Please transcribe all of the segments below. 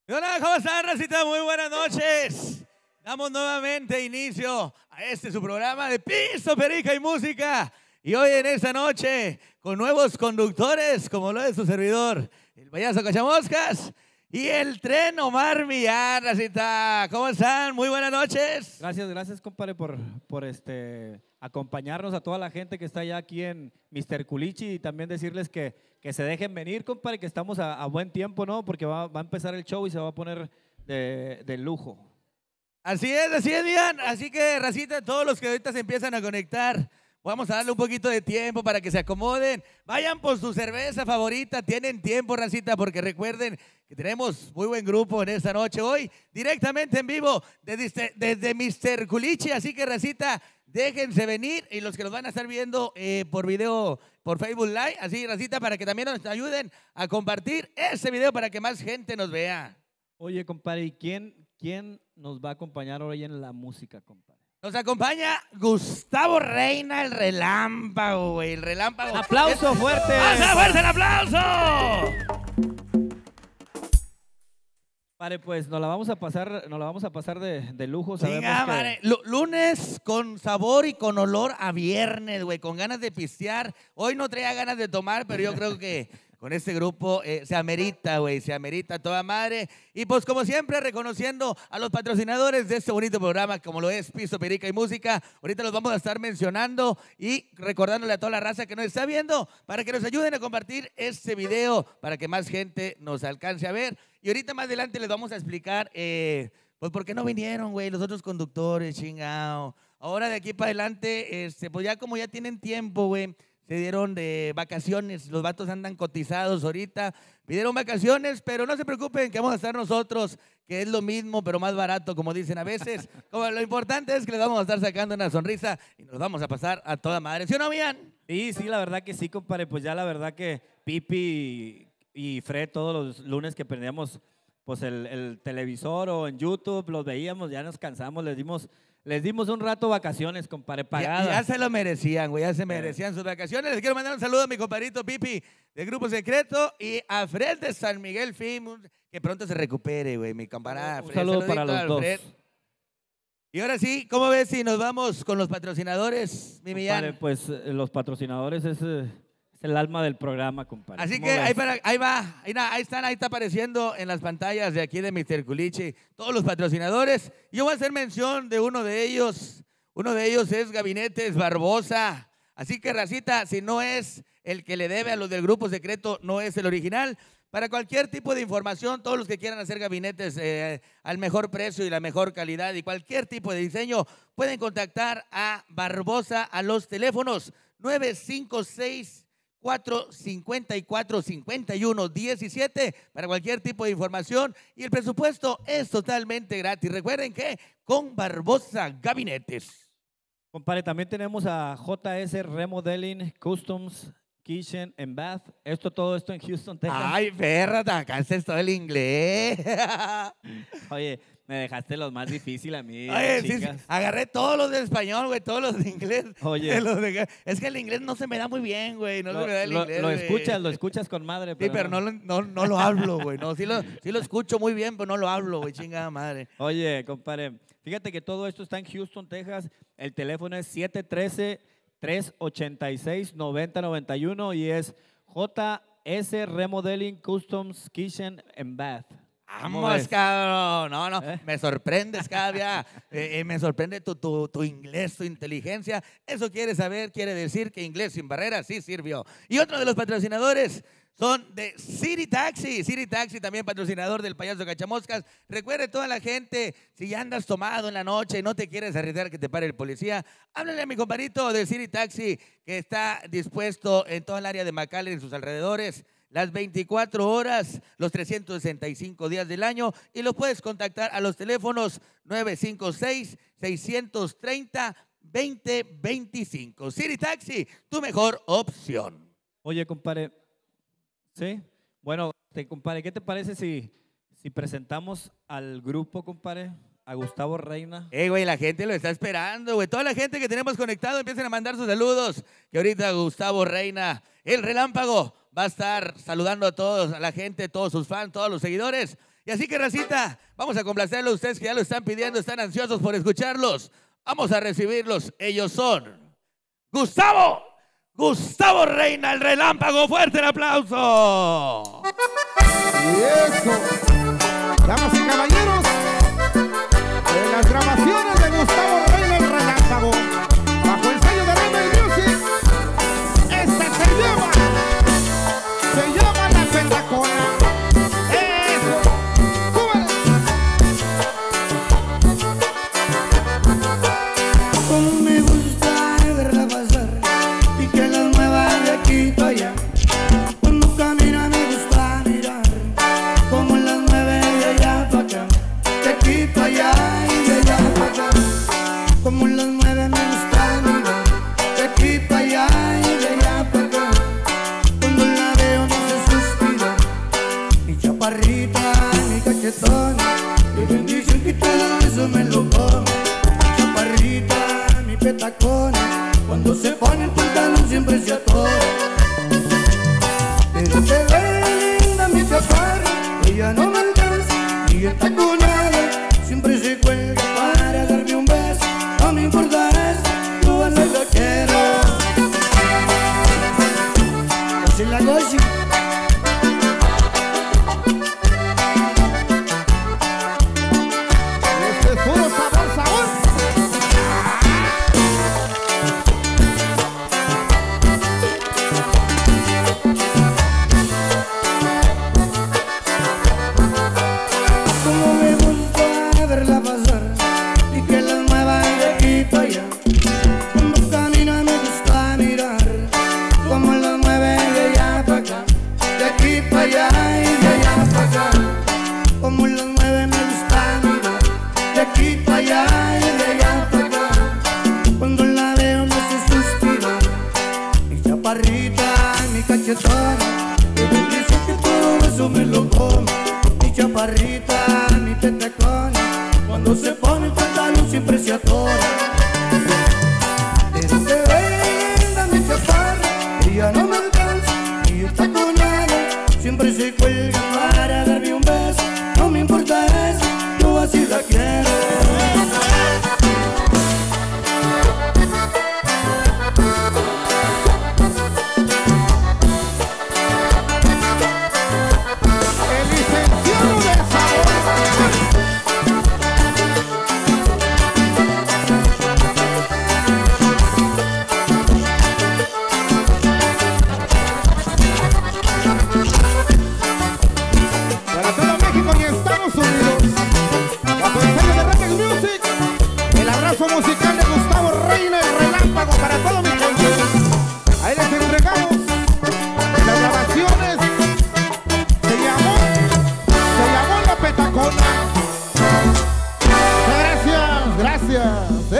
Hola, ¿cómo están, racita? Muy buenas noches. Damos nuevamente inicio a este su programa de Piso, Perica y Música. Y hoy en esta noche, con nuevos conductores, como lo es su servidor, el payaso Cachamoscas y el tren Omar Millán, racita. ¿Cómo están? Muy buenas noches. Gracias, compadre, por acompañarnos a toda la gente que está ya aquí en Mr. Culichi y también decirles que se dejen venir, compadre, que estamos a buen tiempo, ¿no? Porque va a empezar el show y se va a poner de lujo. Así es, Millán. Así que, racita, todos los que ahorita se empiezan a conectar, vamos a darle un poquito de tiempo para que se acomoden. Vayan por su cerveza favorita. Tienen tiempo, racita, porque recuerden que tenemos muy buen grupo en esta noche. Hoy, directamente en vivo, desde Mr. Culichi. Así que, racita, déjense venir. Y los que nos van a estar viendo por video, por Facebook Live, así, racita, para que también nos ayuden a compartir este video para que más gente nos vea. Oye, compadre, ¿y quién nos va a acompañar hoy en la música, compadre? Nos acompaña Gustavo Reina, el relámpago, güey, el relámpago. ¡Aplauso fuerte! ¡Más fuerte el aplauso! Vale, pues nos la vamos a pasar de lujo. Venga, madre. Lunes con sabor y con olor a viernes, güey, con ganas de pistear. Hoy no traía ganas de tomar, pero yo creo que con este grupo se amerita, güey, se amerita toda madre. Y pues como siempre, reconociendo a los patrocinadores de este bonito programa, como lo es Piso, Perica y Música. Ahorita los vamos a estar mencionando y recordándole a toda la raza que nos está viendo para que nos ayuden a compartir este video para que más gente nos alcance a ver. Y ahorita más adelante les vamos a explicar, pues por qué no vinieron, güey, los otros conductores, chingao. Ahora de aquí para adelante, pues ya como ya tienen tiempo, güey, se dieron de vacaciones, los vatos andan cotizados ahorita, pidieron vacaciones, pero no se preocupen que vamos a estar nosotros, que es lo mismo, pero más barato, como dicen a veces. Como lo importante es que les vamos a estar sacando una sonrisa y nos vamos a pasar a toda madre. ¿Sí o no, Millán? Sí, la verdad que sí, compadre, pues ya la verdad que Pipi y Fred todos los lunes que prendíamos pues el televisor o en YouTube, los veíamos, ya nos cansamos, les dimos un rato vacaciones, compadre, pagadas. Ya se lo merecían, güey, ya se merecían sus vacaciones. Les quiero mandar un saludo a mi compadrito Pipi de Grupo Secreto y a Fred de San Miguel Film, que pronto se recupere, güey, mi camarada. Un saludo para los dos. Fred. Y ahora sí, ¿cómo ves si nos vamos con los patrocinadores, mi Millán? Pues los patrocinadores es el alma del programa, compadre. Así que ahí está apareciendo en las pantallas de aquí de Mr. Culichi todos los patrocinadores. Yo voy a hacer mención de uno de ellos. Uno de ellos es Gabinetes Barbosa. Así que, racita, si no es el que le debe a los del Grupo Secreto, no es el original. Para cualquier tipo de información, todos los que quieran hacer gabinetes al mejor precio y la mejor calidad y cualquier tipo de diseño, pueden contactar a Barbosa a los teléfonos 956 454-5117 para cualquier tipo de información y el presupuesto es totalmente gratis. Recuerden que con Barbosa Gabinetes. Compadre, también tenemos a JS Remodeling Customs Kitchen and Bath. Todo esto en Houston, Texas. Ay, perra, te alcances todo el inglés. Oye, me dejaste los más difíciles a mí. Oye, sí, agarré todos los de español, güey, todos los de inglés. Oye. Es que el inglés no se me da muy bien, güey. No se me da el inglés. Lo escuchas con madre. Sí, pero no lo hablo, güey. No, sí lo escucho muy bien, pero no lo hablo, güey, chingada madre. Oye, compadre, fíjate que todo esto está en Houston, Texas. El teléfono es 713-386-9091 y es JS Remodeling Customs Kitchen and Bath. Vamos, cabrón. No, me sorprendes cada día. Me sorprende tu inglés, tu inteligencia. Eso quiere decir que Inglés Sin Barreras sí sirvió. Y otro de los patrocinadores son de City Taxi. City Taxi también patrocinador del payaso Cachamoscas. Recuerde toda la gente, si ya andas tomado en la noche y no te quieres arriesgar que te pare el policía, háblale a mi compadrito de City Taxi que está dispuesto en toda el área de McAllen y sus alrededores. Las 24 horas, los 365 días del año y lo puedes contactar a los teléfonos 956-630-2025. City Taxi, tu mejor opción. Oye, compadre, ¿sí? Bueno, compadre, ¿qué te parece si presentamos al grupo, compadre? A Gustavo Reina. Güey, la gente lo está esperando, güey. Toda la gente que tenemos conectado empiecen a mandar sus saludos. Que ahorita Gustavo Reina, el relámpago, va a estar saludando a todos, a la gente, todos sus fans, todos los seguidores. Y así que, racita, vamos a complacerlos a ustedes que ya lo están pidiendo, están ansiosos por escucharlos. Vamos a recibirlos. Ellos son Gustavo Reina, el Relámpago. Fuerte el aplauso. Y eso, damas y caballeros, de las grabaciones de Gustavo Reina, el Relámpago, bajo el sello de Remix Music, esta se llama La Pentacona. Eso, súbele. Como me gusta verla pasar y que la mueva de aquí para allá. Cuando camina me gusta mirar como las mueve de allá para acá, de aquí para allá y de allá para acá. Como las mueve me gusta mirar de aquí para allá y de allá para acá. Cuando la veo no se suspira, mi chaparrita, mi cachetona, y bendición que todo eso me lo come. Chaparrita, mi petacona, cuando se pone el pantalón siempre se atora. Pero te ve linda mi chaparra, ella no me alcanza y está con nada. Siempre se cuelga para darme un beso, no me importa eso, yo a la quiero. Así la gochi. Este es puro sabor, sabor. Como me gusta verla pasar y que la mueva de aquí para allá. Cuando camina me gusta mirar como la mueve de allá para acá, de aquí para allá y de allá para acá. Como la mueve me gusta mirar de aquí para allá y de allá para acá. Cuando la veo no se suspira, mi chaparrita, mi cachetona, que me dice que todo eso me lo come. Mi chaparrita, mi petacona, cuando se pone el pantalón siempre se atora. Pero te ve linda mi chaparra, ella no me alcanza y está con nada. Siempre se cuelga para darme un beso, no me importa eso, yo así la quiero. El licenciado del sabor. Para todo México y Estados Unidos, bajo el sello de Remix Music, el abrazo musical de Gustavo Reina, el Relámpago, para todo mi gente. Ahí les entregamos las grabaciones. Se llamó La Petacona. Gracias.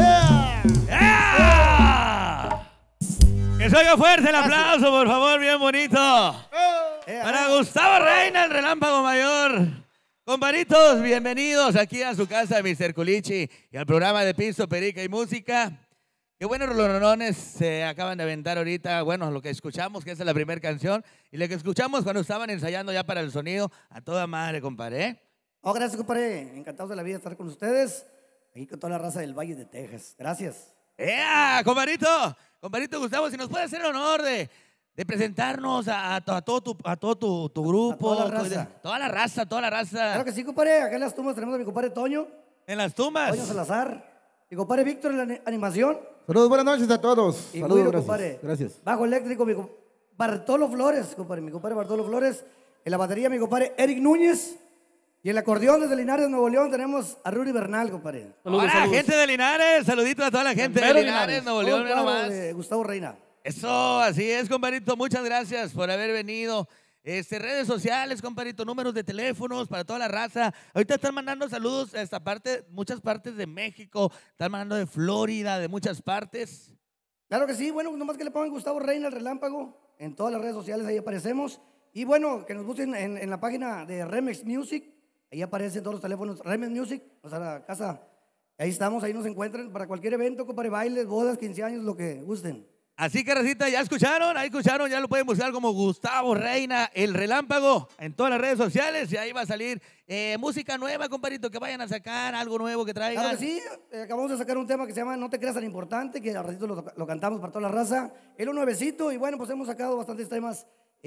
¡Ea! Que se oiga fuerte el aplauso, por favor, bien bonito. Para Gustavo Reina, el Relámpago Mayor. Comparitos, bienvenidos aquí a su casa, Mr. Culichi, y al programa de Piso, Perica y Música. Qué buenos rolonones se acaban de aventar ahorita. Bueno, lo que escuchamos, que esa es la primera canción, y lo que escuchamos cuando estaban ensayando ya para el sonido, a toda madre, compadre, ¿eh? Oh, gracias, compadre. Encantados de la vida de estar con ustedes, aquí con toda la raza del Valle de Texas. Gracias. ¡Ea! Comparito Gustavo, si nos puede hacer el honor de presentarnos a todo tu grupo. A toda la raza. Toda la raza. Claro que sí, compadre. Acá en las tumbas tenemos a mi compadre Toño, En las tumbas. Toño Salazar, mi compadre Víctor en la animación. Saludos, buenas noches a todos. Y Saludos, Guido, gracias. compadre. Gracias. Bajo eléctrico, Bartolo Flores, compadre. Mi compadre Bartolo Flores. En la batería, mi compadre Eric Núñez. Y en el acordeón desde Linares, Nuevo León, tenemos a Rudy Bernal, compadre. Hola, gente de Linares. Saluditos a toda la gente de Mero Linares, Nuevo León, Todo no cuadro más. de Gustavo Reina. Eso, así es, comparito. Muchas gracias por haber venido. Redes sociales, comparito, números de teléfonos para toda la raza. Ahorita están mandando saludos a esta parte, muchas partes de México, están mandando de Florida, de muchas partes. Claro que sí, bueno, nomás que le pongan Gustavo Reina el Relámpago en todas las redes sociales, ahí aparecemos. Y bueno, que nos busquen en la página de Remix Music, ahí aparecen todos los teléfonos, Remix Music, o sea, la casa, ahí estamos, ahí nos encuentran para cualquier evento, compadre, bailes, bodas, 15 años, lo que gusten. Así que, racita, ya escucharon, ahí escucharon, ya lo pueden buscar como Gustavo Reina, el Relámpago, en todas las redes sociales, y ahí va a salir música nueva, compadrito, que vayan a sacar, algo nuevo que traigan. Claro que sí, acabamos de sacar un tema que se llama No te creas tan importante, que al ratito lo cantamos para toda la raza. Es lo nuevecito y bueno, pues hemos sacado bastantes temas.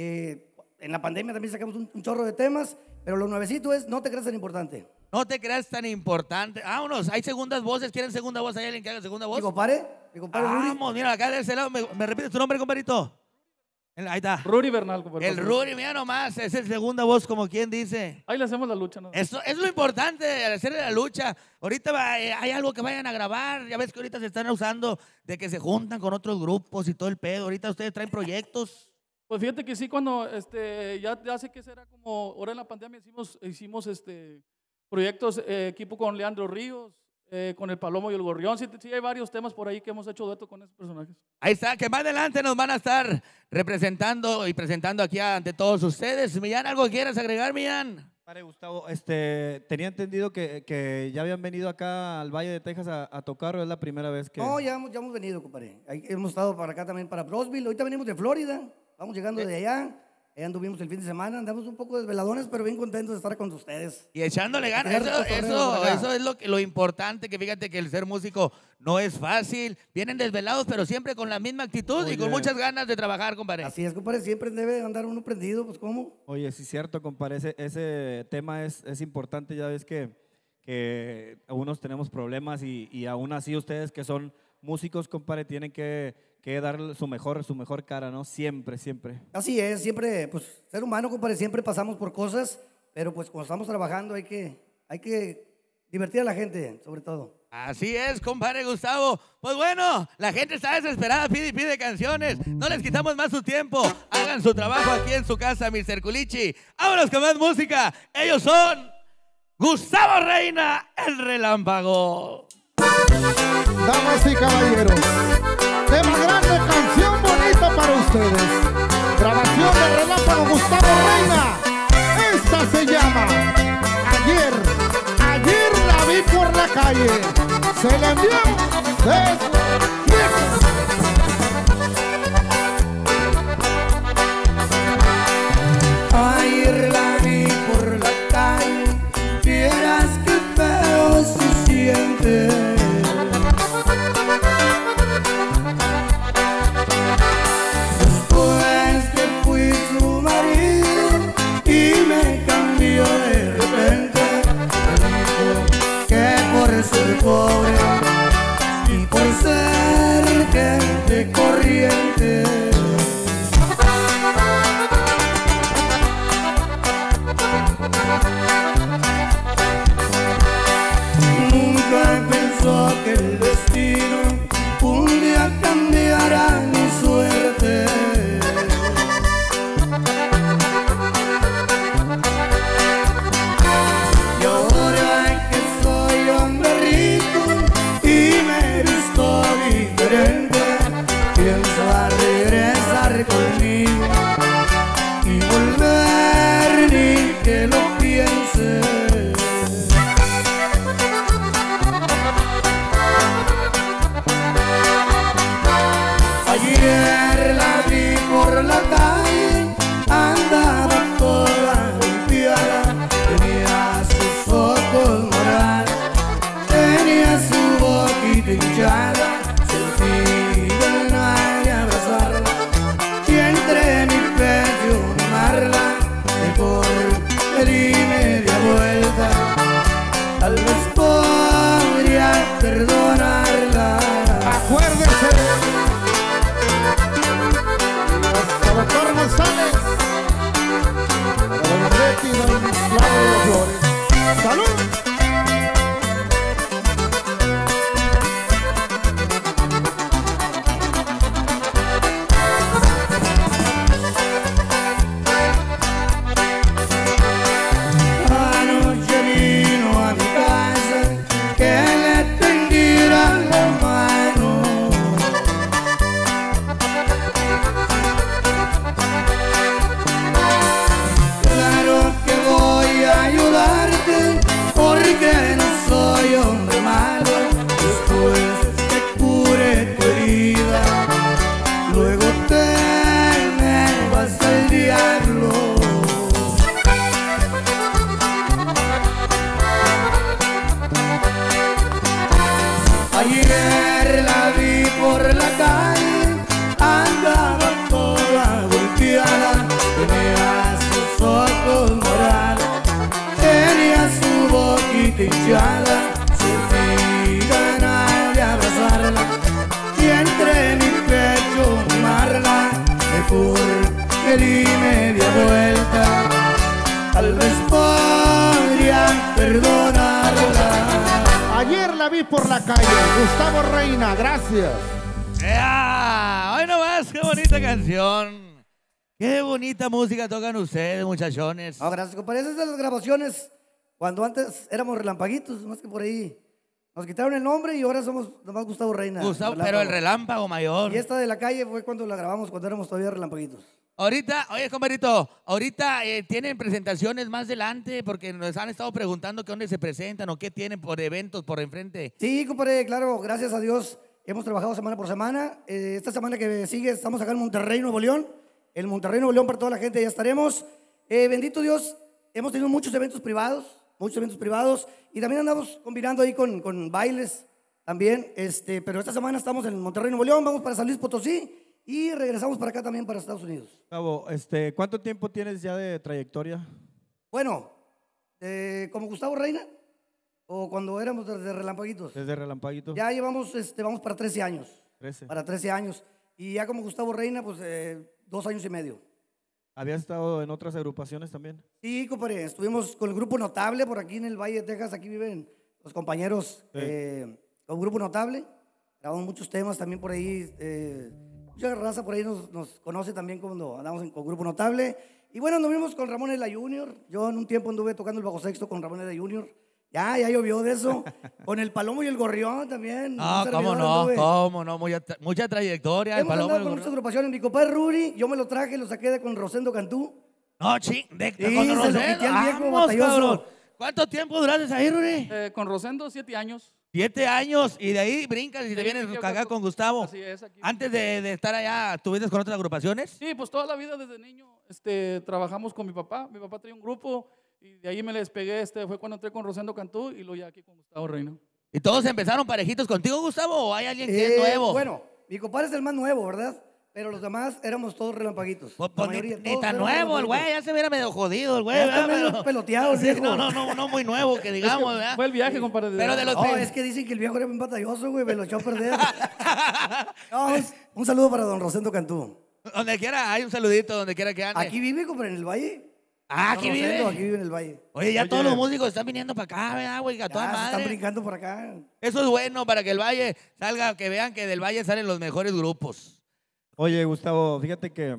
En la pandemia también sacamos un chorro de temas, pero lo nuevecito es No te creas tan importante. No te creas tan importante. Vámonos, hay segundas voces, ¿quieren segunda voz? ¿Hay alguien que haga segunda voz? Mi compadre Rudy. Vamos, mira, acá de ese lado, ¿me repites tu nombre, compadrito? Ahí está. Rudy Bernal, compadre. El Rudy, mira nomás, es el segunda voz, como quien dice. Ahí le hacemos la lucha, ¿no? Eso es lo importante, hacerle la lucha. Ahorita hay algo que vayan a grabar. Ya ves que ahorita se están usando de que se juntan con otros grupos y todo el pedo. Ahorita ustedes traen proyectos. Pues fíjate que sí, cuando ya sé que será como ahora en la pandemia hicimos proyectos, equipo con Leandro Ríos, con el Palomo y el Gorrión. Sí, hay varios temas por ahí que hemos hecho dueto con esos personajes. Ahí está, que más adelante nos van a estar representando y presentando aquí ante todos ustedes. Millán, ¿algo quieras agregar, Millán? Padre Gustavo, tenía entendido que ya habían venido acá al Valle de Texas a tocar, ¿o es la primera vez que...? No, ya hemos venido, compadre. Hemos estado para acá también, para Brosville. Ahorita venimos de Florida, vamos llegando de allá. Allá anduvimos el fin de semana, andamos un poco desveladones, pero bien contentos de estar con ustedes. Y echándole ganas. Eso es lo importante, que fíjate que el ser músico no es fácil. Vienen desvelados, pero siempre con la misma actitud y con muchas ganas de trabajar, compadre. Así es, compadre, siempre debe andar uno prendido, pues ¿cómo? Oye, sí es cierto, compadre, ese tema es importante. Ya ves que algunos tenemos problemas y aún así ustedes que son músicos, compadre, tienen que dar su mejor cara, ¿no? Siempre, siempre. Así es, siempre, pues, ser humano, compadre, siempre pasamos por cosas, pero pues cuando estamos trabajando hay que divertir a la gente, sobre todo. Así es, compadre Gustavo. Pues bueno, la gente está desesperada, pide canciones. No les quitamos más su tiempo. Hagan su trabajo aquí en su casa, Mr. Culichi. Vámonos con más música. Ellos son Gustavo Reina, el Relámpago. Damas y caballeros, tema grande, canción bonita para ustedes. Grabación de Relámpago Gustavo Reina. Esta se llama Ayer la vi por la calle. Se la envió Ayer la vi por la calle, vieras que feo se siente. Después que fui su marido y me cambió de repente, me dijo que por ser pobre y por ser desdichada, sin ganas de abrazarla, y entre mi pecho mimarla, mejor me di media vuelta, tal vez podría perdonarla. Ayer la vi por la calle, Gustavo Reina, gracias. ¡Ea! Hoy nomás, qué bonita canción. Qué bonita música tocan ustedes, muchachones. No, gracias, compadre. Esas de las grabaciones, cuando antes éramos Relampaguitos, más que por ahí. Nos quitaron el nombre y ahora somos nomás Gustavo Reina. Gustavo, pero el Relámpago Mayor. Y esta de la calle fue cuando la grabamos, cuando éramos todavía Relampaguitos. Ahorita, oye, compadrito, ahorita tienen presentaciones más adelante porque nos han estado preguntando que dónde se presentan o qué tienen por eventos por enfrente. Sí, compadre, claro, gracias a Dios. Hemos trabajado semana por semana. Esta semana que sigue estamos acá en Monterrey, Nuevo León. En Monterrey, Nuevo León, para toda la gente ya estaremos. Bendito Dios, hemos tenido muchos eventos privados y también andamos combinando ahí con bailes también. Pero esta semana estamos en Monterrey, Nuevo León, vamos para San Luis Potosí y regresamos para acá también, para Estados Unidos. Gustavo, ¿cuánto tiempo tienes ya de trayectoria? Bueno, como Gustavo Reina o cuando éramos de Relampaguitos. Desde Relampaguito. Ya llevamos, vamos para 13 años. 13. Para 13 años. Y ya como Gustavo Reina, pues 2 años y medio. ¿Habías estado en otras agrupaciones también? Sí, compadre, estuvimos con el Grupo Notable por aquí en el Valle de Texas. Aquí viven los compañeros con Grupo Notable. Grabamos muchos temas también por ahí. Mucha raza por ahí nos conoce también cuando andamos con Grupo Notable. Y bueno, nos vimos con Ramón Ela Jr. Yo en un tiempo anduve tocando el bajo sexto con Ramón Ela Jr. Ya llovió de eso. Con el Palomo y el Gorrión también. No, cómo no, mucha trayectoria. Hemos El Palomo y andado el con Gorrión. muchas agrupaciones. Mi compadre Rudy, yo me lo traje, lo saqué con Rosendo Cantú. No, Sí, con se lo Rosendo. quité al viejo Vamos, batalloso. cabrón. ¿Cuánto tiempo duraste ahí, Rudy? Con Rosendo, 7 años. 7 años y de ahí brincas y te Sí, vienes yo a cagar creo- con Gustavo. Así es, aquí. Antes de estar allá, ¿tuviste con otras agrupaciones? Sí, pues toda la vida desde niño trabajamos con mi papá. Mi papá tenía un grupo y de ahí me le despegué. Fue cuando entré con Rosendo Cantú y luego ya aquí con Gustavo Reina. ¿Y todos empezaron parejitos contigo, Gustavo? ¿O hay alguien que es nuevo? Bueno, mi compadre es el más nuevo, ¿verdad? Pero los demás éramos todos relampaguitos. Pues, La ni mayoría, ni todos tan éramos nuevo el güey, relampaguitos. ya se viera medio jodido el güey. Ya está ¿verdad? medio peloteado el Sí, viejo. no muy nuevo que digamos, ¿verdad? Fue el viaje, compadre. Pero de los No, es que dicen que el viejo era bien batalloso, güey, me lo echó a perder. No, un saludo para don Rosendo Cantú. Donde quiera, hay un saludito, donde quiera que ande. Aquí vive, compadre, en el Valle. Ah, Don aquí Rosendo, vive. Aquí vive en el Valle. Oye, ya Oye. todos los músicos están viniendo para acá, ¿verdad, güey? A toda Ya, se están madre. brincando por acá. Eso es bueno para que el Valle salga, que vean que del Valle salen los mejores grupos. Oye, Gustavo, fíjate que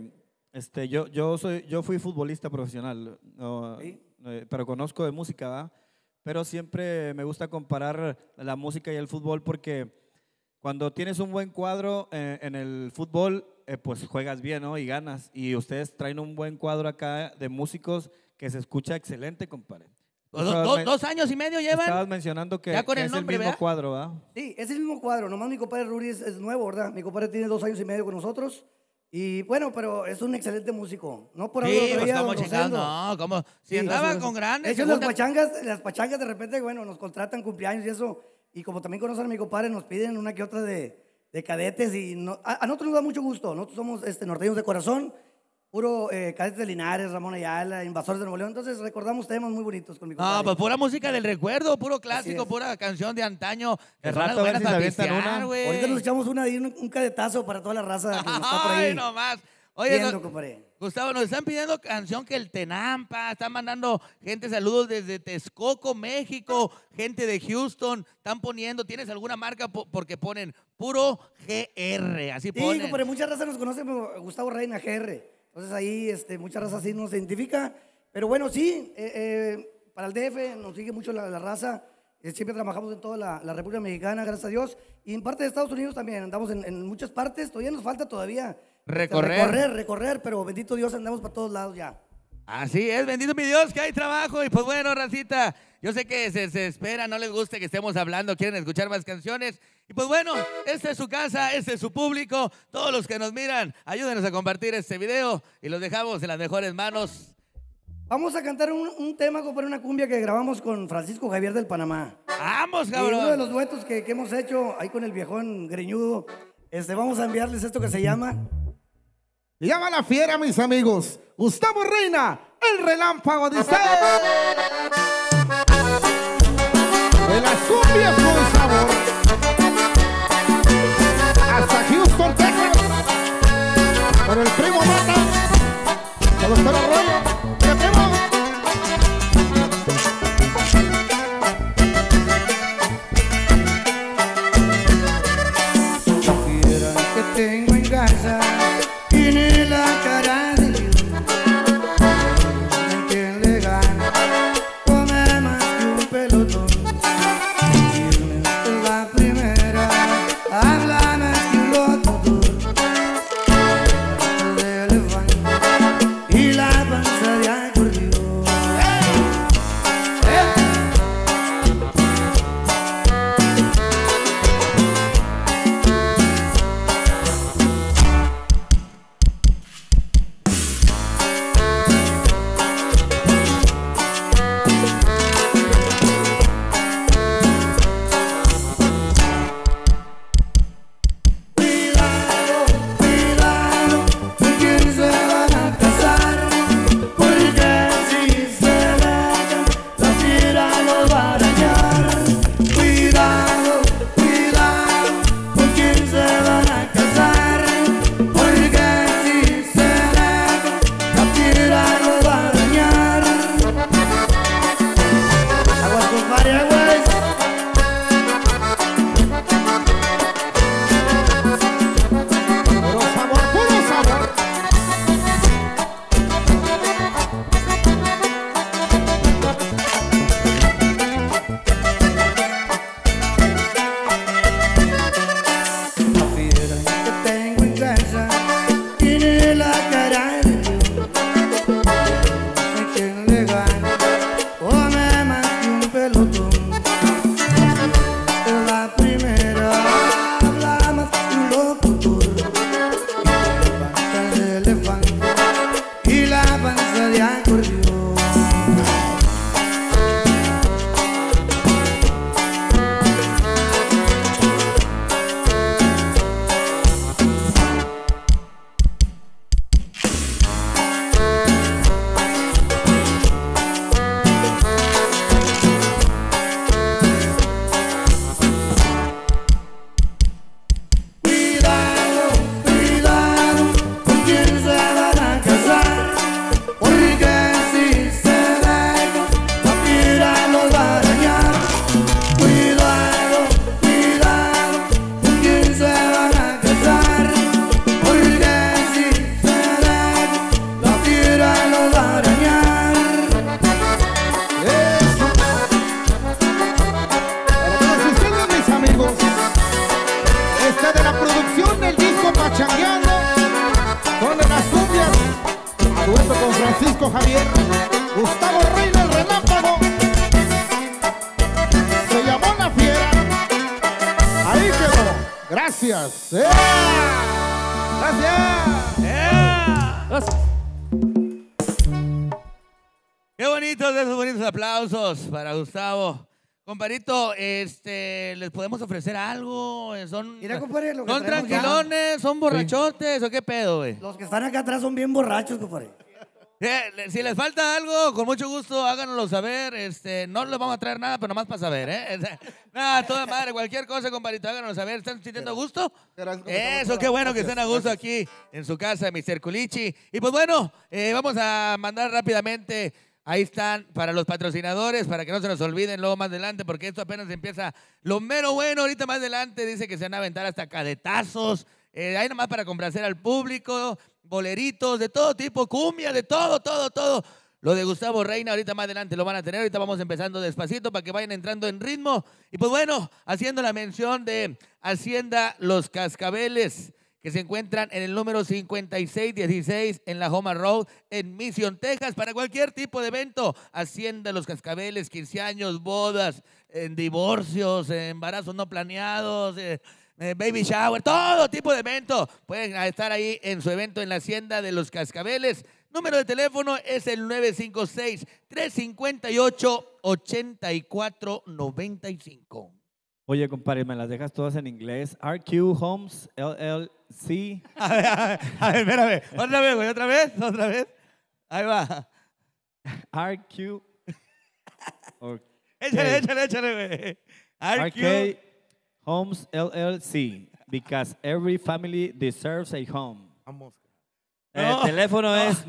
yo fui futbolista profesional, no, Sí. pero conozco de música, ¿verdad? Pero siempre me gusta comparar la música y el fútbol porque cuando tienes un buen cuadro en el fútbol, pues juegas bien, ¿no? Y ganas. Y ustedes traen un buen cuadro acá de músicos que se escucha excelente, compadre. ¿2 años y medio llevan? Estabas mencionando que, Ya con que el es nombre, el mismo ¿verdad? cuadro, ¿verdad? Sí, es el mismo cuadro. Nomás mi compadre Rudy es nuevo, ¿verdad? Mi compadre tiene 2 años y medio con nosotros. Y bueno, pero es un excelente músico. No por algo Sí, lo pues traía como don chingando. Rosendo. No, como si Sí, andaba gracias. con grandes. De hecho, se las juntan- pachangas de repente, bueno, nos contratan cumpleaños y eso. Y como también conocen a mi compadre, nos piden una que otra de cadetes. Y a nosotros nos da mucho gusto. Nosotros somos norteños de corazón. Puro cadetes de Linares, Ramón Ayala, Invasores de Nuevo León. Entonces recordamos temas muy bonitos con mi compadre. No, pues pura música del recuerdo, puro clásico, es. pura canción de antaño. Que El son las rato a ver buenas si para se avientan pistear, una. güey. Ahorita nos echamos un cadetazo para toda la raza que nos está por ahí. Ay, nomás. Oye, viendo, compadre. Gustavo, nos están pidiendo canción que el Tenampa, están mandando gente saludos desde Texcoco, México, gente de Houston, están poniendo, ¿tienes alguna marca? Porque ponen puro GR, así Sí, ponen. compadre, mucha raza nos conoce como Gustavo Reina GR. Entonces ahí mucha raza sí nos identifica. Pero bueno, sí, para el DF nos sigue mucho la raza. Siempre trabajamos en toda la República Mexicana, gracias a Dios. Y en parte de Estados Unidos también. Andamos en muchas partes. Todavía nos falta recorrer, pero bendito Dios, andamos para todos lados ya. Así es, bendito mi Dios, que hay trabajo. Y pues bueno, racita, yo sé que se espera, no les guste que estemos hablando, quieren escuchar más canciones. Y pues bueno, esta es su casa, este es su público. Todos los que nos miran, ayúdenos a compartir este video y los dejamos en las mejores manos. Vamos a cantar un tema, compadre, una cumbia que grabamos con Francisco Javier del Panamá. ¡Vamos, Y uno de cabrón! los duetos que hemos hecho ahí con el viejón greñudo, vamos a enviarles esto que se llama... Y llama la fiera, mis amigos. Gustavo Reina, el relámpago, dice. De las cumbias con sabor. Hasta Houston, Texas. Con el primo Mata. Todo está el rollo. ¡Mira, primo! Supieran que tengo en casa, tiene la cara de Dios. En quien le gana, come más que un pelotón. Es la primera, habla más que un locutor. De elefante y la panza de acordeón. Cuidado, cuidado, con quién se van a casar, porque si se dejan, la fiera los va a arañar. Cuidado, cuidado, con quién se van a casar, porque si se dejan, la fiera los va a arañar. Aguas, compadre, aguas. Puro sabor, puro sabor. La fiera que tengo en casa tiene la cara de Dios. Hay quien le gana, come más que un pelotón. Es la primera, habla más que un locutor. Y la panza de elefante y la panza de acordeón. Cuidado, cuidado, con quién se van a casar, porque si se dejan, la fiera los va a arañar. Cuidado, cuidado, con quién se van a casar, porque si se dejan, la fiera los va a arañar. Eso. Para todos ustedes, mis amigos. Esta de la producción del disco Pachangueando. Con de las cumbias. A dueto con Francisco Javier. Gustavo Reina, el relámpago. Se llamó La Fiera. Ahí quedó. Gracias. Gracias. Gracias. Qué bonitos esos bonitos aplausos para Gustavo. Compadrito, ¿les podemos ofrecer algo? ¿Son, Mira, compadre, lo que ¿son traemos ya. tranquilones? ¿Son borrachotes o qué pedo, güey? Los que están acá atrás son bien borrachos, compadre. Si les falta algo, con mucho gusto háganoslo saber. No les vamos a traer nada, pero nomás para saber, ¿eh? Nada, toda madre, cualquier cosa, compadrito, háganoslo saber. ¿Están sintiendo a gusto? Eso, qué bueno que estén a gusto aquí en su casa, Mr. Culichi. Y pues bueno, vamos a mandar rápidamente. Ahí están para los patrocinadores, para que no se nos olviden luego más adelante, porque esto apenas empieza lo mero bueno. Ahorita más adelante dice que se van a aventar hasta cadetazos. Ahí nomás para complacer al público, boleritos de todo tipo, cumbia, de todo, todo, todo. Lo de Gustavo Reina ahorita más adelante lo van a tener. Ahorita vamos empezando despacito para que vayan entrando en ritmo. Y pues bueno, haciendo la mención de Hacienda Los Cascabeles, que se encuentran en el número 5616 en la Homer Road, en Mission, Texas, para cualquier tipo de evento. Hacienda Los Cascabeles, 15 años, bodas, divorcios, embarazos no planeados, baby shower, todo tipo de evento. Pueden estar ahí en su evento en la Hacienda de Los Cascabeles. Número de teléfono es el 956-358-8495. Oye, compadre, me las dejas todas en inglés. RQ Homes LLC. A ver, espérame. Otra vez, güey, otra vez. Ahí va. RQ. Échale, güey. RK Homes LLC, because every family deserves a home. Vamos. El teléfono es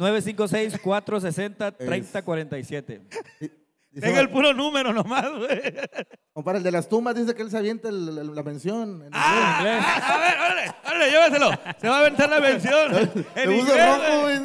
956-460-3047. Tengo el puro número nomás, güey. Compadre, el de las tumbas dice que él se avienta la mención. En inglés. A ver, órale, llévaselo. Se va a aventar la mención. Se puso rojo, güey.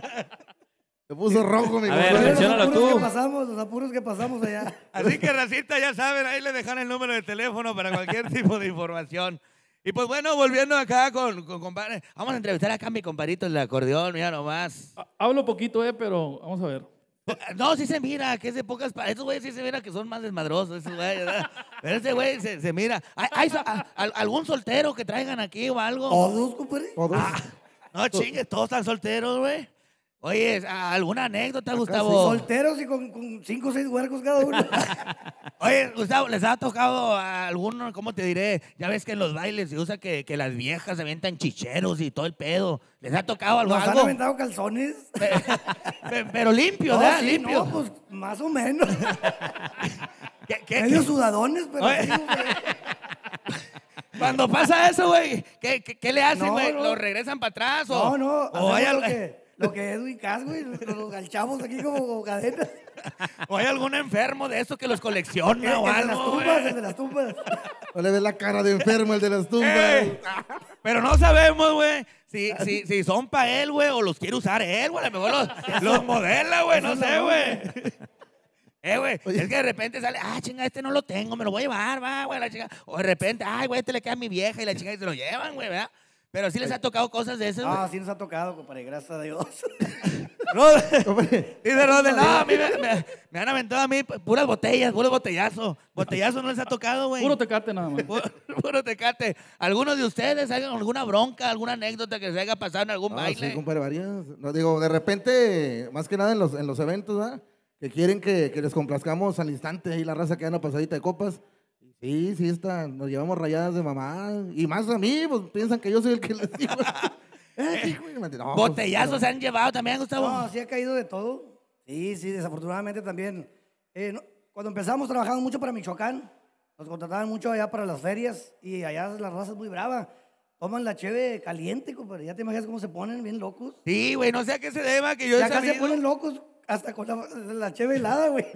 Se puso rojo, mi A ver, compadre. menciónalo tú. Los apuros que pasamos allá. Así que, racita, ya saben, ahí le dejan el número de teléfono para cualquier tipo de información. Y pues bueno, volviendo acá con compadre, vamos a entrevistar acá a mi compadrito el de acordeón, mira nomás. Hablo poquito, pero vamos a ver. No, sí se mira, que es de pocas palabras. Estos güeyes sí se mira que son más desmadrosos, esos güeyes, ¿verdad? Pero ese güey se mira. ¿Hay algún soltero que traigan aquí o algo? ¿Todos, compadre? Todos. No chingues, todos están solteros, güey. Oye, ¿alguna anécdota, Sí, Gustavo? solteros y con 5 o 6 huercos cada uno. Oye, Gustavo, ¿les ha tocado a alguno, cómo te diré? Ya ves que en los bailes se usa que las viejas se avientan chicheros y todo el pedo. ¿Les ha tocado algo? ¿Nos han aventado calzones? Pero limpio, No, ¿verdad? sí, Limpio. no, pues más o menos. ¿Qué? Medio sudadones, pero Oye. sí, güey. Cuando pasa eso, güey, ¿qué le hacen, No, güey? no. ¿Lo regresan para atrás? O, No, o hay, hacemos al- lo que Edwin Cass, güey, los ganchamos aquí como cadenas. o hay algún enfermo de esos que los colecciona o El de las algo, tumbas, güey? el de las tumbas. No le ves la cara de enfermo, el de las tumbas. Ey, pero no sabemos, güey, si son para él, güey, o los quiere usar él, güey. A lo mejor los modela, güey, no sé, güey. Güey, Oye. es que de repente sale, chinga, este no lo tengo, me lo voy a llevar, va, güey, la chinga. O de repente, güey, este le queda a mi vieja y la chinga y se lo llevan, güey, ¿verdad? Pero sí les ha tocado cosas de esas, güey. Sí nos ha tocado, compadre, gracias a Dios. Compadre, Dice Rodel, no, a mí me han aventado a mí puras botellas, puros botellazos. Botellazos no les ha tocado, güey. Puro tecate nada más. Puro tecate. ¿Algunos de ustedes hagan alguna bronca, alguna anécdota que se haya pasado en algún baile? sí, compadre, varias. No, digo, de repente, más que nada en los eventos, ¿verdad? Que quieren que les complazcamos al instante ahí la raza que anda pasadita de copas. Sí, nos llevamos rayadas de mamá. Y más a mí, pues piensan que yo soy el que les digo. Hijo de madre. No, pues, Botellazos se han llevado también, Gustavo. No, sí ha caído de todo. Sí, desafortunadamente también. Cuando empezamos trabajamos mucho para Michoacán. Nos contrataban mucho allá para las ferias. Y allá la raza es muy brava. Toman la cheve caliente, compadre. Ya te imaginas cómo se ponen bien locos. Sí, güey, no sé a qué se deba que yo he Ya acá se sabido. ponen locos hasta con la cheve helada, güey.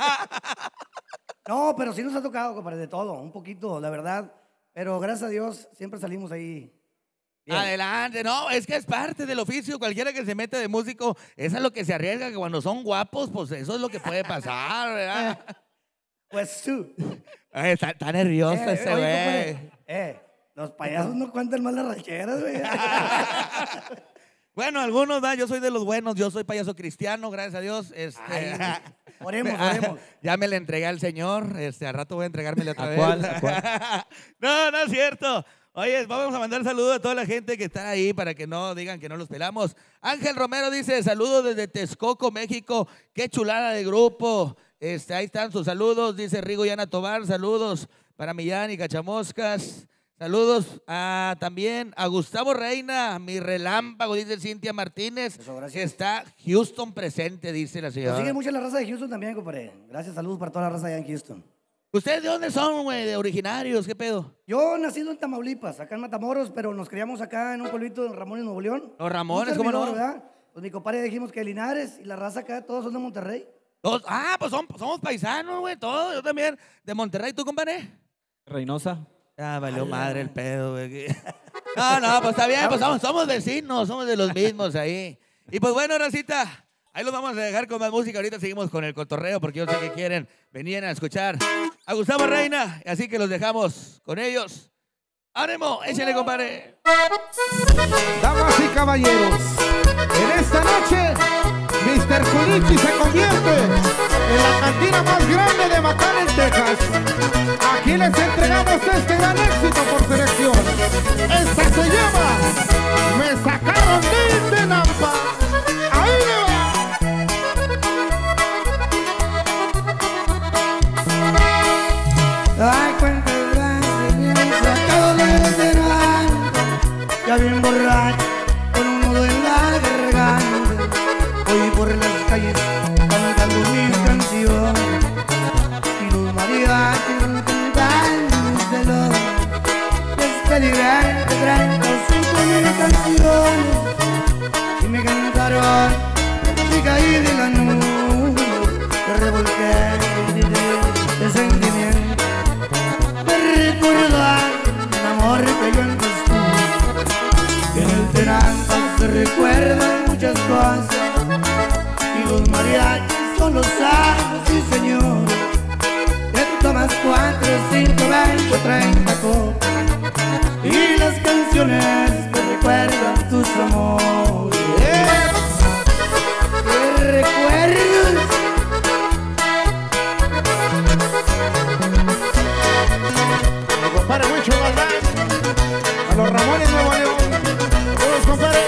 No, pero sí nos ha tocado, compadre, de todo. Un poquito, la verdad. Pero gracias a Dios siempre salimos ahí. Bien. Adelante, no, es que es parte del oficio. Cualquiera que se mete de músico, eso es lo que se arriesga, que cuando son guapos, pues eso es lo que puede pasar, ¿verdad? Pues tú. Ay, está nervioso ese oye, güey. compadre, los payasos no cuentan mal las rancheras, güey. Bueno, algunos, yo soy de los buenos, yo soy payaso cristiano, gracias a Dios. Ay, oremos. Ya me le entregué al Señor, al rato voy a entregármele otra ¿A vez. cuál? ¿A cuál? No es cierto. Oye, vamos a mandar saludos a toda la gente que está ahí para que no digan que no los pelamos. Ángel Romero dice, saludos desde Texcoco, México. Qué chulada de grupo. Ahí están sus saludos, dice Rigo Yana Tobar, saludos para Millán y Cachamoscas. Saludos también a Gustavo Reina, mi relámpago, dice Cintia Martínez, Eso, gracias. que está Houston presente, dice la Nos señora. sigue mucho la raza de Houston también, compadre. Gracias, saludos para toda la raza allá en Houston. ¿Ustedes de dónde son, güey? ¿De originarios? ¿Qué pedo? Yo nacido en Tamaulipas, acá en Matamoros, pero nos criamos acá en un pueblito de Ramones, Nuevo León. Los Ramones, Un ¿cómo servidor, no? ¿verdad? Pues mi compadre dijimos que Linares y la raza acá, todos son de Monterrey. Todos, pues somos paisanos, güey, todos. Yo también. ¿De Monterrey tú, compadre? Reynosa. Valió madre el pedo, güey. No, pues está bien, pues somos vecinos, somos de los mismos ahí. Y pues bueno, racita, ahí los vamos a dejar con más música. Ahorita seguimos con el cotorreo porque yo sé que quieren venir a escuchar a Gustavo Reina. Así que los dejamos con ellos. ¡Ánimo! Échale, compadre. damas y caballeros, en esta noche, Mr. Culichi se convierte en la cantina más grande de McAllen, Texas. Aquí les entregamos este gran éxito por selección. Esta se llama Me sacaron de Nampa. Ahí le va. Ay, cuántas veces me han sacado de cenar, ya bien borracho, con un nudo en la garganta. Voy por las calles cantando mis canciones y los revolqué de sentimiento. Me recuerda el amor que yo antes tuve. Y en el Tenampa se recuerdan muchas cosas. Y los mariachis son los amos, sí señor. Te tomas 4, 5, 20, 30 copas. Y las canciones que recuerdan tus amores. ¿Qué recuerdos? Mi compadre Huicho Galván, a los Ramones Nuevo León. Todos, compadre.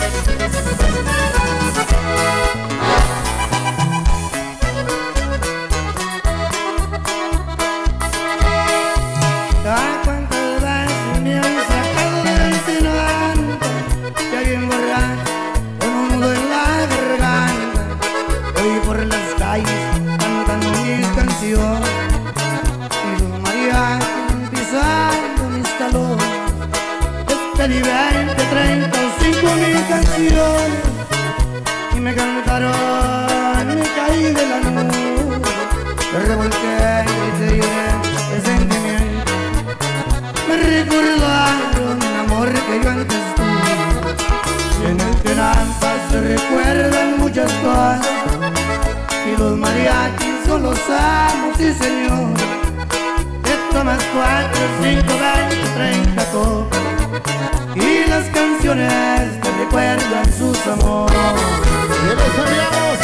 ¿A cuántas veces me han sacado del Tenampa? Ya bien borracho, con un nudo en la garganta. Hoy por las calles cantando mis canciones. Y los mariachis pisando mis talones. Pedí 20, 30 o 5,000 canciones. Y me cantaron, me caí de la nube. Me revolqué y te lloré de sentimiento. Me recordaron el amor que yo antes tuve. Y en el Tenampa se recuerdan muchas cosas. Y los mariachis son los amos, sí señor. Te tomas 4, 5, 20, 30 copas. Y las canciones te recuerdan sus amores. Bien, mis amigos.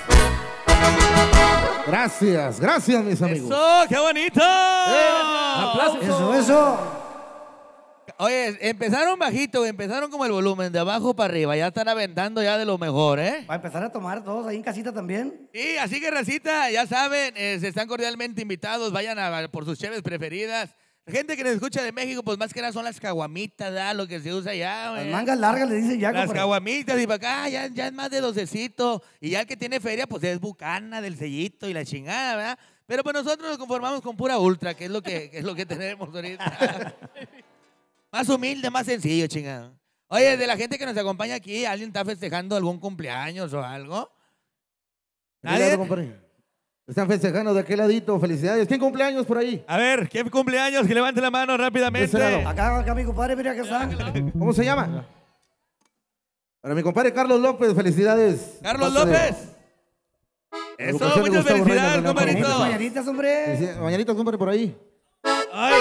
Gracias, gracias, mis amigos. ¡Eso! ¡Qué bonito! Eso, eso. Oye, empezaron bajito, empezaron como el volumen de abajo para arriba. Ya están aventando ya de lo mejor, ¿eh? Va a empezar a tomar todos ahí en casita también. Sí, así que racita, ya saben, se están cordialmente invitados. Vayan por sus cheves preferidas. La gente que nos escucha de México, pues más que nada son las caguamitas, ¿da? Lo que se usa allá, Las güey. mangas largas le dicen ya. Las compadre. caguamitas y para acá ya es más de docecito. Y ya el que tiene feria, pues es bucana del sellito y la chingada, ¿verdad? Pero pues nosotros nos conformamos con pura ultra, que es lo que tenemos ahorita. Más humilde, más sencillo, chingada. Oye, de la gente que nos acompaña aquí, ¿alguien está festejando algún cumpleaños o algo? ¿Nadie? ¿Nadie? Compadre. Están festejando de aquel ladito. Felicidades. ¿Quién cumpleaños por ahí? A ver, ¿qué cumpleaños? Que levante la mano rápidamente. De ese lado. Acá mi compadre, mira que están. ¿Cómo se llama? Para mi compadre Carlos López, felicidades. Carlos Parte de- López. Eso, Educación de muchas Gustavo felicidades, Reina, compadrito. Renato. Mañanitas, hombre. Felicidades. Mañanitas, compadre, por ahí. ¡Ay!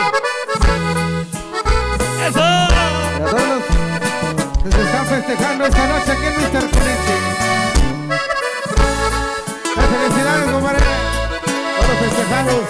¡Eso! Para todos los que se están festejando esta noche aquí en Mr. Culichi. Felicidades, compadre. Todos los festejados.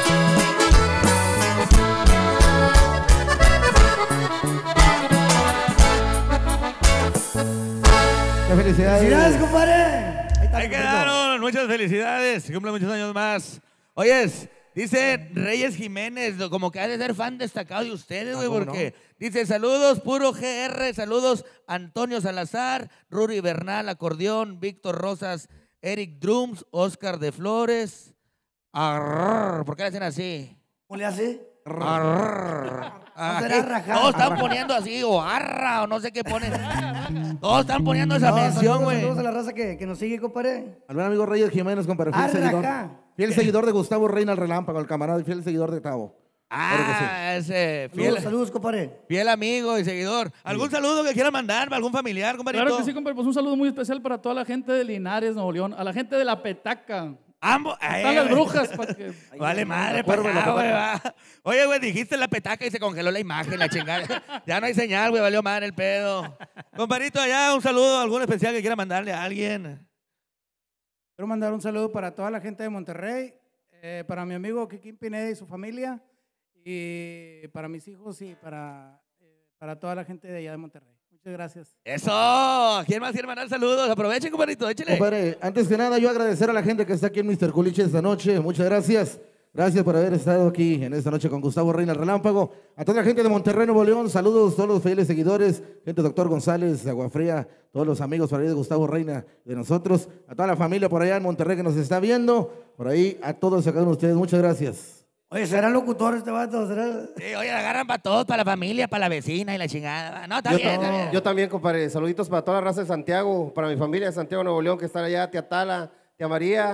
Felicidades. Felicidades, compadre. Ahí está, Ahí compadrito. quedaron. Muchas felicidades. Cumple muchos años más. Oyes, dice Reyes Jiménez, como que ha de ser fan destacado de ustedes, güey, ¿cómo porque dice saludos, puro GR, saludos Antonio Salazar, Ruri Bernal, acordeón, Víctor Rosas, Eric Drums, Oscar de Flores. Arrrr, ¿por qué le hacen así? ¿Cómo le hace? Arrrr. No será rajar. Todos están poniendo así, o arra, o no sé qué ponen. Todos están poniendo esa mención, güey. Saludos a la raza que nos sigue, compadre. Al buen amigo Reyes Jiménez, compadre, fiel seguidor. Arraca. Fiel seguidor de Gustavo Reina, el Relámpago, el camarada, y fiel seguidor de Tavo. Claro que sí. Ese Saludos, saludos, compadre. fiel amigo y seguidor. ¿Algún saludo que quieran mandar? ¿Algún familiar, compadrito? Claro que sí, compadre. Pues un saludo muy especial para toda la gente de Linares, Nuevo León. A la gente de La Petaca. Ambos. Están las brujas. Para que... Vale madre, acuerdo, para me acá, acuerdo. güey, va. Oye, güey, dijiste la petaca y se congeló la imagen, la chingada. Ya no hay señal, güey, valió madre el pedo. Compadrito, allá un saludo, algún especial que quiera mandarle a alguien. Quiero mandar un saludo para toda la gente de Monterrey, para mi amigo Kikín Pineda y su familia, y para mis hijos y para toda la gente de allá de Monterrey. Muchas gracias. Eso. ¿Quién más quiere mandar saludos? Aprovechen, compadrito, échale. Compadre, antes que nada, yo agradecer a la gente que está aquí en Mr. Culichi esta noche. Muchas gracias. Gracias por haber estado aquí en esta noche con Gustavo Reina, el Relámpago. A toda la gente de Monterrey, Nuevo León, saludos, todos los fieles seguidores, gente de Doctor González, de Agua Fría, todos los amigos por ahí de Gustavo Reina, de nosotros, a toda la familia por allá en Monterrey que nos está viendo, por ahí a todos y a cada uno de ustedes. Muchas gracias. Oye, ¿será locutor este vato? ¿Será? Sí, oye, la agarran para todos, para la familia, para la vecina y la chingada. No, está bien, está bien. Yo también, compadre. Saluditos para toda la raza de Santiago, para mi familia de Santiago, Nuevo León, que están allá, tía Tala, tía María,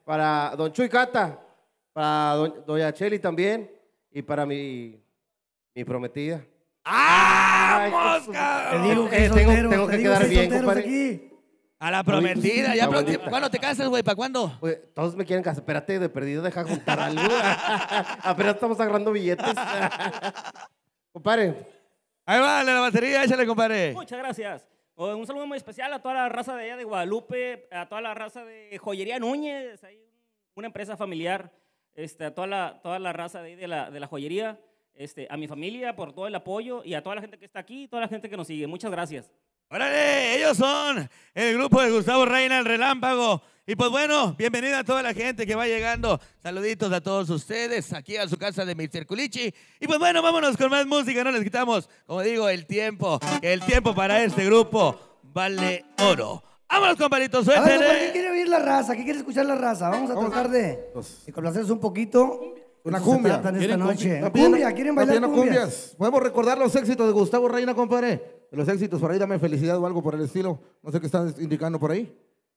para don Chuy Cata, para doña Cheli también y para mi prometida. Ay, ¡Mosca! Te digo que tengo que quedar bien, compadre. aquí. A la prometida. Ya, Está bonita. ¿cuándo te casas, güey? ¿Para cuándo? Pues, todos me quieren casar. Espérate, de perdido, deja juntar algo. Apenas estamos agarrando billetes. Compadre. Ahí vale la batería, échale, compadre. Muchas gracias. Un saludo muy especial a toda la raza de allá de Guadalupe, a toda la raza de Joyería Núñez, hay una empresa familiar, a toda la raza de la joyería, a mi familia por todo el apoyo y a toda la gente que está aquí y toda la gente que nos sigue. Muchas gracias. ¡Órale! Ellos son el grupo de Gustavo Reina, el Relámpago. Y pues bueno, bienvenida a toda la gente que va llegando. Saluditos a todos ustedes aquí a su casa de Mr. Culichi. Y pues bueno, vámonos con más música, no les quitamos, como digo, el tiempo. El tiempo para este grupo vale oro. ¡Vámonos, compadritos! A ver, compadre, ¿qué ¡Suéltele! quiere oír la raza? ¿Qué quiere escuchar la raza? Vamos a tratar de complacerse un poquito. Una Eso se cumbia. trata en esta ¿Quieren noche. Está Cumbia, ¿quieren bailar pidiendo cumbias? Podemos recordar los éxitos de Gustavo Reina, compadre. Los éxitos por ahí, dame felicidad o algo por el estilo. No sé qué están indicando por ahí.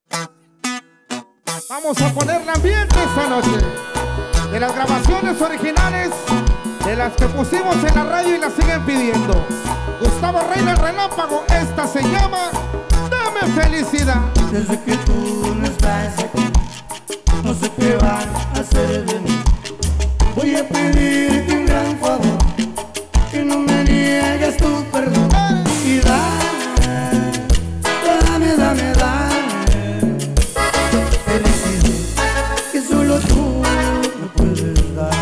Vamos a ponerle ambiente esta noche. De las grabaciones originales, de las que pusimos en la radio y las siguen pidiendo. Gustavo Reina, el Relámpago. Esta se llama Dame Felicidad. Desde que tú no estás aquí, no sé qué van a hacer de mí. Voy a pedirte un gran favor, que no me niegues tu perdón. Y dame felicidad, que solo tú me puedes dar.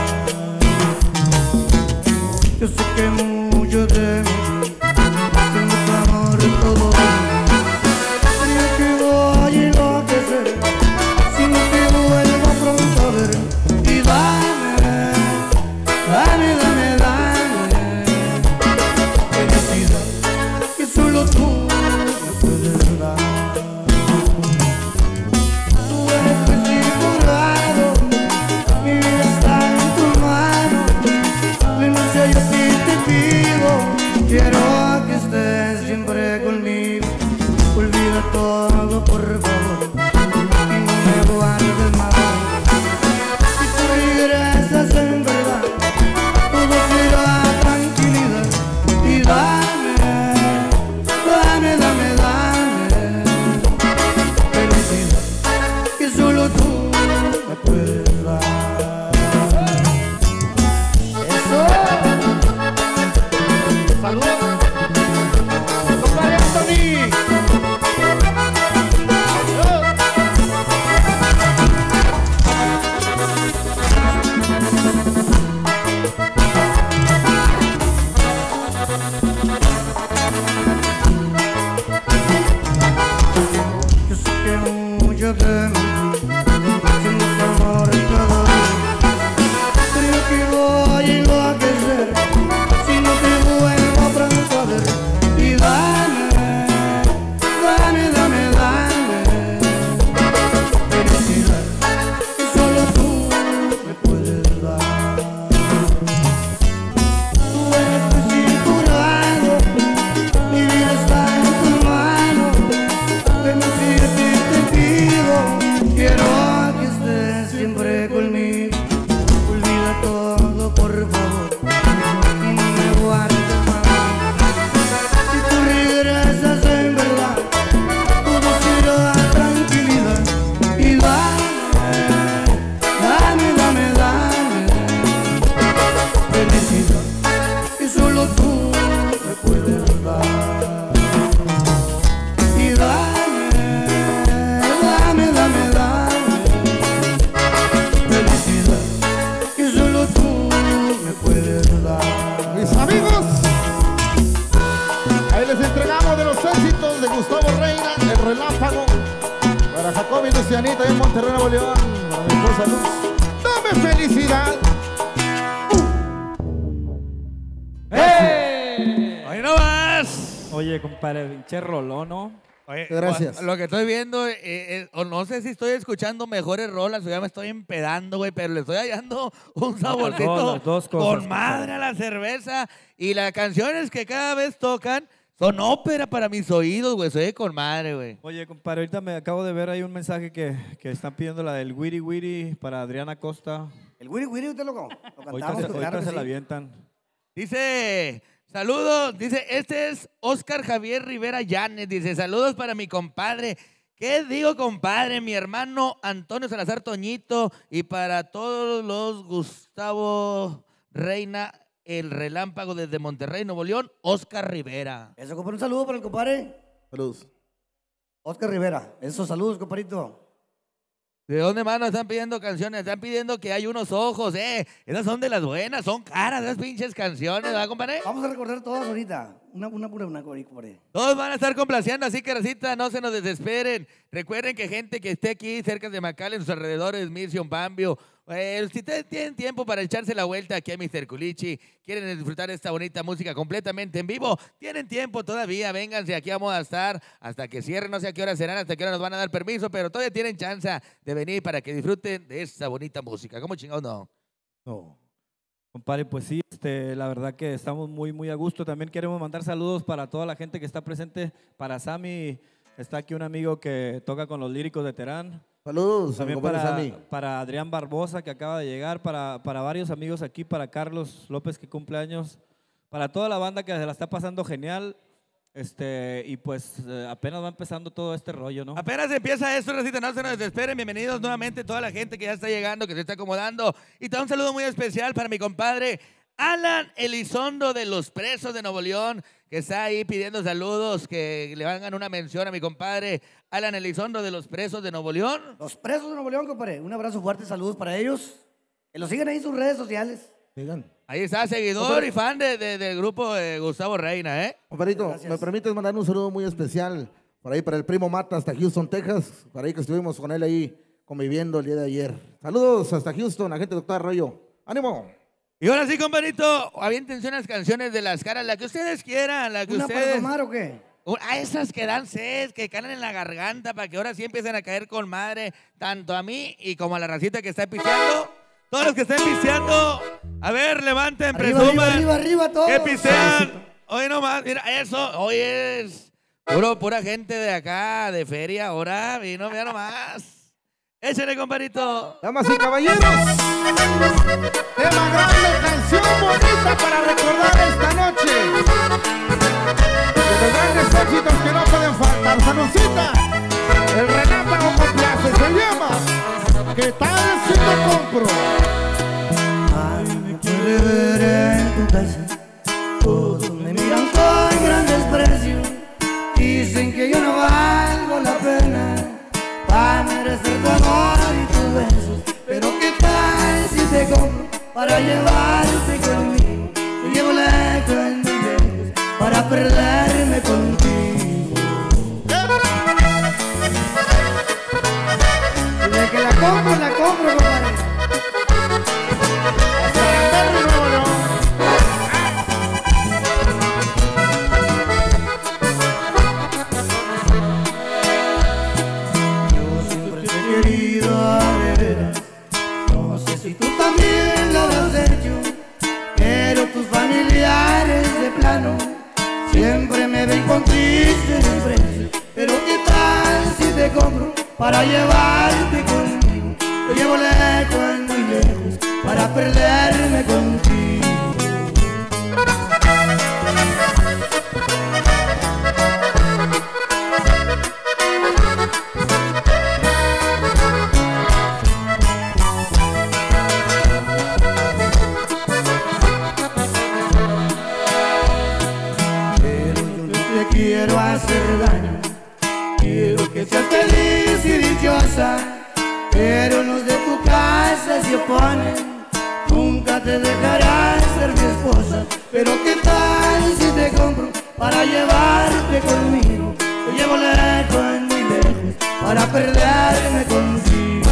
Yo sé que mucho de mí, tengo tu amor todo. Tengo que voy a enloquecer, si no te vuelvo pronto a ver. Y dame felicidad, que solo tú me puedes dar. Tú eres felicidad, mi vida está en tu mano. Renuncia yo a ti te pido, quiero que estés siempre conmigo. Olvida todo por favor y no me guardes más. Si tú regresas en verdad, todo será tranquilidad. Y dame felicidad, que solo tú me puedes dar. Eso. Saludos. Compadre Anthony. Yo sé que mucho de mí, siendo tu amor en cada día. Creo que voy a enloquecer, si no te vuelvo pronto a ver. Y dame felicidad, que solo tú me puedes dar. Tú eres felicidad, mi vida está en tu mano. Renuncia a ti te pido, quiero que estés siempre conmigo. Olvida todo por favor y no me guardes más. Si tú regresas en verdad, todo será tranquilidad. Y dame felicidad, que solo tú me puedes dar. Y dame felicidad, que solo tú me puedes dar. Mis amigos, ahí les entregamos de los éxitos de Gustavo Reina, el Relámpago, para Jacob y Lucianita en Monterrey, Nuevo León, para mi esposa Luz. Dame felicidad. ¡Hoy no más! Oye, compadre, pinche rolón, ¿no? Oye, Gracias. Lo que estoy viendo, o no sé si estoy escuchando mejores rolas o ya me estoy empedando, güey, pero le estoy hallando un saborcito las dos cosas, con madre a la cerveza. Y las canciones que cada vez tocan Son ópera para mis oídos, güey. Soy con madre, güey. Oye, compadre, ahorita me acabo de ver ahí un mensaje que están pidiendo la del Wiri Wiri para Adriana Costa. El Wiri Wiri, usted lo Ahorita cantamos. se, claro ahorita que se la sí. avientan. Dice, saludos, dice, este es Oscar Javier Rivera Llanes, dice, saludos para mi compadre. ¿Qué digo, compadre? Mi hermano Antonio Salazar Toñito y para todos los Gustavo Reina, el relámpago desde Monterrey, Nuevo León, Oscar Rivera. Eso, compadre, un saludo para el compadre. Saludos. Oscar Rivera. Esos saludos, compadrito. ¿De dónde más nos están pidiendo canciones? Están pidiendo que hay unos ojos, Esas son de las buenas, son caras esas pinches canciones, ¿verdad, compadre? Vamos a recordar todas ahorita. Una, compadre. Todos van a estar complaciendo, así que racita, no se nos desesperen. Recuerden que gente que esté aquí cerca de McAllen, en sus alrededores, Mission, Bambio, si ustedes tienen tiempo para echarse la vuelta aquí a Mr. Culichi, quieren disfrutar de esta bonita música completamente en vivo, tienen tiempo todavía, vénganse, aquí vamos a estar hasta que cierren, no sé a qué hora serán, hasta qué hora nos van a dar permiso, pero todavía tienen chance de venir para que disfruten de esta bonita música. ¿Cómo chingados no? No. Compadre, pues sí, la verdad que estamos muy, muy a gusto. También queremos mandar saludos para toda la gente que está presente. Para Sammy, está aquí un amigo que toca con los líricos de Terán. Saludos, También compadre Sammy. para Adrián Barbosa, que acaba de llegar, para varios amigos aquí, para Carlos López, que cumple años, para toda la banda que se la está pasando genial. Y pues apenas va empezando todo este rollo, ¿no? Apenas empieza esto, Racita, no se nos desesperen. Bienvenidos nuevamente toda la gente que ya está llegando, que se está acomodando. Y te un saludo muy especial para mi compadre Alan Elizondo de Los Presos de Nuevo León, que está ahí pidiendo saludos, que le hagan una mención a mi compadre Alan Elizondo de Los Presos de Nuevo León. Los Presos de Nuevo León, compadre. Un abrazo fuerte, saludos para ellos. Que los sigan ahí en sus redes sociales. Sigan. Ahí está, seguidor y fan del grupo de Gustavo Reina, ¿eh? Compadrito, Gracias. ¿me permites mandar un saludo muy especial por ahí para el primo Mata hasta Houston, Texas? Para ahí que estuvimos con él ahí conviviendo el día de ayer. Saludos hasta Houston, agente Doctor Arroyo. ¡Ánimo! Y ahora sí, compadrito, aviéntense unas canciones de las caras, la que ustedes quieran, la que ¿Una ustedes... para tomar o qué? A esas que dan sed, que caen en la garganta, para que ahora sí empiecen a caer con madre, tanto a mí y como a la racita que está pisteando. Todos los que estén pisteando, a ver, levanten, Arriba, presuman. arriba, todos. Que pistean. Hoy nomás, mira, eso, hoy es pura gente de acá, de feria, ahora vino, mira nomás. Échale, compadrito. Damas y caballeros, tema grande, canción bonita para recordar esta noche. De los grandes éxitos que no pueden faltar. Salucita, el relámpago complace, se llama ¿Qué tal si te compro? Nadie me quiere ver en tu casa. Todos me miran con gran desprecio. Dicen que yo no valgo la pena para merecer tu amor y tus besos. Pero qué tal si te compro para llevarte conmigo. Te llevo lejos en mi lejos para perderme contigo. De que la compro, compadre. Yo siempre te he querido a veras. No sé si tú también lo has hecho, pero tus familiares de plano siempre me ven con triste desprecio. Pero qué tal si te compro para llevarte conmigo. Te llevo lejos, muy lejos, para perderme contigo. Pero yo no te quiero hacer daño. Quiero que seas feliz y dichosa, pero los de tu casa se oponen. Nunca te dejarán ser mi esposa. Pero qué tal si te compro para llevarte conmigo. Te llevo lejos, muy lejos, para perderme contigo.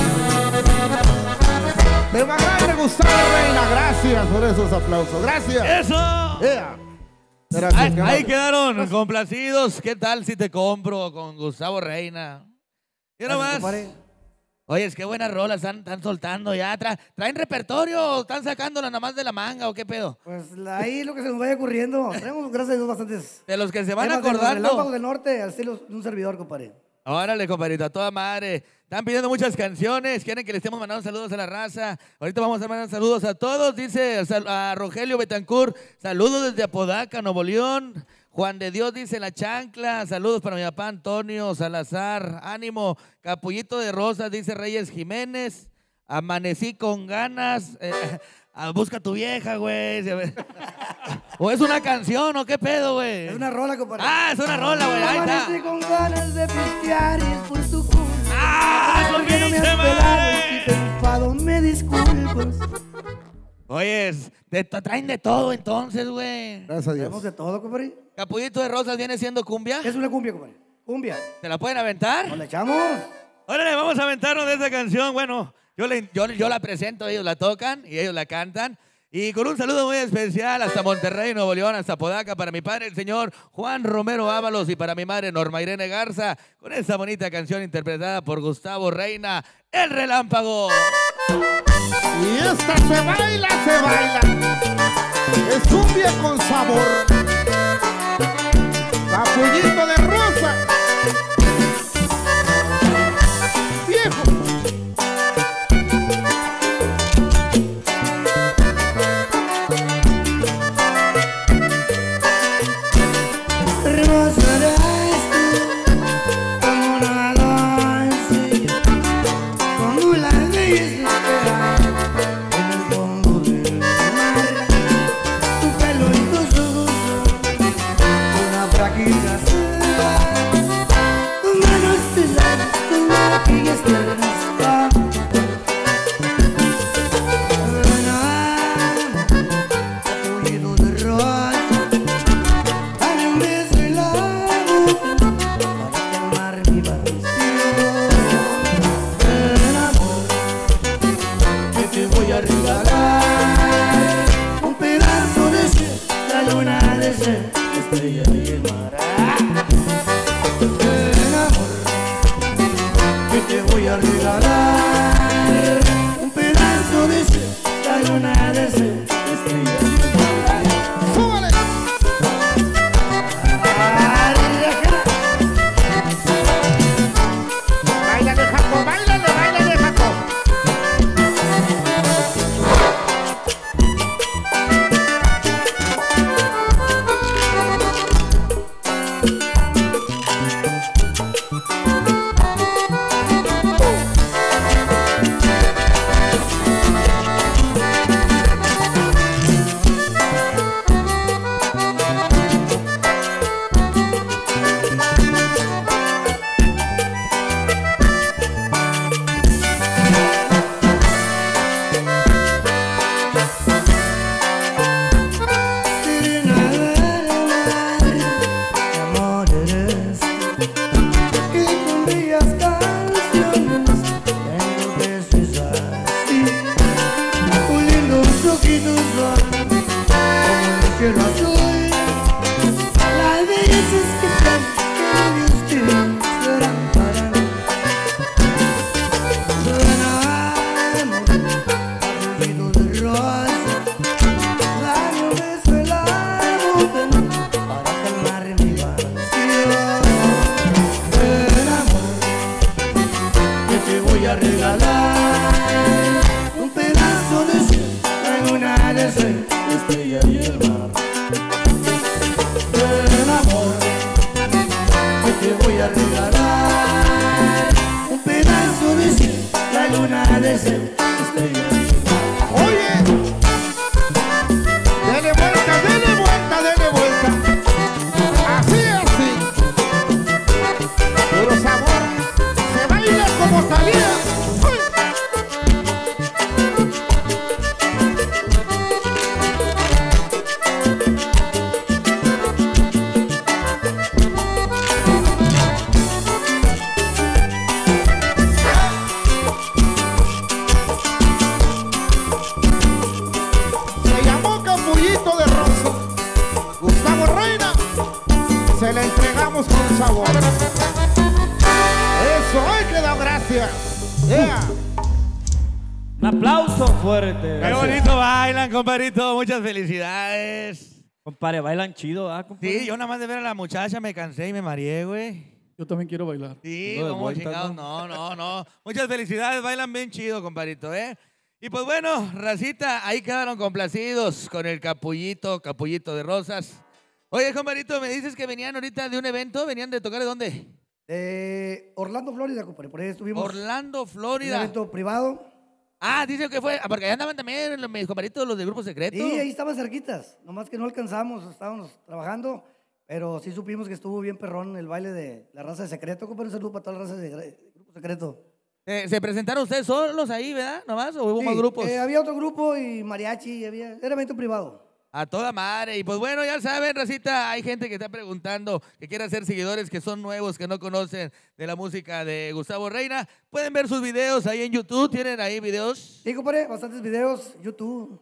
Tema grande, Gustavo Reina, gracias por esos aplausos, gracias. ¡Eso! Yeah. Gracias, Ahí camarada. quedaron complacidos. ¿Qué tal si te compro con Gustavo Reina? Y Gracias, nomás, compadre. Oye, es que buenas rolas están soltando ya. ¿Traen repertorio o están sacándola nada más de la manga o qué pedo? Pues ahí lo que se nos vaya ocurriendo. Tenemos, gracias a Dios, bastantes. De los que se van temas de los acordando. Relámpagos del Norte, al estilo de un servidor, compadre. Órale, compadrito, a toda madre. Están pidiendo muchas canciones. Quieren que le estemos mandando saludos a la raza. Ahorita vamos a mandar saludos a todos. Dice a Rogelio Betancourt. Saludos desde Apodaca, Nuevo León. Juan de Dios dice La Chancla. Saludos para mi papá Antonio Salazar. Ánimo. Capullito de Rosas dice Reyes Jiménez. Amanecí con ganas. Busca tu vieja, güey. ¿O es una canción o qué pedo, güey? Es una rola, compadre. Ah, es una rola, güey. Ahí está. Amanecí con ganas de pistear y es por tu culpa. ¡Ah! ¿Por qué no me has pelado? Y te enfado, me disculpas. Oye, te traen de todo entonces, güey. Gracias a Dios. Tenemos de todo, compadre. Capullito de Rosas viene siendo cumbia. Es una cumbia, compadre. Cumbia. ¿Te la pueden aventar? ¿Nos la echamos? Órale, vamos a aventarnos de esa canción. Bueno, yo la presento, ellos la tocan y ellos la cantan. Y con un saludo muy especial hasta Monterrey, Nuevo León, hasta Podaca, para mi padre, el señor Juan Romero Ábalos, y para mi madre, Norma Irene Garza, con esta bonita canción interpretada por Gustavo Reina, El Relámpago. Y esta se baila. Es cumbia con sabor. Capullito de rosa. Viejo. Hermosarás tú como una doncella, como la belleza que hay en el fondo del mar. Tu pelo y tus ojos son una frágil selva. Tus manos pesadas, tus mejillas tiernas. Apellido de rosa. Dame un beso en la boca para calmar mi pasión. El amor que te voy a regalar, un pedazo de cielo, la luna de ser, la estrella y el mar. El amor que te voy a regalar, un pedazo de cielo, la luna de ser, la estrella y el mar. ¡Súbale! Báilale, Jaco, báilale, Jaco. Se la entregamos con sabor. Eso, ¡ay, que da gracias! Yeah. Un aplauso fuerte. Qué bonito bailan, compadrito. Muchas felicidades. Compadre, bailan chido, ¿ah, compadre? Sí, yo nada más de ver a la muchacha me cansé y me mareé, güey. Yo también quiero bailar. Sí, No de como vuelta, chingados. ¿no? No. Muchas felicidades, bailan bien chido, compadrito, ¿eh? Y pues bueno, racita, ahí quedaron complacidos con el capullito de rosas. Oye, compadrito, me dices que venían ahorita de un evento, ¿venían de tocar de dónde? Orlando, Florida, compadre. Por ahí estuvimos. Orlando, Un Florida. evento privado. Ah, dice que fue, porque allá andaban también mis compadritos, los de Grupo Secreto. Sí, ahí estaban cerquitas. Nomás que no alcanzamos, estábamos trabajando. Pero sí supimos que estuvo bien perrón el baile de la raza de Secreto. Compadre, un saludo para toda la raza de Grupo Secreto. ¿Se presentaron ustedes solos ahí, verdad? ¿Nomás? ¿O hubo Sí, más grupos? había otro grupo y mariachi, era evento privado. A toda madre. Y pues bueno, ya saben, racita, hay gente que está preguntando, que quiere ser seguidores, que son nuevos, que no conocen de la música de Gustavo Reina. Pueden ver sus videos ahí en YouTube. ¿Tienen ahí videos? Sí, compadre, bastantes videos, YouTube,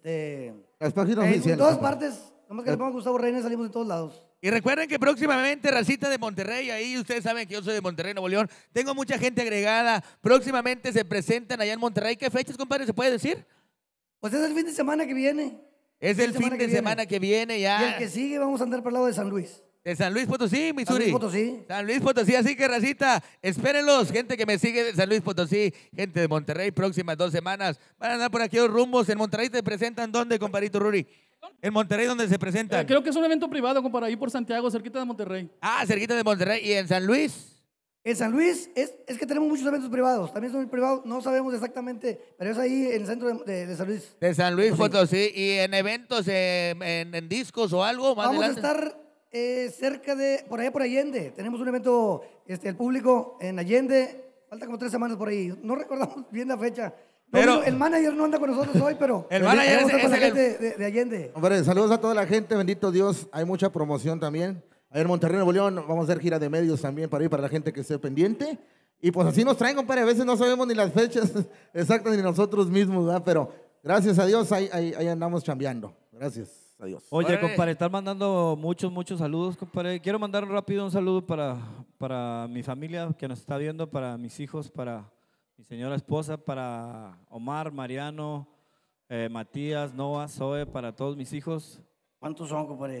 Las páginas en oficiales. todas partes. Nomás que le pongan Gustavo Reina, salimos de todos lados. Y recuerden que próximamente, racita de Monterrey, ahí ustedes saben que yo soy de Monterrey, Nuevo León. Tengo mucha gente agregada. Próximamente se presentan allá en Monterrey. ¿Qué fechas, compadre, se puede decir? Pues es el fin de semana que viene. Es el fin de semana que viene ya. Y el que sigue vamos a andar para el lado de San Luis. De San Luis Potosí, Missouri. San Luis Potosí. San Luis Potosí, así que racita, espérenlos, gente que me sigue de San Luis Potosí, gente de Monterrey, próximas 2 semanas. Van a andar por aquí los rumbos. ¿En Monterrey te presentan dónde, compadrito Ruri? ¿En Monterrey dónde se presentan? Creo que es un evento privado, compadre, ahí por Santiago, cerquita de Monterrey. Ah, cerquita de Monterrey. ¿Y en San Luis? En San Luis es que tenemos muchos eventos privados. También son privados, no sabemos exactamente, pero es ahí en el centro de San Luis. De San Luis Potosí. Potosí. ¿Y en eventos, en discos o algo más Vamos adelante? a estar cerca de, por allá por Allende. Tenemos un evento, el público en Allende. Falta como 3 semanas por ahí. No recordamos bien la fecha. Pero- El manager no anda con nosotros hoy, pero El manager vamos a estar con la es el- gente de Allende. Hombre, saludos a toda la gente, bendito Dios. Hay mucha promoción también. Ahí en Monterrey, Nuevo León, vamos a hacer gira de medios también para ir para la gente que esté pendiente. Y pues así nos traen, compadre. A veces no sabemos ni las fechas exactas ni nosotros mismos, ¿verdad? Pero gracias a Dios ahí andamos chambeando. Gracias a Dios. Oye, Órale. compadre, están mandando muchos saludos, compadre. Quiero mandar rápido un saludo para mi familia que nos está viendo, para mis hijos, para mi señora esposa, para Omar, Mariano, Matías, Noah, Zoe, para todos mis hijos. ¿Cuántos son, compadre?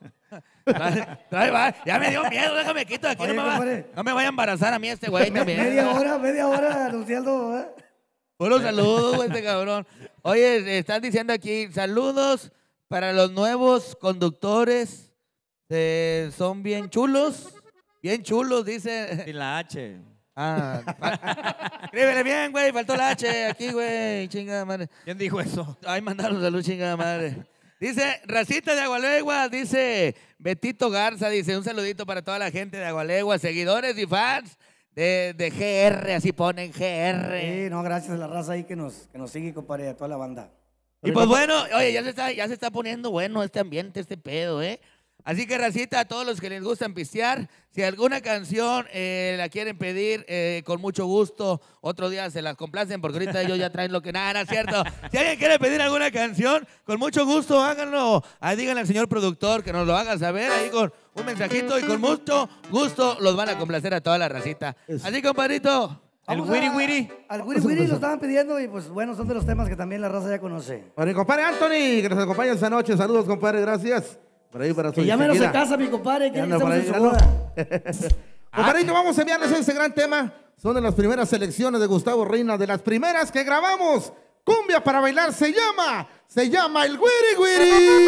Va. Ya me dio miedo, déjame quito aquí. Oye, compadre. No me vaya a embarazar a mí este güey también. media hora anunciando, ¿eh? Puro saludos, güey, este cabrón. Oye, están diciendo aquí, saludos para los nuevos conductores. Son bien chulos, dice. Sin la H. Escríbele bien, güey, faltó la H aquí, güey, chingada madre. ¿Quién dijo eso? Ay, mandaron salud, chingada madre. Dice, racita de Agualegua, dice Betito Garza, dice, un saludito para toda la gente de Agualegua, seguidores y fans de GR, así ponen GR. Sí, no, gracias a la raza ahí que nos sigue, compadre, a toda la banda. Y pues bueno, oye, ya se está poniendo bueno este ambiente, este pedo, ¿eh? Así que, racita, a todos los que les gustan pistear, si alguna canción la quieren pedir, con mucho gusto, otro día se las complacen, porque ahorita ellos ya traen lo que nada, ¿no es cierto? Si alguien quiere pedir alguna canción, con mucho gusto, háganlo. Ahí díganle al señor productor que nos lo haga saber, ahí con un mensajito, y con mucho gusto los van a complacer a toda la racita. Así, compadrito. El Vamos Wiri a- Wiri. Al Wiri Wiri lo estaban pidiendo y pues bueno, son de los temas que también la raza ya conoce. Para mi compadre Anthony, que nos acompaña esta noche. Saludos, compadre, gracias. Por ahí para su Que ya menos se distinguida. casa mi compadre, que Anda estamos por en su ahí, boda. Compadrito, vamos a enviarles este gran tema. Son de las primeras selecciones de Gustavo Reina, de las primeras que grabamos. Cumbia para bailar se llama el Wiri Wiri.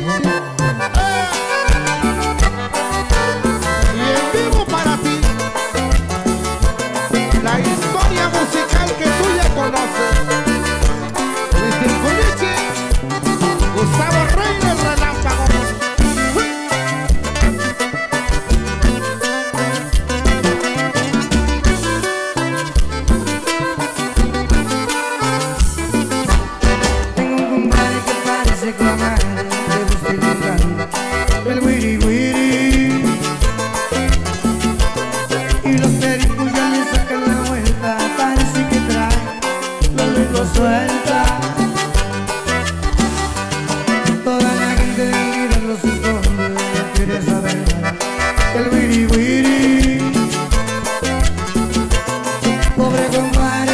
Y en vivo para ti, la historia musical que tú ya conoces. Luis Tircunichi, Gustavo Reina, el relámpago. Tengo un compadre que parece clamar, le gusta el cantante, el Wiri Wiri. Y los pericos ya le sacan la vuelta, parece que trae la lengua suelta. Toda la gente del líder los esconde, quiere saber el Wiri Wiri. Pobre compadre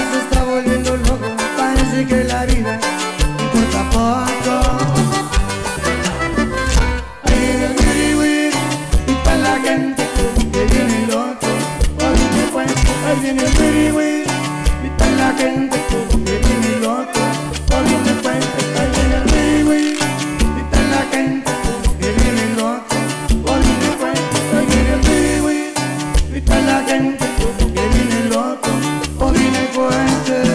parece que la vida importa poco. Ahí viene el wiri wiri y para la gente que viene loco. Oye, pues, ahí viene el wiri wiri y para la gente que viene loco. Oye, pues, ahí viene el wiri wiri y para la gente que viene loco. Oye, pues, ahí viene el wiri wiri y para la gente que viene loco. Oye, pues,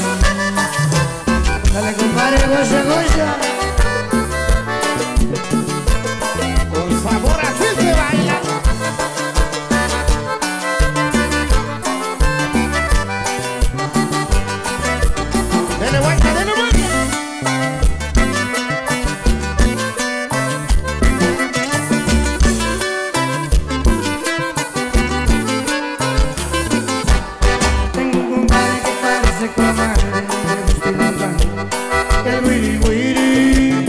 dale, compadre, goza, goza. Con sabor así se baila. Dele vuelta, dele vuelta. Tengo un compadre que parece comadre de Agustín González, el wiri wiri.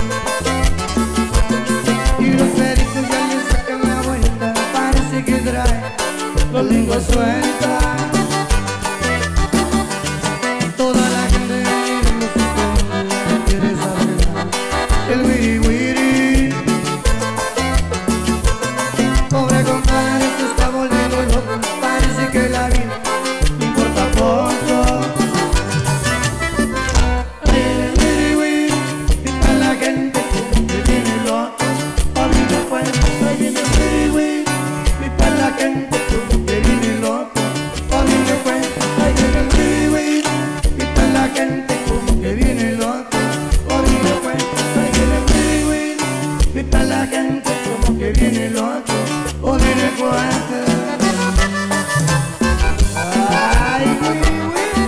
Y los pericos ya le sacan la vuelta, parece que trae la lengua suelta. Toda la gente de los hijos quiere saber el wiri wiri. Pobre compadre se está volviendo loco, parece que la vida le importa poco. Ahí viene el wiri wiri y para la gente que viene loco. Ahorita pues, ahí viene el wiri wiri y para la gente que viene loco. Ahorita pues, ahí viene el wiri wiri y para la gente que viene loco. Ahorita pues, ahí viene el wiri wiri y para la gente que viene loco. O viene fuerte. Ay, wiri wiri.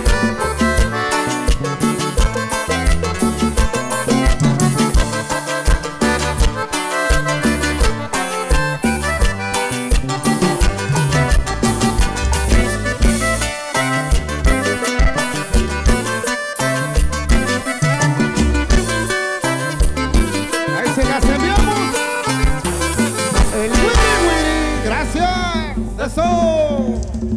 Ahí se las enviamos. El wiri wiri. Gracias. Eso.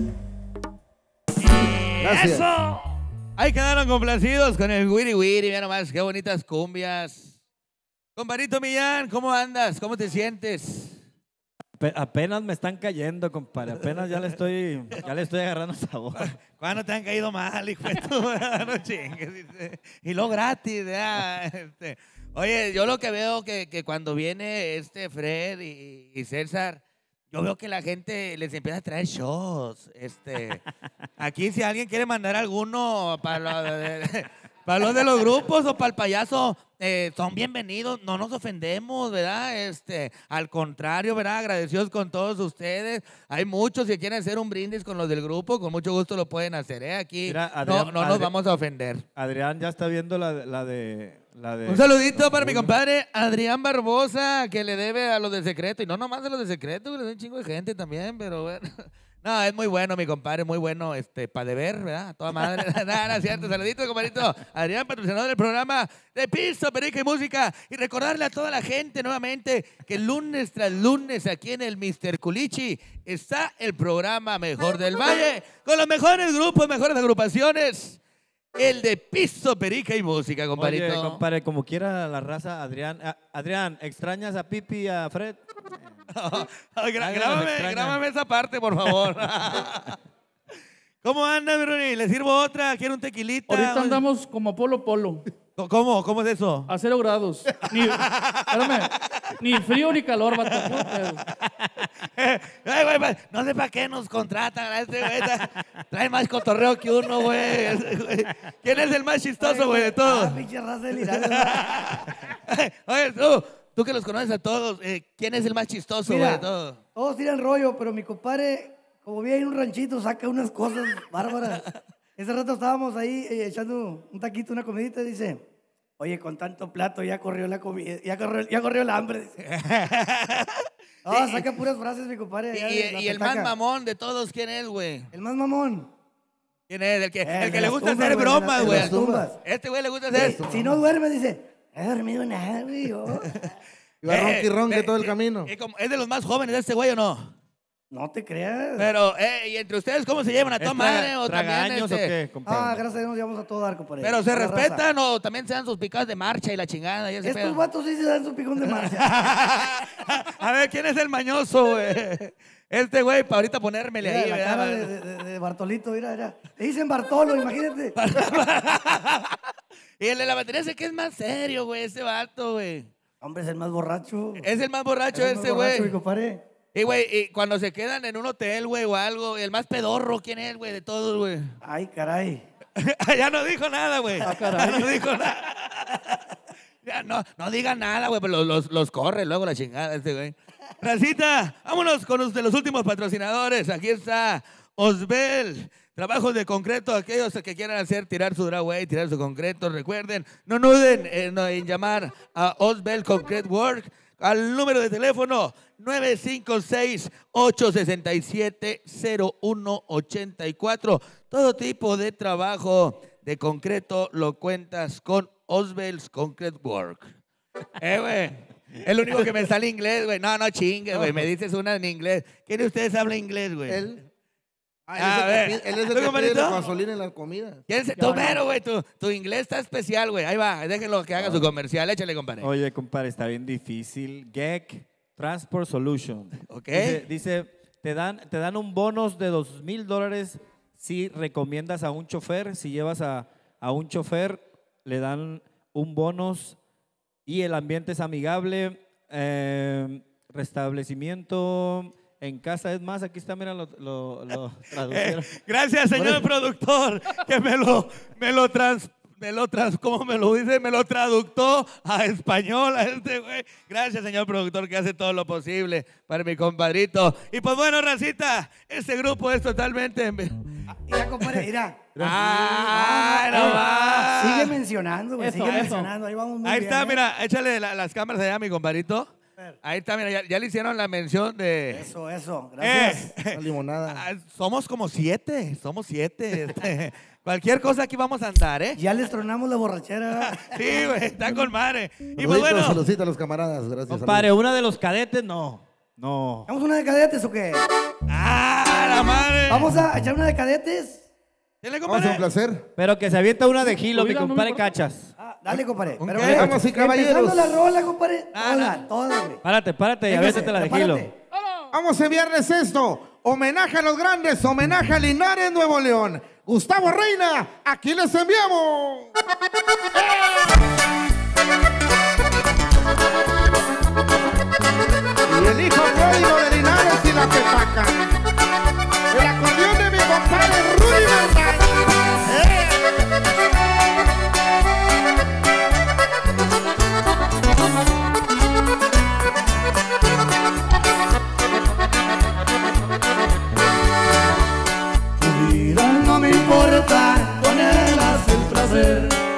Gracias. ¡Eso! Ahí quedaron complacidos con el wiri wiri. Mira nomás, qué bonitas cumbias. Comparito Millán, ¿cómo andas? ¿Cómo te sientes? Apenas me están cayendo, compadre. Apenas ya le estoy agarrando sabor. ¿Cuándo te han caído mal, hijo de tu no chingues? Dice. Y lo gratis, ¿verdad? Oye, yo lo que veo que cuando viene Fred y César, yo veo que la gente les empieza a traer shows. Aquí si alguien quiere mandar alguno para los de los grupos o para el payaso, son bienvenidos, no nos ofendemos, ¿verdad? Al contrario, ¿verdad? Agradecidos con todos ustedes. Hay muchos que quieren hacer un brindis con los del grupo, con mucho gusto lo pueden hacer, ¿eh? Aquí Mira, no nos vamos a ofender. Adrián ya está viendo la de... Un saludito para mi compadre Adrián Barbosa, que le debe a los de secreto, y no nomás a los de secreto, le da un chingo de gente también, pero bueno. No, es muy bueno, mi compadre, muy bueno, para de ver, ¿verdad? A toda madre. Nada, cierto. Saludito, compadrito. Adrián, patrocinador del programa de Piso, Perica y Música. Y recordarle a toda la gente nuevamente que lunes tras lunes aquí en el Mr. Culichi está el programa Mejor del Valle, con los mejores grupos, mejores agrupaciones. El de Piso, Perica y Música, compadrito. Oye, compadre, como quiera la raza, Adrián. Adrián, ¿extrañas a Pipi y a Fred? Grábame esa parte, por favor. ¿Cómo anda, Bruni? ¿Le sirvo otra? ¿Quiere un tequilita? Ahorita andamos como polo. ¿Cómo? ¿Cómo es eso? A 0 grados. Espérame, ni frío ni calor, vato. Puro pedo. Güey, no sé para qué nos contratan a este güey. Trae más cotorreo que uno, güey. ¿Quién es el más chistoso, güey, de todos? Pinche raza de Linares. Oye, tú que los conoces a todos, ¿quién es el más chistoso, güey, de todos? Todos tiran rollo, pero mi compadre, como vive en un ranchito, saca unas cosas bárbaras. Ese rato estábamos ahí echando un taquito, una comidita, y dice, oye, con tanto plato ya corrió la comida, ya corrió el hambre. Dice. No, saca puras frases, mi compadre. ¿Y el más mamón de todos quién es, güey? ¿El más mamón? ¿Quién es? El que le gusta hacer bromas, güey. Este güey le gusta hacer. Si no duerme, dice, he dormido nada, güey. Iba ronqui ronque todo el camino. ¿Es de los más jóvenes de este güey o no? No te creas. Pero, ¿y entre ustedes cómo se llevan a toda madre? ¿O también, ¿Tragaños o qué, compadre? Gracias a Dios nos llevamos a todo dar, compadre. Pero se Toda la raza. respetan o también se dan sus picadas de marcha y la chingada. Y ese Estos pedo? vatos sí se dan su picón de marcha. A ver, ¿quién es el mañoso, güey? Este güey, para ahorita ponérmele Mira ahí, la ¿verdad? cara de Bartolito, mira. Le dicen Bartolo, imagínate. Y el de la batería sé que es más serio, güey, ese vato, güey. Hombre, es el más borracho. Es el más borracho Es el más ese, borracho, mi güey. compadre. Y, güey, y cuando se quedan en un hotel, güey, o algo, el más pedorro, ¿quién es, güey, de todos, güey? Ay, caray. Ya no dijo nada, güey. Ya no dijo nada. Ya no diga nada, güey, pero los corre luego la chingada este, güey. Racita, vámonos con los de los últimos patrocinadores. Aquí está Osbel. Trabajos de concreto, aquellos que quieran tirar su dragway, tirar su concreto, recuerden, no duden en llamar a Osbel Concrete Work al número de teléfono 956-867-0184. Todo tipo de trabajo de concreto lo cuentas con Osbel's Concrete Work. Güey. Es lo único que me sale inglés, güey. No chingue, güey. Me dices una en inglés. ¿Quién de ustedes habla inglés, güey? Él. A Él es ver. el ¿Tú, que pide compadrito? la gasolina en las comidas. Tú mero, güey. Tu inglés está especial, güey. Ahí va. Déjenlo que haga su comercial. Échale, compadre. Oye, compadre, está bien difícil. GEC Transport Solution. Ok. Dice, te dan un bonus de $2,000 si recomiendas a un chofer. Si llevas a un chofer, le dan un bonus y el ambiente es amigable. Restablecimiento en casa. Es más, aquí está, mira, lo tradujeron. Gracias, señor productor, que me lo ¿cómo me lo dice? Me lo traductó a español a este güey. Gracias, señor productor, que hace todo lo posible para mi compadrito. Y pues bueno, racita, este grupo es totalmente... Mira, compadre, mira. ¡Ay, no va! Sigue mencionando, güey. Eso, Sigue eso. mencionando. Ahí vamos muy Ahí bien. está, mira, échale las cámaras allá a mi compadrito. Ahí está, mira, ya le hicieron la mención de... Eso. Gracias. Una limonada. Somos como 7, cualquier cosa aquí vamos a andar, ¿eh? Ya les tronamos la borrachera. Sí, güey, está con madre. Y pues bueno, Saludcita a los camaradas. Gracias. Compadre, una de los cadetes, no. ¿Vamos una de cadetes o qué? la madre. ¿Vamos a echar una de cadetes? Dile, Vamos, un compadre. placer. Pero que se avienta una de Gilo, mi Subida, no me compadre importa. Cachas. Dale, compadre. ¿Un Pero, qué? Vamos, sí, caballeros. empezando la rola, compadre. Ah, Toda, güey. Párate y aviéntate la de Gilo. prepárate. Vamos a enviarles esto. Homenaje a los grandes, homenaje a Linares, Nuevo León. Gustavo Reina, aquí les enviamos. Y el hijo pródigo de Linares y la Petaca. El acordeón de mi compadre Rudy Montaña. Tu vida no me importa, con él haz el placer.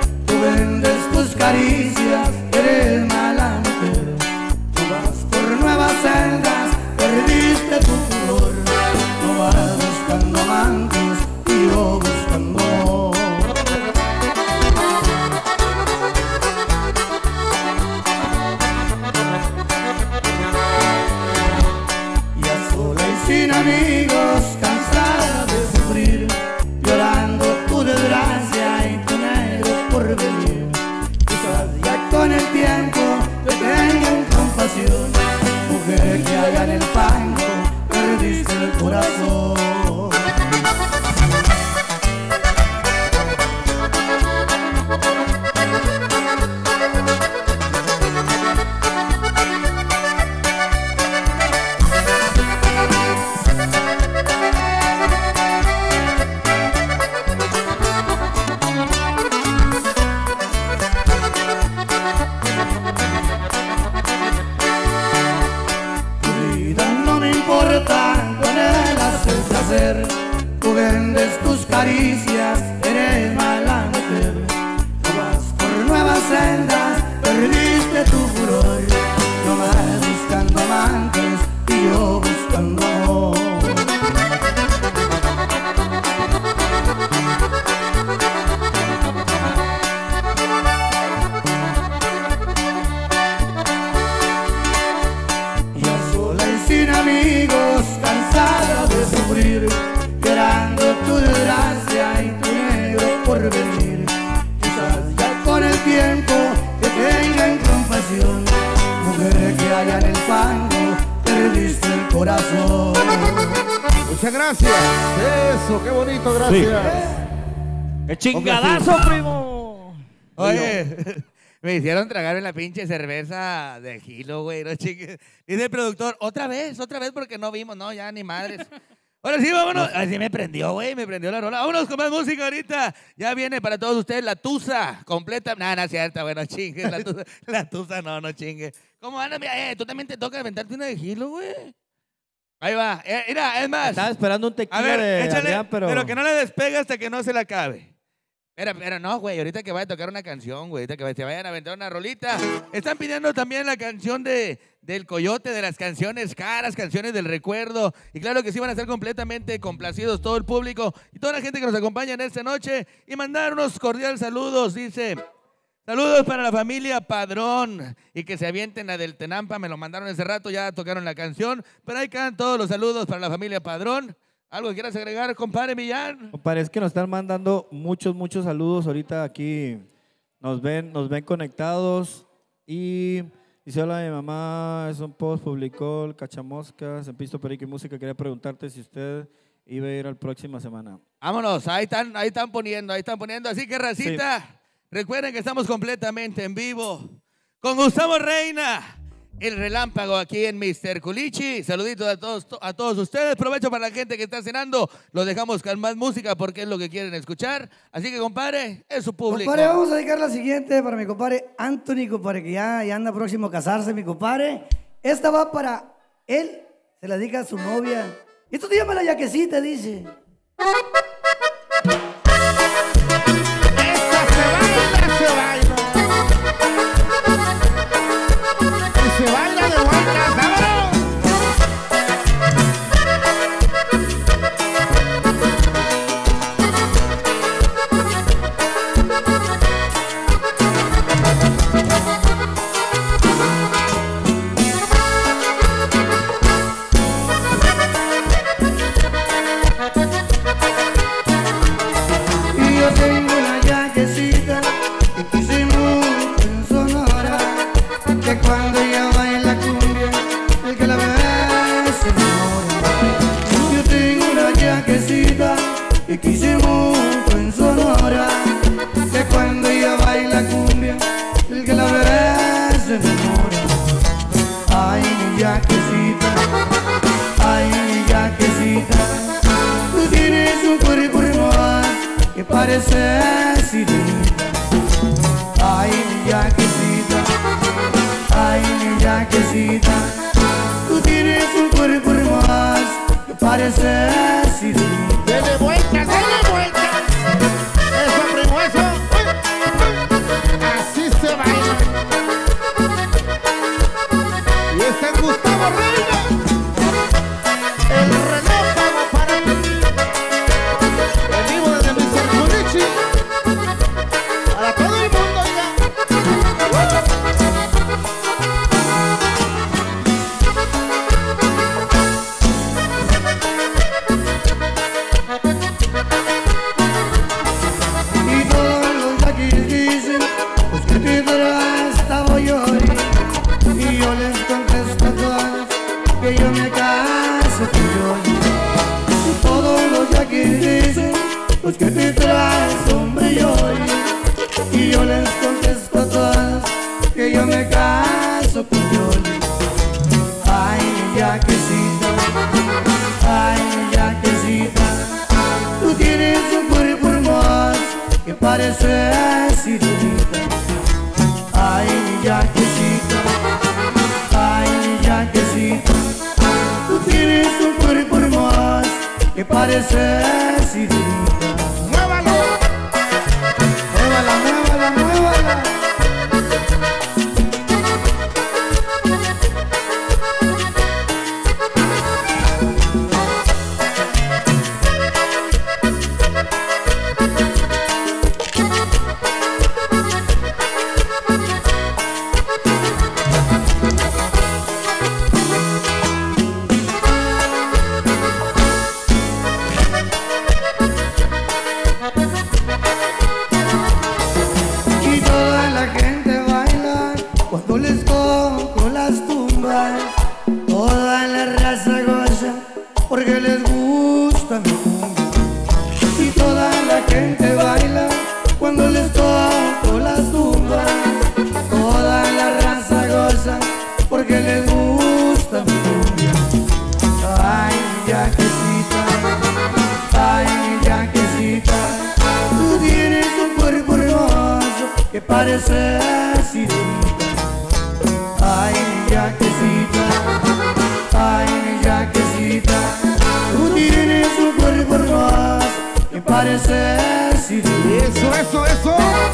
traición. Mujer que allá en el fango perdiste el corazón. Muchas gracias. Eso, qué bonito, gracias. ¡Qué chingadazo, primo! Oye, me hicieron tragarme la pinche cerveza de Gilo, güey. No chingues. Dice el productor, otra vez, porque no vimos. No, ya ni madres. Ahora sí, vámonos. Así me prendió, güey, me prendió la rola. Vámonos con más música ahorita. Ya viene para todos ustedes la tusa completa. No, no es cierta, güey, no chingues. La tusa, no chingues. ¿Cómo andas? Mira, tú también te toca aventarte una de Gilo, güey. Ahí va. Mira, es más. Estaba esperando un tequila A ver, de échale, Adrián, pero que no le despegue hasta que no se la acabe. Pero no, güey, ahorita que vaya a tocar una canción, güey, ahorita que se vayan a aventar una rolita. Están pidiendo también la canción del Coyote, de las canciones caras, canciones del recuerdo. Y claro que sí van a ser completamente complacidos todo el público y toda la gente que nos acompaña en esta noche. Y mandar unos cordiales saludos, dice... Saludos para la familia Padrón y que se avienten la del Tenampa, me lo mandaron hace rato, ya tocaron la canción, pero ahí quedan todos los saludos para la familia Padrón. ¿Algo que quieras agregar, compadre Millán? Compadre, es que nos están mandando muchos saludos ahorita aquí, nos ven conectados y dice, hola, mi mamá, es un post, publicó el Cachamoscas en Pisto Perico y Música, quería preguntarte si usted iba a ir la próxima semana. Vámonos, ahí están poniendo, así que racita... Sí. Recuerden que estamos completamente en vivo con Gustavo Reina, el relámpago aquí en Mr. Culichi. Saluditos a todos ustedes. Provecho para la gente que está cenando. Los dejamos con más música porque es lo que quieren escuchar. Así que, compadre, es su público. Compadre, vamos a dedicar la siguiente para mi compadre Anthony, compadre, que ya anda próximo a casarse, mi compadre. Esta va para él, se la dedica a su novia. Esto te llama la yaquecita, dice. Se baila de vuelta, vámonos. Y yo tengo una yaquecita que quise mucho en Sonora, que cuando ella baila cumbia, el que la ve se enamora. Yo tengo una yaquecita que quise mucho en Sonora, que cuando ella baila cumbia, el que la ve se enamora. Ay, mi yaquecita, ay, mi yaquecita, tú tienes un cuerpo hermoso que parece sirenita. Ay, mi yaquecita, ay, mi yaquecita, tú tienes un cuerpo hermoso que parece sirenita. Dele vuelta, dele vuelta. Eso, primo, eso. Así se baila. Y este es Gustavo Reina, el relámpago para ti. Venimos desde Mr. Culichi para todo el mundo, oiga. Y todos los yaquis dicen, pues que te traes esta boyori. Y yo les contesto a todas que yo me caso con Yoli. Y todos los yaquis dicen, pues que te traes hombre Yoli. Y yo les contesto a todas que yo me caso con Yoli. Ay, mi yaquecita, ay, mi yaquecita, tú tienes un cuerpo hermoso que parece sirenita. Ay, mi yaquecita, ay, mi yaquecita, tú tienes un cuerpo hermoso que parece sirenita. ¡Muévalo! Muévala, muévala, muévala. que parece sirenita. Ay, mi yaquecita, ay, mi yaquecita, tú tienes un cuerpo hermoso que parece sirenita. Eso, eso, eso.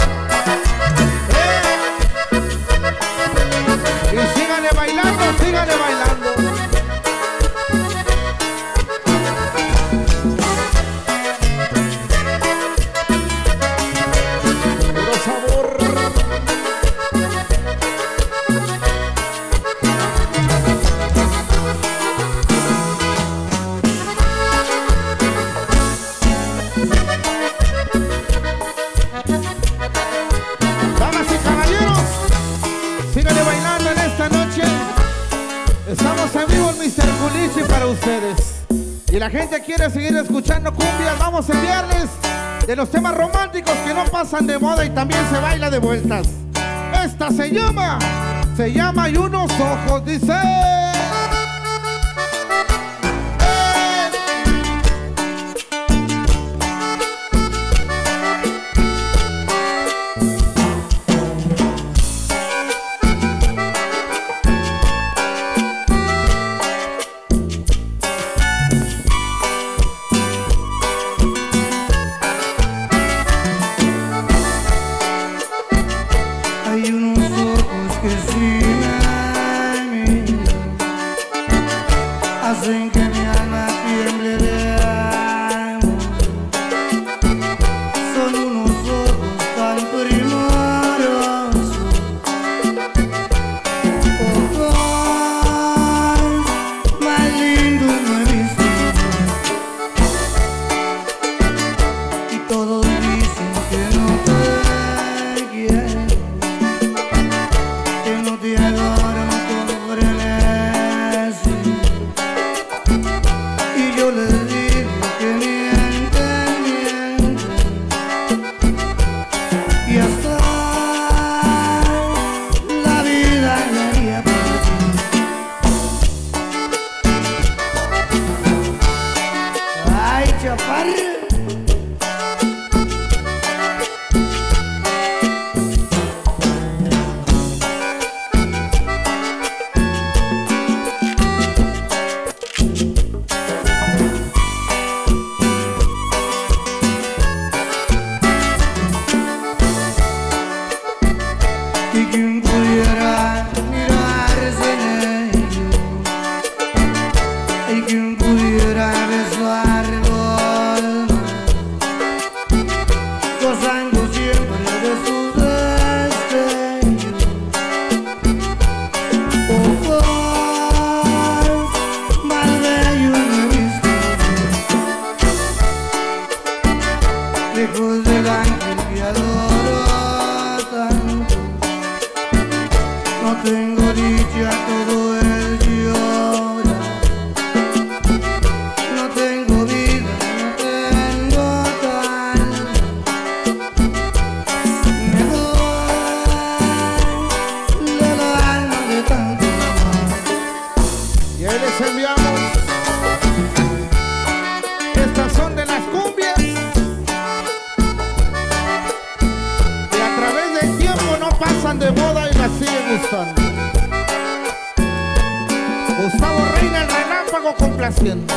Y síganle bailando, síganle bailando. Puro sabor. Damas y caballeros, síganle bailando en esta noche. Estamos en vivo en Mr. Culichi para ustedes. Y la gente quiere seguir escuchando cumbias. Vamos a enviarles de los temas románticos que no pasan de moda y también se baila de vueltas. Esta se llama Y unos ojos, dice. Hay unos ojos que sí me miran, hacen que mi alma tiemble de amor. Son unos ojos tan primorosos, ojos más lindos no he visto. Y todos dicen que no te quieren, que no te adoran con frenesí. Y yo les digo que mienten, mienten. Y hasta la vida daría por ti. Ay, chaparra. Y quien pudiera mirarse en ellos, y quien pudiera besarlos, gozando siempre de sus destellos. Ojos más bellos no he visto, lejos del ángel que adoro tanto. No tengo dicha, todo es llorar. No tengo vida, no tengo calma. Me duele el alma de tanto amar. Y ahí les enviamos. Estas son de las cumbias que a través del tiempo no pasan de moda y las siguen gustando. Gustavo Reina, el relámpago complaciendo.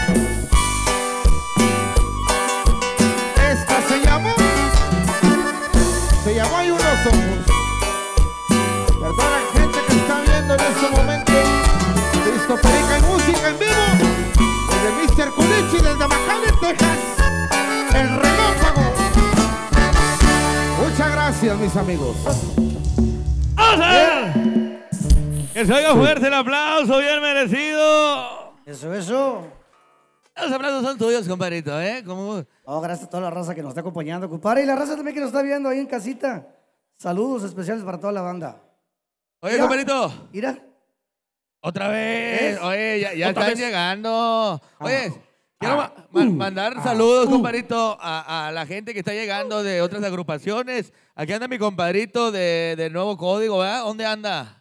Esta se llamó Hay unos ojos. Para toda la gente que está viendo en este momento Cristo Perica y música en vivo desde Mr. Culichi, desde McAllen, Texas, el relámpago. Muchas gracias, mis amigos. ¡Vamos a ver! Que se oiga fuerte el aplauso, bien merecido. Eso, eso. Los aplausos son tuyos, compadrito, ¿eh? ¿Cómo? Oh, gracias a toda la raza que nos está acompañando, compadre. Y la raza también que nos está viendo ahí en casita. Saludos especiales para toda la banda. Oye, Mira. compadrito. Mira. Otra vez. ¿Ves? Oye, ya Otra están vez. llegando. Oye, quiero mandar saludos, compadrito, a la gente que está llegando de otras agrupaciones. Aquí anda mi compadrito de Nuevo Código, ¿verdad? ¿Dónde anda?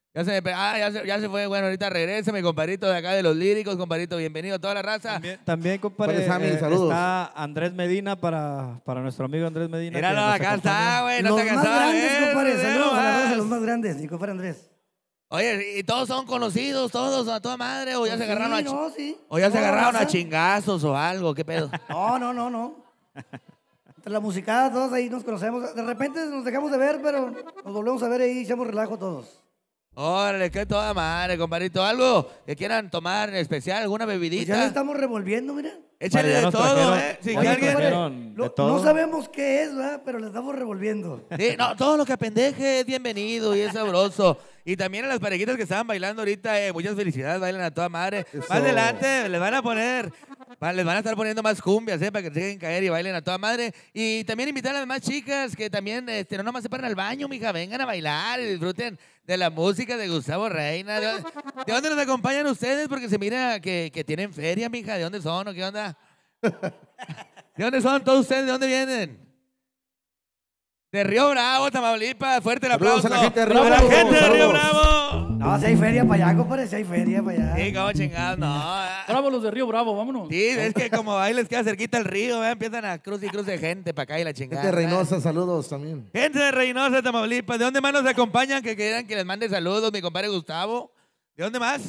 Ya se fue. Bueno, ahorita regresa mi compadrito de acá de los líricos. Compadrito, bienvenido a toda la raza. También compadre, saludos. está Andrés Medina para nuestro amigo Andrés Medina. Míralo, acá está, güey. No Los está más cansado. grandes, compadre. Saludos a la raza de los más. más grandes, mi compadre Andrés. Oye, ¿y todos son conocidos, todos a toda madre? ¿O ya se agarraron Sí, no, sí. o ya se Toda la agarraron a raza. chingazos o algo? ¿Qué pedo? No. Entre la musicada, todos ahí nos conocemos. De repente nos dejamos de ver, pero nos volvemos a ver ahí y echamos relajo todos. Órale, qué toda madre, compadrito. ¿Algo que quieran tomar en especial? ¿Alguna Pues ya le bebidita? estamos revolviendo, mira. Échale Vale, ya de nos todo, trajeron. ¿eh? Si Oye, que alguien... trajeron de todo. No sabemos qué es, ¿verdad? Pero le estamos revolviendo. Sí, no, todo lo que apendeje es bienvenido y es sabroso. Y también a las parejitas que estaban bailando ahorita, muchas felicidades, bailan a toda madre. Eso. Más adelante les van a poner, les van a estar poniendo más cumbias, para que se dejen caer y bailen a toda madre. Y también invitar a las demás chicas que también, no nomás se paren al baño, mija, vengan a bailar y disfruten de la música de Gustavo Reina. ¿De dónde nos acompañan ustedes? Porque se mira que tienen feria, mija. ¿De dónde son o qué onda? ¿De dónde son todos ustedes? ¿De dónde vienen? De Río Bravo, Tamaulipas. Fuerte el Saludos aplauso. a la gente de Río A la Bravo, gente de Río saludos. Bravo. No, si hay feria para allá, compadre, si hay feria para allá. Sí, como chingados, no. Bravo los de Río Bravo, vámonos. Sí, es que como ahí les queda cerquita el río, empiezan a cruz y cruz de gente para acá y la chingada. Gente de Reynosa, saludos también. Gente de Reynosa, Tamaulipas. ¿De dónde más nos acompañan? Que quieran que les mande saludos, mi compadre Gustavo. ¿De dónde más?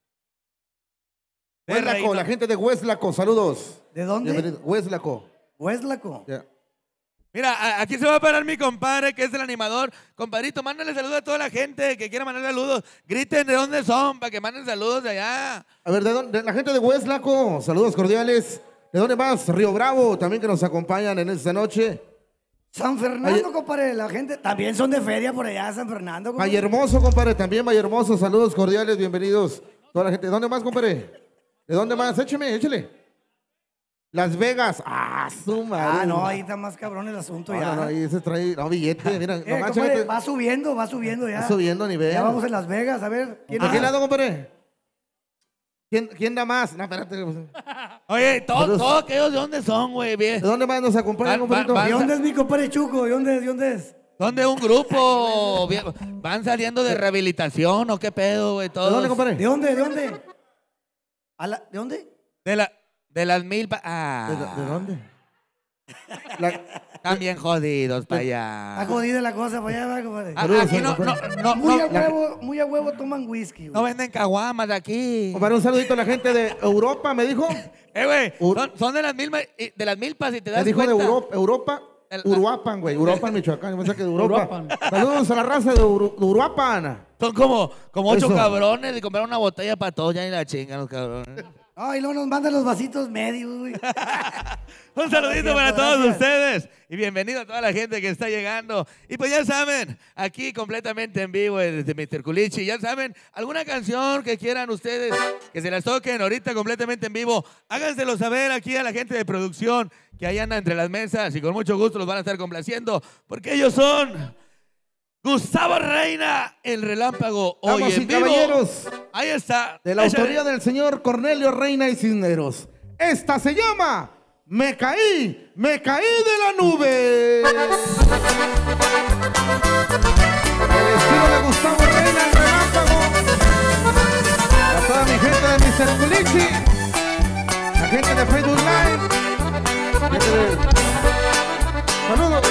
De Hueslaco, Reynosa. la gente de Hueslaco, saludos. ¿De dónde? Bienvenido. Hueslaco. Hueslaco. Ya. Mira, aquí se va a parar mi compadre, que es el animador. Compadrito, mándale saludos a toda la gente que quiera mandar saludos. Griten de dónde son para que manden saludos de allá. A ver, ¿de dónde? La gente de Hueslaco, saludos cordiales. ¿De dónde más? Río Bravo, también que nos acompañan en esta noche. San Fernando, compadre, la gente también son de feria por allá, San Fernando. compadre. Vallehermoso, compadre, también Vallehermoso, saludos cordiales, bienvenidos. Toda la gente. ¿De dónde más, compadre? ¿De dónde más? Échale. Las Vegas. Ah, su madre. Ah, no, ahí está más cabrón el asunto No, ya. no, ahí se trae, no, billete, mira. Nomás, compadre, chécate. va subiendo ya. Va subiendo nivel. Ya vamos en Las Vegas, a ver. ¿De qué lado, compadre? ¿Quién da más? No, espérate. Oye, Saludos. todos aquellos de dónde son, güey. ¿De dónde más nos acompañan, compadrito? van- ¿De dónde es mi compadre Chuco? ¿De dónde es? Son de un grupo. ¿Van saliendo de rehabilitación o qué pedo, güey? ¿De Todos. dónde, compadre? ¿De dónde? ¿De dónde? De las milpas. Ah. ¿De dónde? Están bien jodidos para Está allá. jodida la cosa para allá, va, compadre. Aquí no, Muy a huevo toman whisky. no venden caguamas aquí. Compadre, un saludito a la gente de Europa, me dijo. Güey, Ur- son de las milpas y te das Me dijo de cuenta. Europa. Uruapan, güey. Uruapan, Michoacán. Yo pensé que de Europa. Uruapan. Saludos a la raza de Uruapan. Son como 8 Eso. cabrones y comprar una botella para todos, ya ni la chingan los cabrones. Ay, luego nos mandan los vasitos medios, güey. Un saludito Gracias, para todos gracias. ustedes y bienvenido a toda la gente que está llegando. Y pues ya saben, aquí completamente en vivo desde Mr. Culichi, ya saben, alguna canción que quieran ustedes que se las toquen ahorita completamente en vivo, háganselo saber aquí a la gente de producción que ahí anda entre las mesas y con mucho gusto los van a estar complaciendo porque ellos son Gustavo Reina, el Relámpago, hoy Damas y en vivo. caballeros, Ahí está. de la Échale. autoría del señor Cornelio Reina y Cisneros. Esta se llama Me caí de la nube. El estilo de Gustavo Reina, el Relámpago. A toda mi gente de Mr. Culichi, la gente de Facebook Live, gente de... Saludos.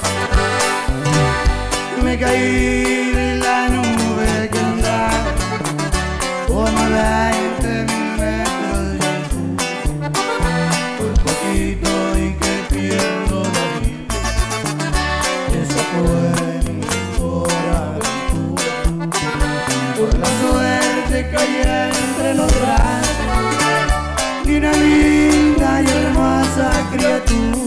Me caí de la nube que andaba como a 20 metros de altura. Por poquito y que pierdo la vida. Esa fue mi mejor aventura. Por la suerte caí entre los brazos de una linda y hermosa criatura.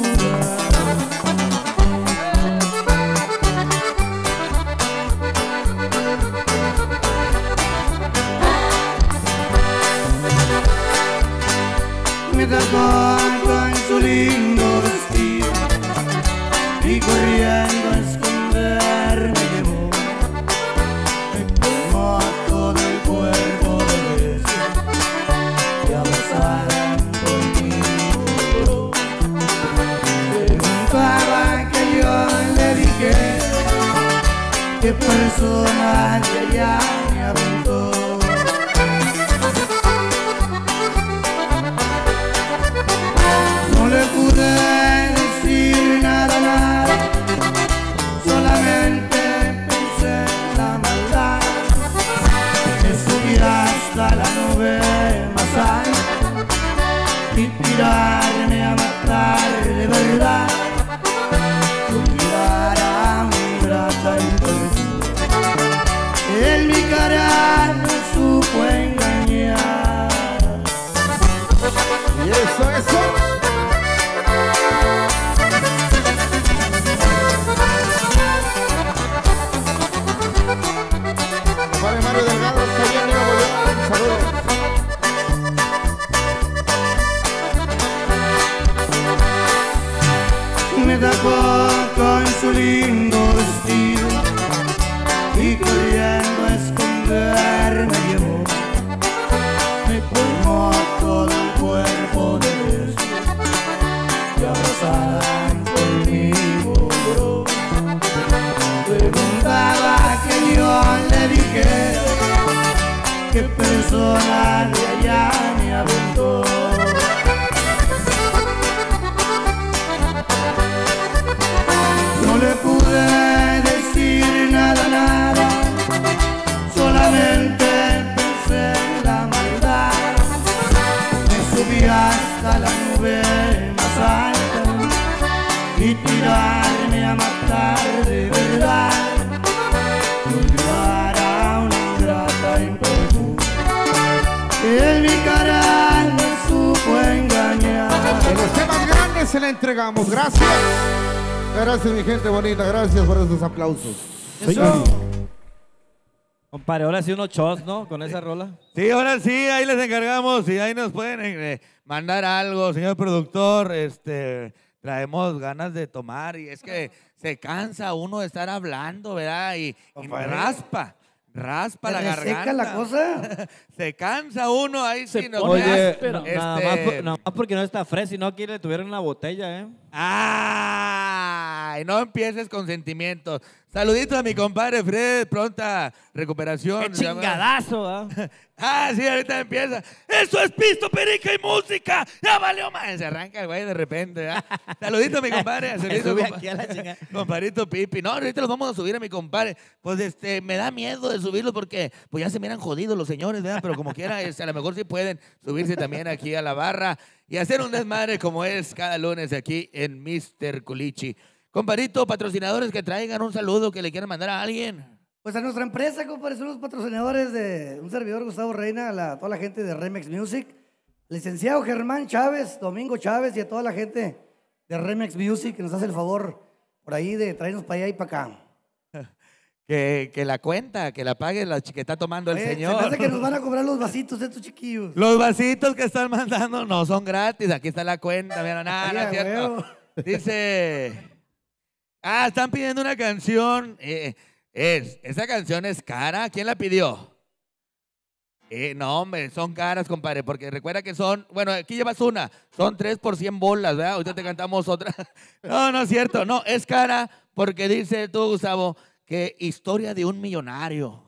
Me tapó con su lindo vestido y corriendo a esconderme llevó. Me tomó todo el cuerpo de besos y abrazada conmigo. Preguntaba que yo le dije qué persona de allá me aventó. No le pude decir nada, nada, solamente pensé en la maldad. Me subí hasta la nube más alta y tirarme a matar de verdad. Olvidar a mi grata intención. En mi cara no supo engañar. Y eso. Vale, Mario Delgado, está bien, Nuevo León. Saludos. Me tapó con su lindo vestido y corriendo a esconderme llevó. Me colmó todo el cuerpo de besos y abrazada conmigo lloró. Preguntaba que yo le dije qué persona de allá me aventó. No le pude decir nada, nada, solamente pensé en la maldad. Me subí hasta la nube más alta y tirarme a matar de verdad. Y olvidar a una ingrata imperfecta que en mi cara no supo engañar. En los temas grandes se la entregamos. Gracias. Gracias, mi gente bonita. Gracias por esos aplausos. Eso. Compadre, ahora sí unos shots, ¿no? Con esa rola. Sí, ahora sí, ahí les encargamos y ahí nos pueden mandar algo, señor productor. Traemos ganas de tomar y es que se cansa uno de estar hablando, ¿verdad? Y raspa la ¿Se garganta. seca la cosa? Se cansa uno ahí. Se sí, no pone creas. áspera. Nada más porque no está fresco, si no aquí le tuvieron una botella, ¿eh? ¡Ay! No empieces con sentimientos. Saluditos a mi compadre Fred, pronta recuperación. ¡Qué chingadazo! ¿Ah? Sí, ahorita empieza. ¡Eso es pisto, perica y música! ¡Ya valió más! Se arranca el güey de repente. Saluditos a mi compadre. Se sube aquí a la chingada. Compadrito Pipi. No, ahorita los vamos a subir a mi compadre. Pues me da miedo de subirlos porque pues ya se miran jodidos los señores, ¿verdad? Pero como quiera, a lo mejor sí pueden subirse también aquí a la barra y hacer un desmadre como es cada lunes aquí en Mr. Culichi. Compadrito, patrocinadores que traigan un saludo que le quieran mandar a alguien. Pues a nuestra empresa, compadre, son los patrocinadores de un servidor, Gustavo Reina, a toda la gente de Remix Music, licenciado Germán Chávez, Domingo Chávez y a toda la gente de Remix Music que nos hace el favor por ahí de traernos para allá y para acá. Que la cuenta, que la pague la que está tomando el Oye, señor. Se me hace que nos van a cobrar los vasitos estos chiquillos. Los vasitos que están mandando no son gratis. Aquí está la cuenta. Mira, nada, no es cierto. Dice... están pidiendo una canción. Esa canción es cara. ¿Quién la pidió? No, hombre, son caras, compadre, porque recuerda que son, bueno, aquí llevas una, son 3 por 100 bolas, ¿verdad? Ahorita te cantamos otra. No, no es cierto, no, es cara porque dice tú, Gustavo, que historia de un millonario.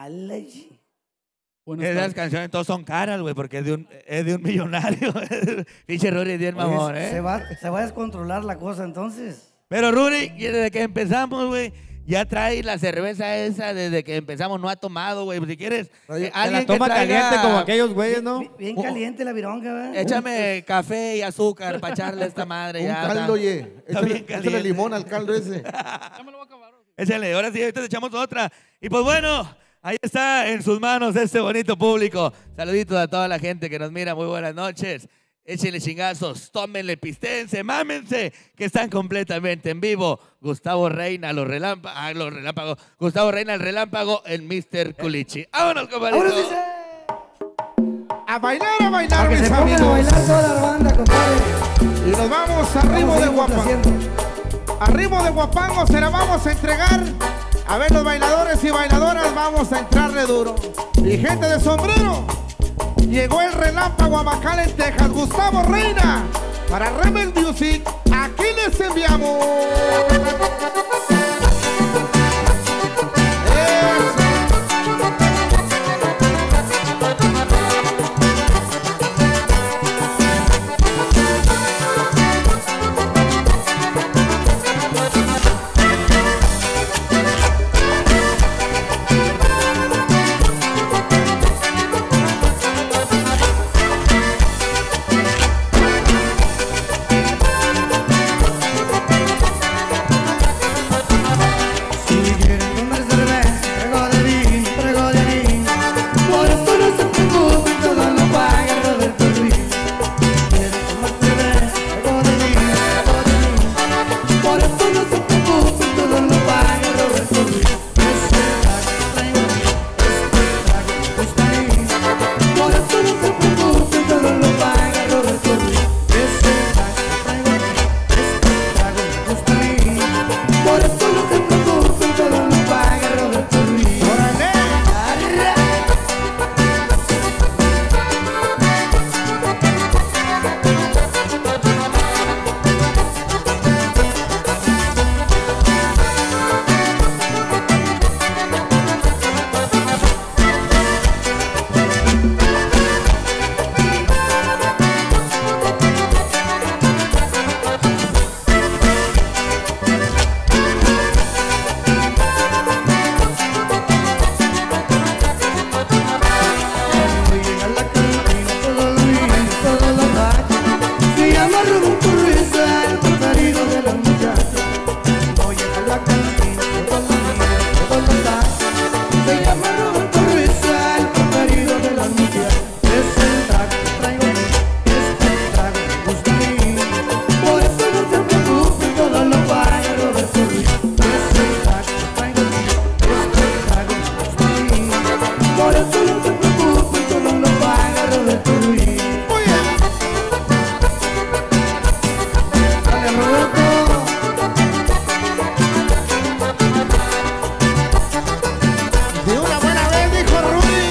Bueno, Esas canciones todas son caras, güey, porque es de un millonario. Pinche Rory, bien mamón, ¿eh? Se va a descontrolar la cosa entonces. Pero Rory, desde que empezamos, güey, ya trae la cerveza esa desde que empezamos, no ha tomado, güey. Si quieres, alguien la toma que traiga, caliente como aquellos güeyes, ¿no? Bien caliente la vironga, ¿verdad? Échame café y azúcar para echarle a esta madre. Un ya caldo, oye. Échale limón al caldo ese. Ya me lo voy a acabar. Échale, ahora sí, ahorita echamos otra. Y pues bueno, ahí está en sus manos este bonito público. Saluditos a toda la gente que nos mira. Muy buenas noches. Échenle chingazos, tómenle, pistense, mámense, que están completamente en vivo. Gustavo Reina, los relámpagos. Gustavo Reina, el relámpago en Mr. Culichi. ¡Vámonos, compadrito! A bailar, Para que mis se pongan amigos. a bailar toda la banda, compadre. Y nos vamos a ritmo de Guapango. A ritmo de Guapango se la vamos a entregar. A ver, los bailadores y bailadoras, vamos a entrarle duro. Y gente de sombrero. Llegó el relámpago a McAllen, Texas. Gustavo Reina, para Rebel Music, aquí les enviamos. Eso. Se llama Roberto Ruiz, el preferido de las mujeres. Es el trago que traigo, este trago me gusta a mí. Por eso no se preocupe, todo lo paga Roberto Ruiz. Es el trago que traigo, este trago me gusta a mí. Por eso no se preocupe, todo lo paga Roberto Ruiz. Dale, Roberto. De una buena vez, dijo Rudy.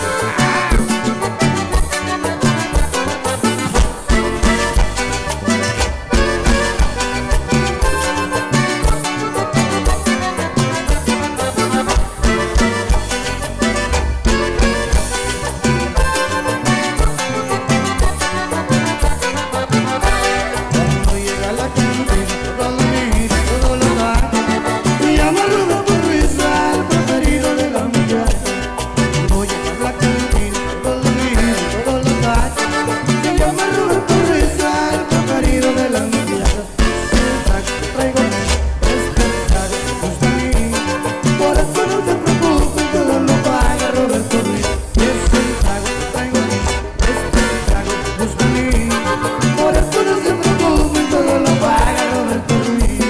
Cuando llega la cantina, todo lo mira, todo lo da. Se llama Roberto Ruiz, el preferido de la mujer. Cuando llega la cantina, todo lo mira, todo lo da. Se llama Roberto Ruiz, el preferido de la mujer. El trago que traigo, este trago me gusta a mí. Por eso no se preocupe, todo lo paga Roberto Ruiz. Es el trago que traigo, este trago me gusta a mí. Por eso no se preocupen, todo lo paga Roberto Ruiz.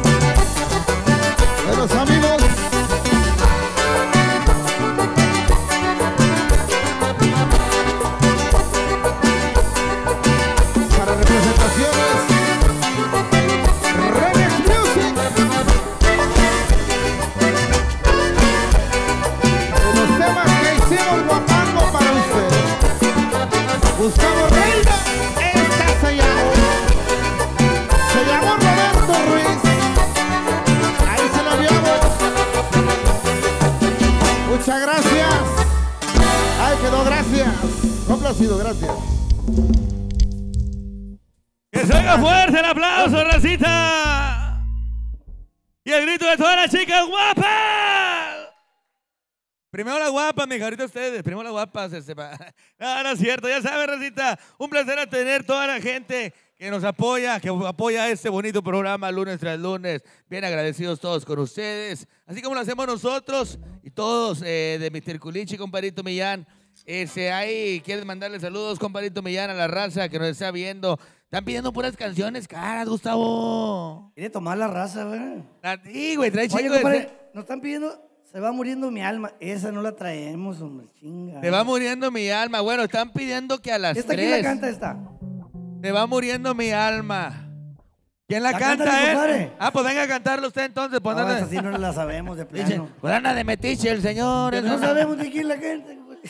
Buenos amigos. Para representaciones, Remix Music. De los temas que hicimos guapando para ustedes. Gustavo Reina, esta se llamó Roberto Ruiz. Ahí se la llevamos. Muchas gracias. Ahí quedó, gracias. Complacido, gracias. ¡Que se oiga fuerte el aplauso, racita! Y el grito de todas las chicas guapas. Primero las guapas, mija, ahorita ustedes. Primero las guapas. No, no es cierto, ya saben, racita. Un placer a tener toda la gente que nos apoya, que apoya este bonito programa lunes tras lunes. Bien agradecidos todos con ustedes. Así como lo hacemos nosotros y todos de Mr. Culichi, compadrito Millán. Ahí quieren mandarle saludos, compadrito Millán, a la raza que nos está viendo. Están pidiendo puras canciones caras, Gustavo. Quiere tomar la raza, güey. A ti, güey, trae Oye, chingo de... compadre, nos están pidiendo, se va muriendo mi alma. Esa no la traemos, hombre, chinga. Te va muriendo mi alma. Bueno, están pidiendo que a las ¿Esta 3. quién la canta esta? Te va muriendo mi alma. ¿Quién la ¿La canta, canta mi compadre? Ah, pues venga a cantarlo usted entonces. Pues No, anda- esa sí no la sabemos de Dice, plano. pues anda de metiche el señor. No sabemos de quién la canta. compadre.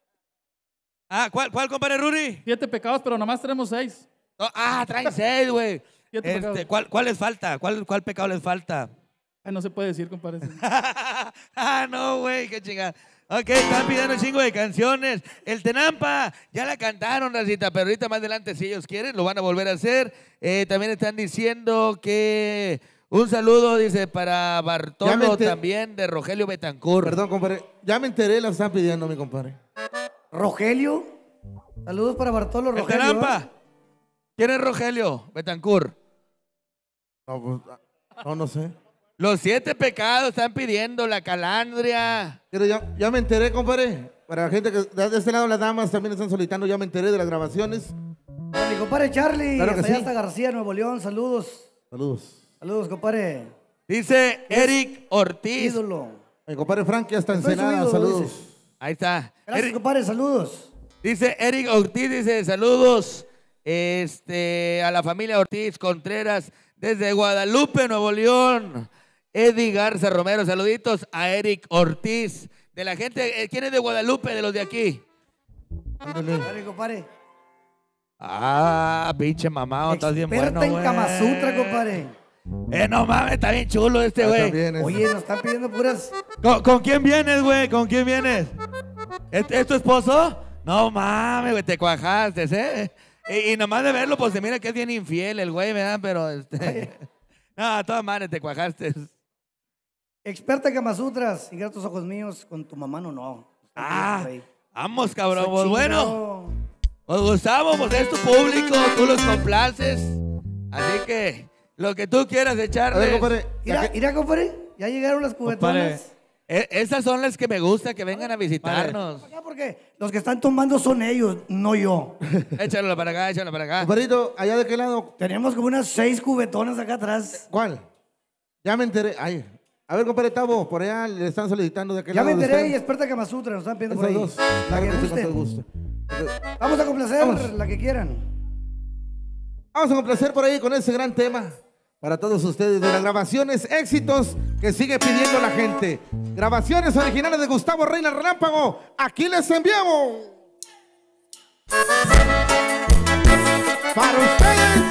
Ah, ¿cuál, compadre Ruri? 7 pecados, pero nomás tenemos 6. Traen 6, güey. 7 pecados. ¿Cuál les falta? ¿Cuál pecado les falta? Ay, no se puede decir, compadre. No, güey, qué chingada. Ok, están pidiendo un chingo de canciones. El Tenampa, ya la cantaron, racita, pero ahorita más adelante, si ellos quieren, lo van a volver a hacer. También están diciendo que un saludo, dice, para Bartolo también, de Rogelio Betancourt. Perdón, compadre. Ya me enteré, la están pidiendo, mi compadre. Rogelio. Saludos para Bartolo El Rogelio. Tenampa. ¿Quién es Rogelio Betancourt? No, pues, no sé. Los 7 pecados están pidiendo, la calandria. Pero ya me enteré, compadre. Para la gente que de este lado, las damas también están solicitando, ya me enteré de las grabaciones. Para mi compadre Charlie, Claro que hasta allá sí. hasta García, Nuevo León. Saludos. Saludos. Saludos, compadre. Dice Eric Ortiz. Ídolo. Mi compadre Frankie hasta Soy su Ensenada, ídolo, saludos. dice. Ahí está. Gracias, compadre. Saludos. Dice Eric Ortiz, dice saludos a la familia Ortiz Contreras desde Guadalupe, Nuevo León. Eddie Garza Romero, saluditos a Eric Ortiz. De la gente, ¿quién es de Guadalupe, de los de aquí? Compadre, compadre. Pinche mamá, estás bien bueno, Experta en güey. Kama Sutra, compadre. No mames, está bien chulo este güey. También es- Oye, nos están pidiendo puras. ¿Con quién vienes, güey? ¿Con quién vienes? ¿Es tu esposo? No mames, güey, te cuajaste, ¿eh? Y nomás de verlo, pues se mira que es bien infiel el güey, ¿verdad? Pero, no, a todas maneras te cuajaste. Experta en Kama Sutras. Cierra tus ojos míos, con tu mamá no. Vamos, cabrón. Soy Pues bueno, chingado. pues Gustavo, pues es tu público, tú los complaces. Así que lo que tú quieras A ver, echarle. compadre. Mira, compadre, ya llegaron las Compadre, cubetonas. Esas son las que me gusta, que vengan a visitarnos. Porque los que están tomando son ellos, no yo. Échalo para acá, échalo para acá. Compadrito, ¿allá de qué lado? Tenemos como unas 6 cubetonas acá atrás. ¿Cuál? Ya me enteré. Ay. A ver, compadre Tavo, por allá le están solicitando de qué Ya lado. me de enteré y usted. experta Kama Sutra, nos están pidiendo por Esos ahí. dos. La Claro que que sí, con todo guste. gusto. Vamos a complacer Vamos. la que quieran. Vamos a complacer por ahí con ese gran tema para todos ustedes de las grabaciones éxitos que sigue pidiendo la gente. Grabaciones originales de Gustavo Reina Relámpago. Aquí les enviamos. Para ustedes.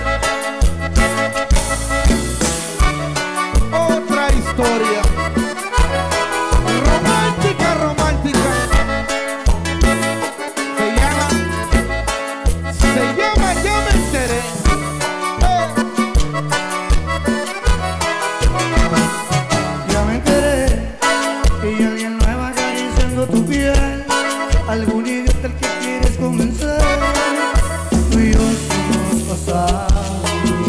Otra historia. Romántica, romántica. Se llama Ya me enteré. Ya me enteré que alguien nueva acariciando tu piel. Algún idiota al que quieres convencer. Tú y yo somos pasados.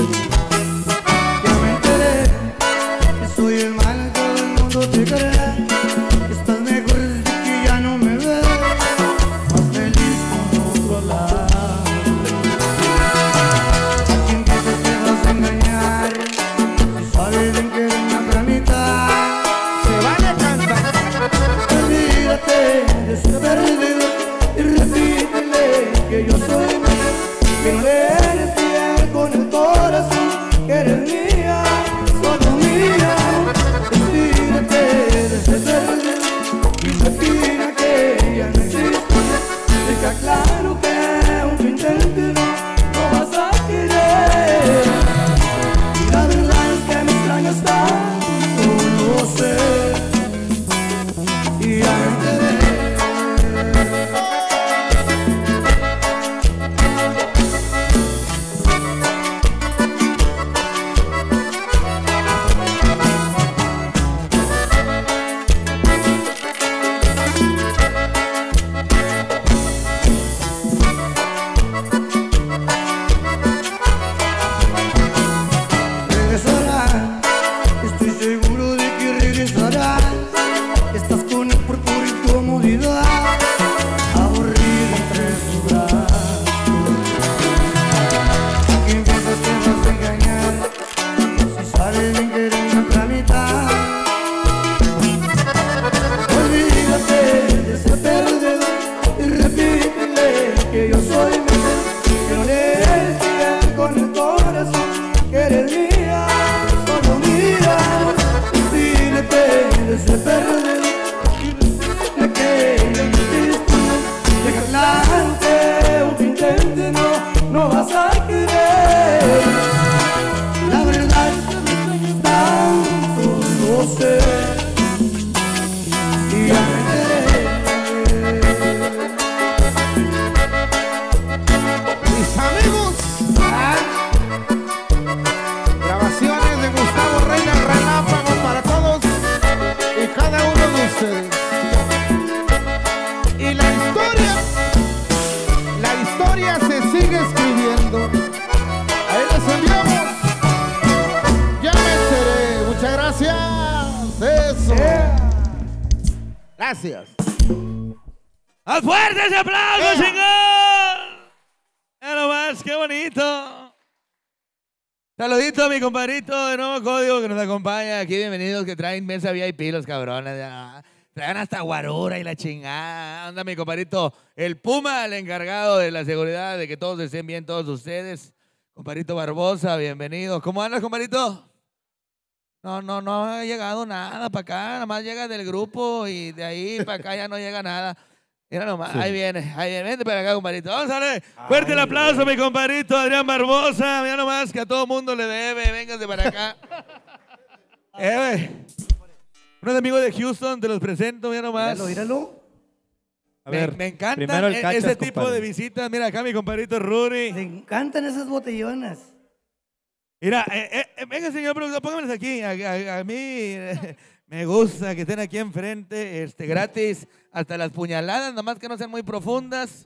Ya me enteré que soy el mal que todo el mundo te cree. Que estás mejor desde que ya no me ves. Más feliz con otro lado. ¿A quién piensas que vas a engañar? Si sabes bien que eres una tramita. Se vale cantar. Olvídate de ese perdido y repítele que yo soy mía, que no le eres fiel con el corazón, que eres mía, solo mía. Olvídate de ese perdido y repítele que ya no existe. Deja claro que aunque intentes no vas a querer. Y la verdad es que me extrañas tanto, no sé. Y ya me enteré. Regresarás, estoy seguro de que regresarás. Estás con él por pura incomodidad, aburrido entre sus brazos. ¿A quién piensas que vas a engañar? Si sabes bien que eres una tramita. Olvídate de ese perdedor y repítele que yo soy mejor, que no le eres fiel con el corazón, que eres mía, solo mía. Olvídate de ese perdedor y repítele que ya no existe. Deja claro que aunque intentes no vas a querer. La verdad es que me extrañas tanto, no sé. Y ya me enteré. Mis amigos, grabaciones de Gustavo Reina Relámpago para todos y cada uno de ustedes. Y la historia se sigue escribiendo. Ahí les enviamos. Ya me enteré. Muchas gracias. Eso. Gracias. ¡A fuerte ese aplauso, chingón! ¡Ya nomás, qué bonito! Saludito a mi compadrito de Nuevo Código que nos acompaña aquí. Bienvenidos, que traen mesa VIP los cabrones. Ya. Traen hasta guarura y la chingada. Anda mi compadrito, el Puma, el encargado de la seguridad, de que todos estén bien, todos ustedes. Compadrito Barbosa, bienvenido. ¿Cómo andas, compadrito? No ha llegado nada para acá. Nada más llega del grupo y de ahí para acá ya no llega nada. Mira nomás, sí. Ahí viene. Vente para acá, compadrito. Vamos a darle fuerte el aplauso a mi compadrito Adrián Barbosa. Mira nomás que a todo mundo le debe. Véngase para acá. Unos amigos de Houston, te los presento, mira nomás. Míralo. A ver, me encanta primero el cachas, ese tipo compadre. de visitas. Mira acá mi compadrito Rudy. Me encantan esas botellonas. Mira, venga señor productor, póngamelas aquí. A mí me gusta que estén aquí enfrente, gratis, hasta las puñaladas, nomás que no sean muy profundas.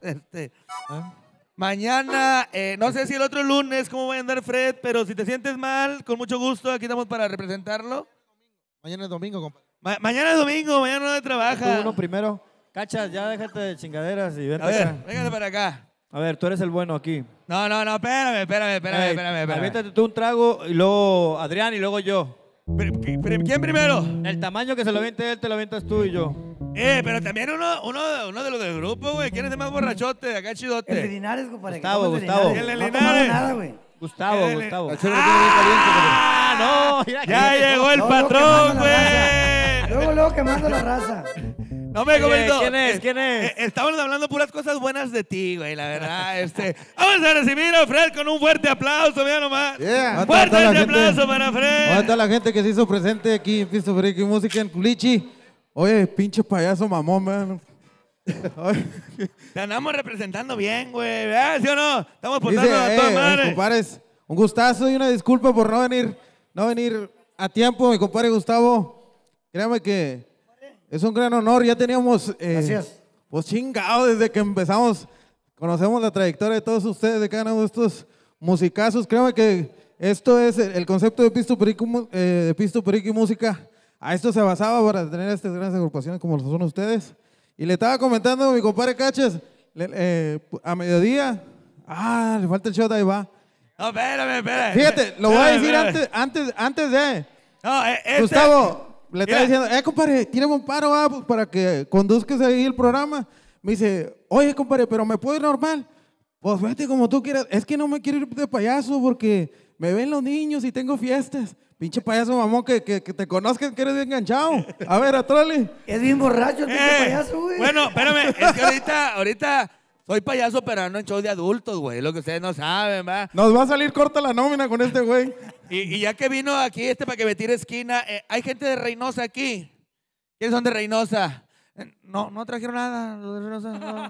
Mañana, no sé si el otro lunes cómo va a andar Fred, pero si te sientes mal, con mucho gusto, aquí estamos para representarlo. Mañana es domingo, compadre. Mañana es domingo, mañana no Tú trabaja. uno primero. Cachas, ya déjate de chingaderas y vente A ver, acá. véngase para acá. A ver, tú eres el bueno aquí. No, espérame. Ey, aviéntate tú un trago y luego Adrián y luego yo. ¿Quién primero? El tamaño que se lo aviente él, te lo avientas tú y yo. Pero también uno de los del grupo, güey. ¿Quién es el más borrachote? Acá chidote. El de Linares, compadre. Gustavo, que Gustavo. somos El de No Linares. tomamos nada, güey. Gustavo. La chela la tiene bien caliente, No, mira Ya que- llegó el Luego patrón, quemando la raza. güey. Luego quemando la raza. No me comento. ¿Quién es? ¿Quién es? Estamos hablando puras cosas buenas de ti, güey, la verdad. Vamos a recibir a Fred con un fuerte aplauso, mira nomás. Yeah. Fuerte aplauso para Fred. ¿Dónde está la gente que se hizo presente aquí en Pisto Friki Música en Culichi? Oye, pinche payaso mamón, man. Te andamos representando bien, güey, ¿verdad? ¿Sí o no? Estamos Dice, portando a toda madre. compadres, un gustazo y una disculpa por no venir a tiempo, mi compadre Gustavo. Créame que es un gran honor. Ya teníamos, Gracias. pues chingado, desde que empezamos, conocemos la trayectoria de todos ustedes, de cada uno de estos musicazos. Créame que esto es el concepto de Pisto Perico y Música. A esto se basaba para tener estas grandes agrupaciones como lo son ustedes. Y le estaba comentando a mi compadre Cachas, a mediodía, le falta el shot, ahí va. No, espérame. Fíjate, lo voy a decir Espérame. antes de... No, Gustavo, le estaba Mira. diciendo, compadre, tírame un paro, pues, para que conduzcas ahí el programa. Me dice, oye, compadre, pero ¿me puedo ir normal? Pues vete como tú quieras. Es que no me quiero ir de payaso porque me ven los niños y tengo fiestas. Pinche payaso mamón, que te conozcan que eres bien enganchado. A ver, atrole. Es bien borracho el pinche payaso, güey. Bueno, espérame, es que ahorita soy payaso, pero no en show de adultos, güey, lo que ustedes no saben, ¿va? Nos va a salir corta la nómina con este güey. Y ya que vino aquí para que me tire esquina, hay gente de Reynosa aquí. ¿Quiénes son de Reynosa? No trajeron nada, los de Reynosa, no.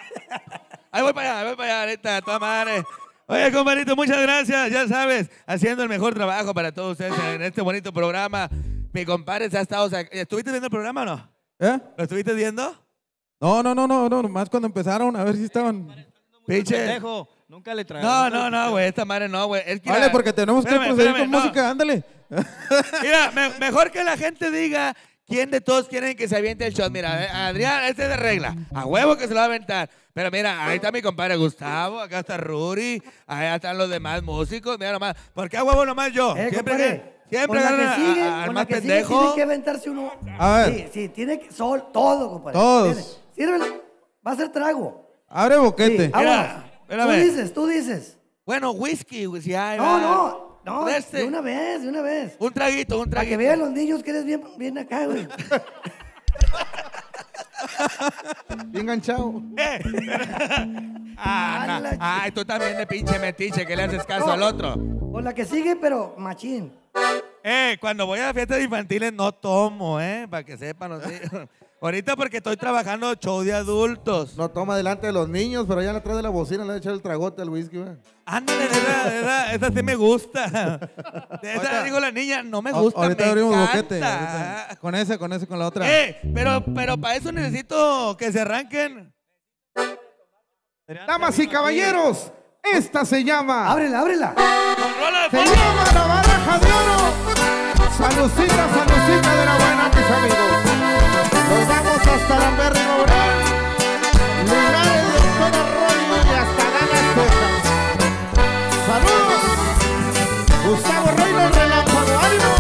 Ahí voy para allá, ahorita, toda madre. Oye, compadrito, muchas gracias, ya sabes, haciendo el mejor trabajo para todos ustedes en este bonito programa. Mi compadre se ha estado... ¿Estuviste viendo el programa o no? ¿Eh? ¿Lo estuviste viendo? No, nomás cuando empezaron, a ver si estaban... Pinche... Pendejo, nunca le traigo. No, güey, esta madre no, güey. Es que Vale, porque tenemos que proceder con no. música, ándale. Mira, mejor que la gente diga quién de todos quieren que se aviente el shot. Mira, Adrián, este es de regla. A huevo que se lo va a aventar. Pero mira, ahí está mi compadre Gustavo, acá está Ruri, allá están los demás músicos. Mira nomás, ¿por qué a huevo nomás yo? Siempre con la agarran que sigue, al con más la que sigue pendejo. tiene que aventarse uno. A ver. Sí, tiene que... todo, compadre. Todos. Sírvele. Va a ser trago. Abre boquete. Sí, vámonos. espérame. Tú dices. Bueno, whisky, güey, si hay. No, Este. de una vez. Un traguito. Para que vean los niños que eres bien acá, güey. Bien enganchado. Ay, tú también de pinche metiche que le haces caso No. al otro. Con la que sigue, pero machín. Cuando voy a fiestas infantiles no tomo, para que sepan los niños. Ahorita porque estoy trabajando show de adultos. No toma delante de los niños, pero allá atrás de la bocina le ha echado el tragote al whisky, ¿verdad? Ándale, esa sí me gusta. De esa digo la niña, no me gusta, Ahorita me abrimos encanta. boquete. ahorita. Con ese, con la otra. Pero para eso necesito que se arranquen. Damas y caballeros, esta se llama... Ábrela. Con rola de Se fondo. llama La Baraja de Oro. Salucita de la buena, mis amigos. Nos vamos hasta la Berry Mobrán, Linares, Doctor Arroyo y hasta Dallas, Texas. ¡Saludos! Gustavo Reino, Relámpago, ánimo.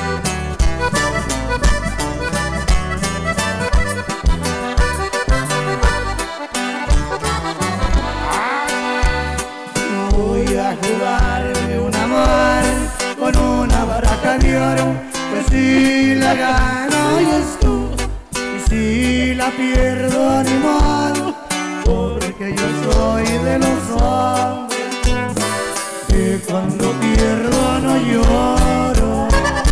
Voy a jugarme un amor con una baraja de oro, pues si la gano y es tú, y si la pierdo ni modo, porque yo soy de los hombres que cuando pierdo no lloro.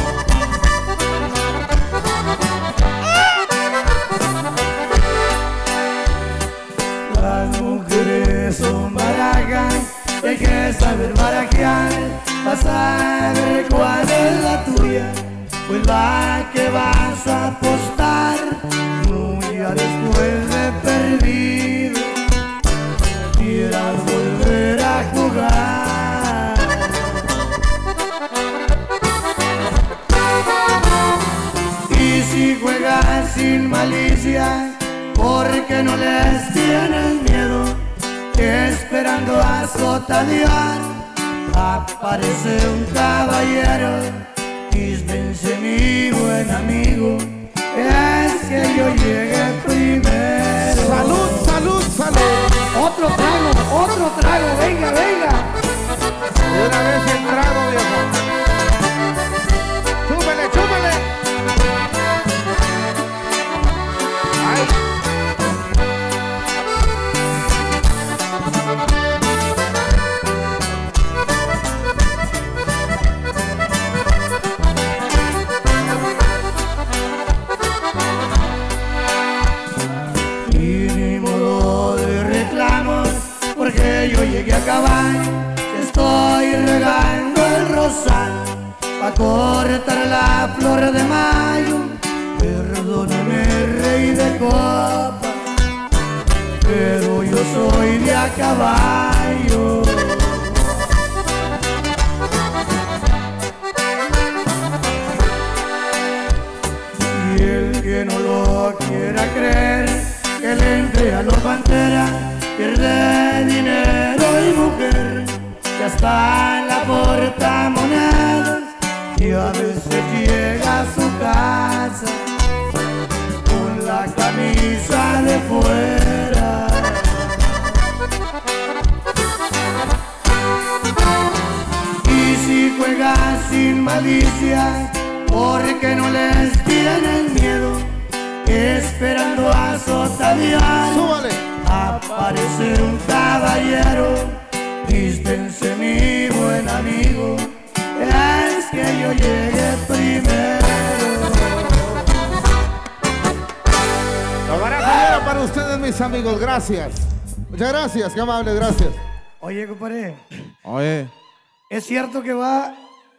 Las mujeres son barajas, hay que saber barajear, vas a ver cuál es la tuya, pues la que vas a apostar, no ya después de perdido, quieras volver a jugar. Y si juegas sin malicia, porque no les tienes miedo, esperando a sotanear. Aparece un caballero, dispense mi buen amigo, es que yo llegué primero. Salud, salud, salud. Otro trago, venga, venga. De una vez el trago, viejo. Chúpele, chúpele. Ay. Y ni modo de reclamos, porque yo llegué a caballo. Estoy regando el rosal pa' cortar la flor de mayo. Perdóname, rey de copa, pero yo soy de a caballo. Y el que no lo quiera creer, que le entre a los Pantera, pierde dinero y mujer, que hasta en la portamonedas, y a veces llega a su casa con la camisa de fuera. Y si juegas sin malicia, porque no les tienes miedo, esperando a sotanear. Súbale. Aparece un caballero, dispense mi buen amigo, es que yo llegué primero. Lo barato para ustedes, mis amigos. Gracias. Muchas gracias, qué amable, gracias. Oye, compadre, Oye, ¿es cierto que va?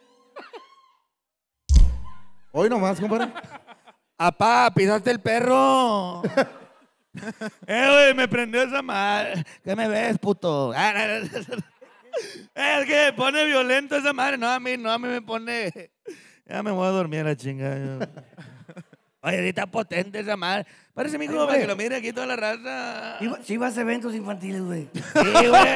Hoy nomás, compadre. Apá, pisaste el perro. Güey, me prendió esa madre. ¿Qué me ves, puto? Es que me pone violento esa madre. No, a mí me pone. Ya me voy a dormir a la chingada. Oye, ahorita potente esa madre. Parece mi hijo para que lo mire aquí toda la raza. Sí vas a eventos infantiles, güey. Sí, güey.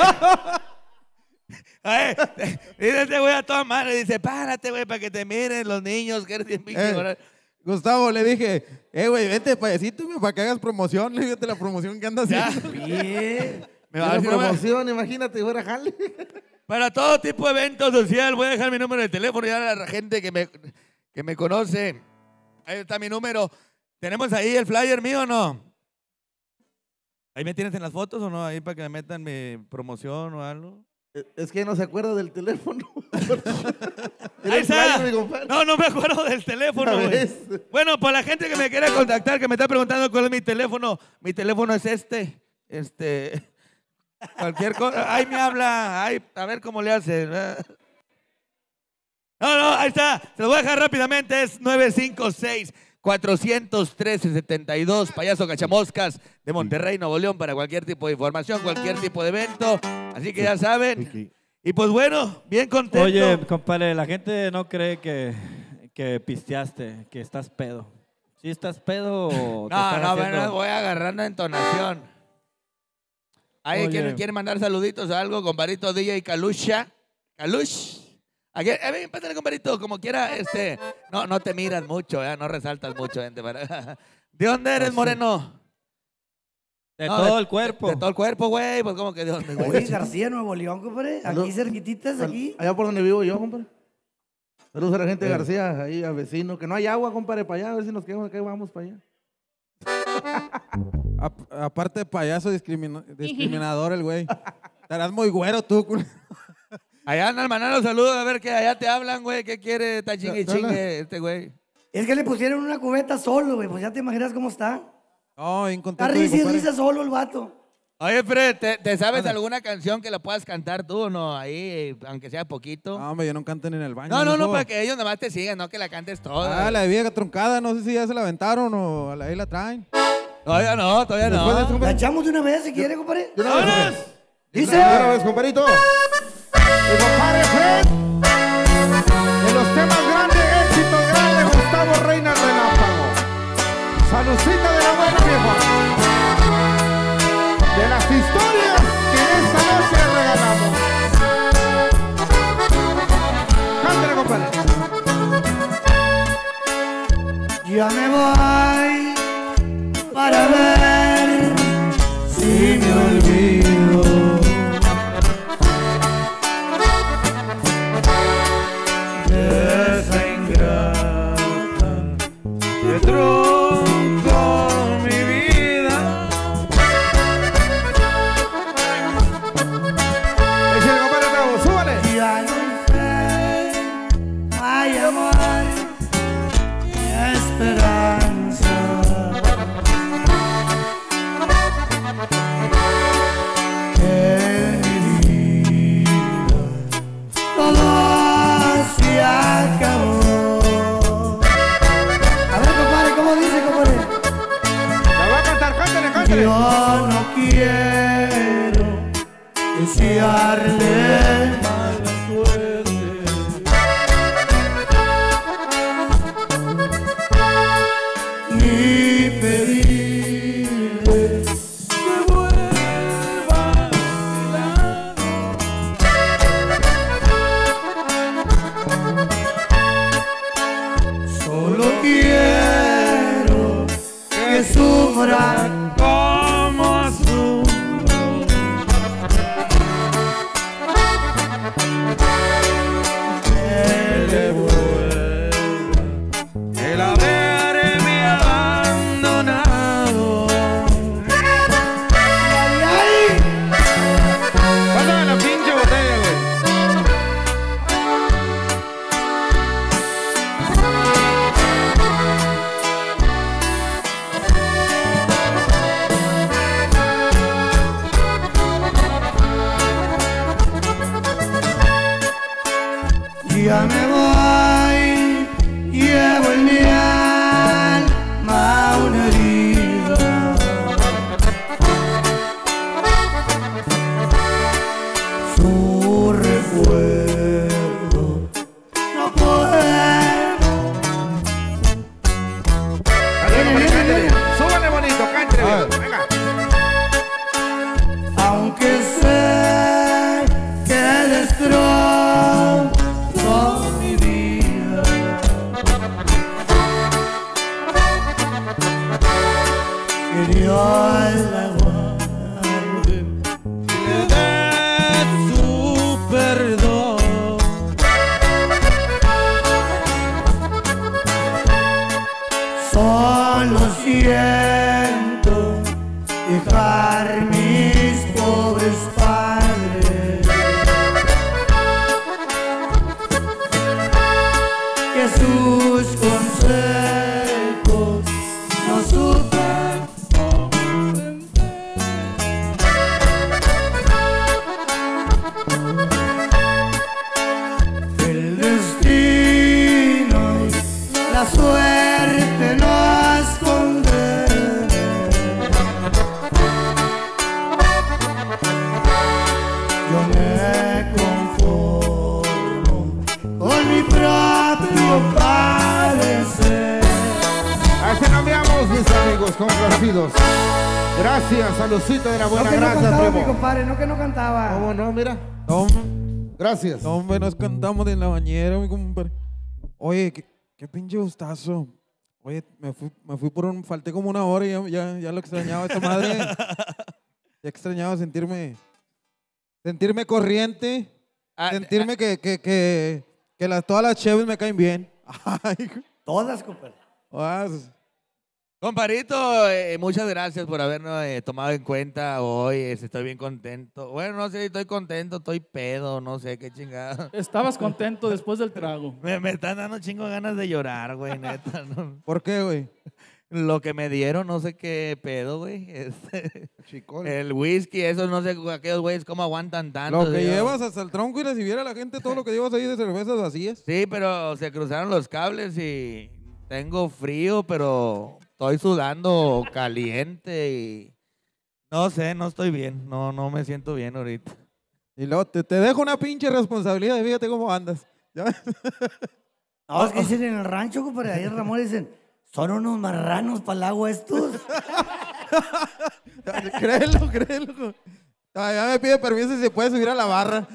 Ay, dice este güey a toda madre. Dice, párate, güey, para que te miren los niños. Que eres bien pinche. Gustavo, le dije, güey, vente, payasito, güey, para que hagas promoción. Le fíjate la promoción que andas haciendo. Bien. Me va a Una decir, promoción, imagínate, fuera jale. para todo tipo de evento social, voy a dejar mi número de teléfono ya a la gente que me conoce. Ahí está mi número. ¿Tenemos ahí el flyer mío o no? ¿Ahí me tienes en las fotos o no? Ahí para que me metan mi promoción o algo. Es que no se acuerda del teléfono. Ahí está. Mi compadre. No me acuerdo del teléfono, ¿Ya güey. ves? Bueno, para la gente que me quiere contactar, que me está preguntando cuál es mi teléfono es este. Cualquier cosa. Ahí me habla. Ahí, a ver cómo le hace. No, ahí está. Se lo voy a dejar rápidamente. Es 956-413-72. Payaso Cachamoscas de Monterrey, Nuevo León, para cualquier tipo de información, cualquier tipo de evento. Así que ya saben. Y pues bueno, bien contento. Oye, compadre, la gente no cree que pisteaste, que estás pedo. ¿Sí estás pedo o te están haciendo? Bueno, voy agarrando entonación. ¿Hay quien quiere mandar saluditos a algo? Compadrito DJ Calusha. Calush. A ver, pásale, compadrito, como quiera. No te miras mucho, no resaltas mucho, gente. ¿De dónde eres, moreno? De todo el cuerpo. De todo el cuerpo, güey. Pues, ¿cómo que de dónde, güey? Oye, García, Nuevo León, compadre. Aquí cerquititas, aquí. Allá por donde vivo yo, compadre. Saludos a la gente de García, ahí al vecino. Que no hay agua, compadre, para allá. A ver si nos quedamos acá y vamos para allá. Aparte de payaso discriminador el güey. Estarás muy güero tú. Allá anda el manano, saludos. A ver que allá te hablan, güey. ¿Qué quiere? Está chingue este güey. Es que le pusieron una cubeta solo, güey. Pues ya te imaginas cómo está. No, Está incontento. risa y risa solo el vato. Oye, Fred, ¿te sabes alguna canción que la puedas cantar tú o no? Ahí, aunque sea poquito. No, hombre, yo no canto ni en el baño. No, para que ellos nomás te sigan, no que la cantes toda. La de vieja truncada, no sé si ya se la aventaron o ahí la traen. Todavía no. La echamos de una vez si quiere, compadre. ¡Vámonos! Dice. Una vez, compadrito. El compadre Fred. De los temas grandes, éxitos grandes, Gustavo Reina Relámpago. Saludcita de la buena, viejo. De las historias que esta noche regalamos. Cántale, compadre. Ya me voy para ver si me olvido de esa ingrata que truncó mi vida. Échale, compadre, bravo, súbale. Ya no sé, hay amor y esperanza. En mi vida todo se acabó. A ver, compadre, ¿cómo dice, compadre? La va a cantar, cántale, cántale. Yo no quiero desearle mala suerte. Ni pedirle que vuelva a mi lado. Solo quiero que sufra como sufro. Que le vuelva el haberme abandonado. ¡Ay, ay! Pásame la pinche botella, güey. Ya me voy, llevo en mi alma una herida. Su recuerdo no puedo. Cántale, cántale. Súbale bonito, cántale, viejo. Venga. Aunque sé que destrozó mi vida, que Dios la guarde y le dé su perdón. Solo siento dejar mis pobres padres, que sus consejos no supe comprender. El destino y la suerte nos condena. Yo me conformo con mi propio padecer. Así cambiamos, mis amigos, complacidos. Gracias, saludcita de la buena, No, que no gracias, cantaba, mi primo. compadre, no, que no cantaba. ¿Cómo no? Mira. Gracias. No, hombre, nos cantamos en la bañera, mi compadre. Oye, qué pinche gustazo. Oye, me fui falté como una hora y ya lo extrañaba esta madre. Ya extrañaba sentirme corriente, sentirme que todas las cheves me caen bien. Ay, Todas, compadre. Comparito, muchas gracias por habernos tomado en cuenta hoy. Estoy bien contento. Bueno, no sé si estoy contento, estoy pedo, no sé qué chingada. Estabas contento después del trago. Me están dando chingo de ganas de llorar, güey, neta. ¿No? ¿Por qué, güey? Lo que me dieron, no sé qué pedo, güey. El whisky, eso no sé aquellos güeyes cómo aguantan tanto. Lo que llevas hasta el tronco y recibiera a la gente todo lo que llevas ahí de cervezas vacías. Sí, pero se cruzaron los cables y tengo frío, pero estoy sudando caliente y no sé, no estoy bien. No me siento bien ahorita. Y luego te dejo una pinche responsabilidad, fíjate cómo andas. ¿Ya? No, es que dicen en el rancho, compadre, ahí en Ramón dicen, son unos marranos para el agua estos. Créelo, créelo. Ya me pide permiso si se puede subir a la barra.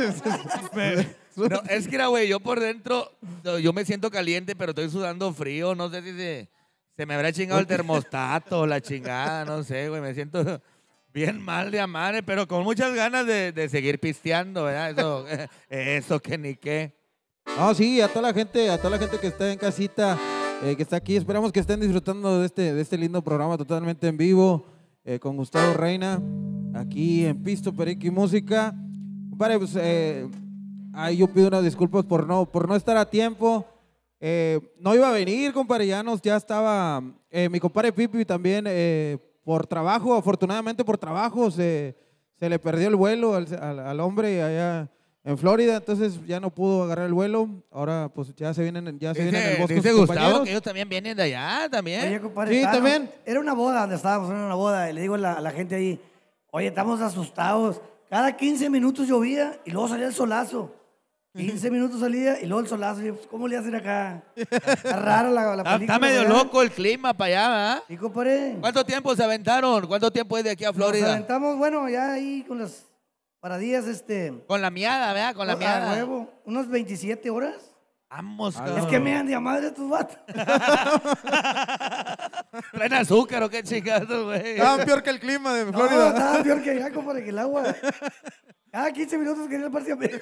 No, es que era, güey, yo por dentro, yo me siento caliente, pero estoy sudando frío. No sé si se me habrá chingado el termostato, la chingada, no sé, güey. Me siento bien mal de amar, pero con muchas ganas de seguir pisteando, ¿verdad? Eso que ni qué. No, sí, a toda la gente que está en casita, que está aquí, esperamos que estén disfrutando de este lindo programa totalmente en vivo, con Gustavo Reina, aquí en Pisto, Perico y Música. Compadre, pues, ahí yo pido unas disculpas por no estar a tiempo. No iba a venir, compadre, ya estaba, mi compadre Pipi también, por trabajo, afortunadamente por trabajo, se le perdió el vuelo al hombre allá en Florida, entonces ya no pudo agarrar el vuelo. Ahora pues ya se vienen en el bosque. Dice sus Gustavo compañeros. que ellos también vienen de allá, también. Oye, compadre, Sí, también. Era una boda donde estábamos, era una boda. Y le digo a la gente ahí, oye, estamos asustados. Cada 15 minutos llovía y luego salía el solazo. 15 minutos salía y luego el solazo. Y yo, pues, ¿cómo le hacen acá? Está raro la película. Está medio ¿verdad? loco el clima para allá, ¿verdad? Sí, compadre. ¿Cuánto tiempo se aventaron? ¿Cuánto tiempo es de aquí a Nos Florida? aventamos, bueno, ya ahí con las paradillas, Con la miada, ¿verdad? Con la a miada. huevo, unos 27 horas. Vamos, Es cabrón. que me dan de a madre tus vatos. ¿Traen azúcar o qué chingados, güey? Estaban peor que el clima de No, Florida. estaba peor que allá, compadre, que el agua. Cada 15 minutos quería el parcial.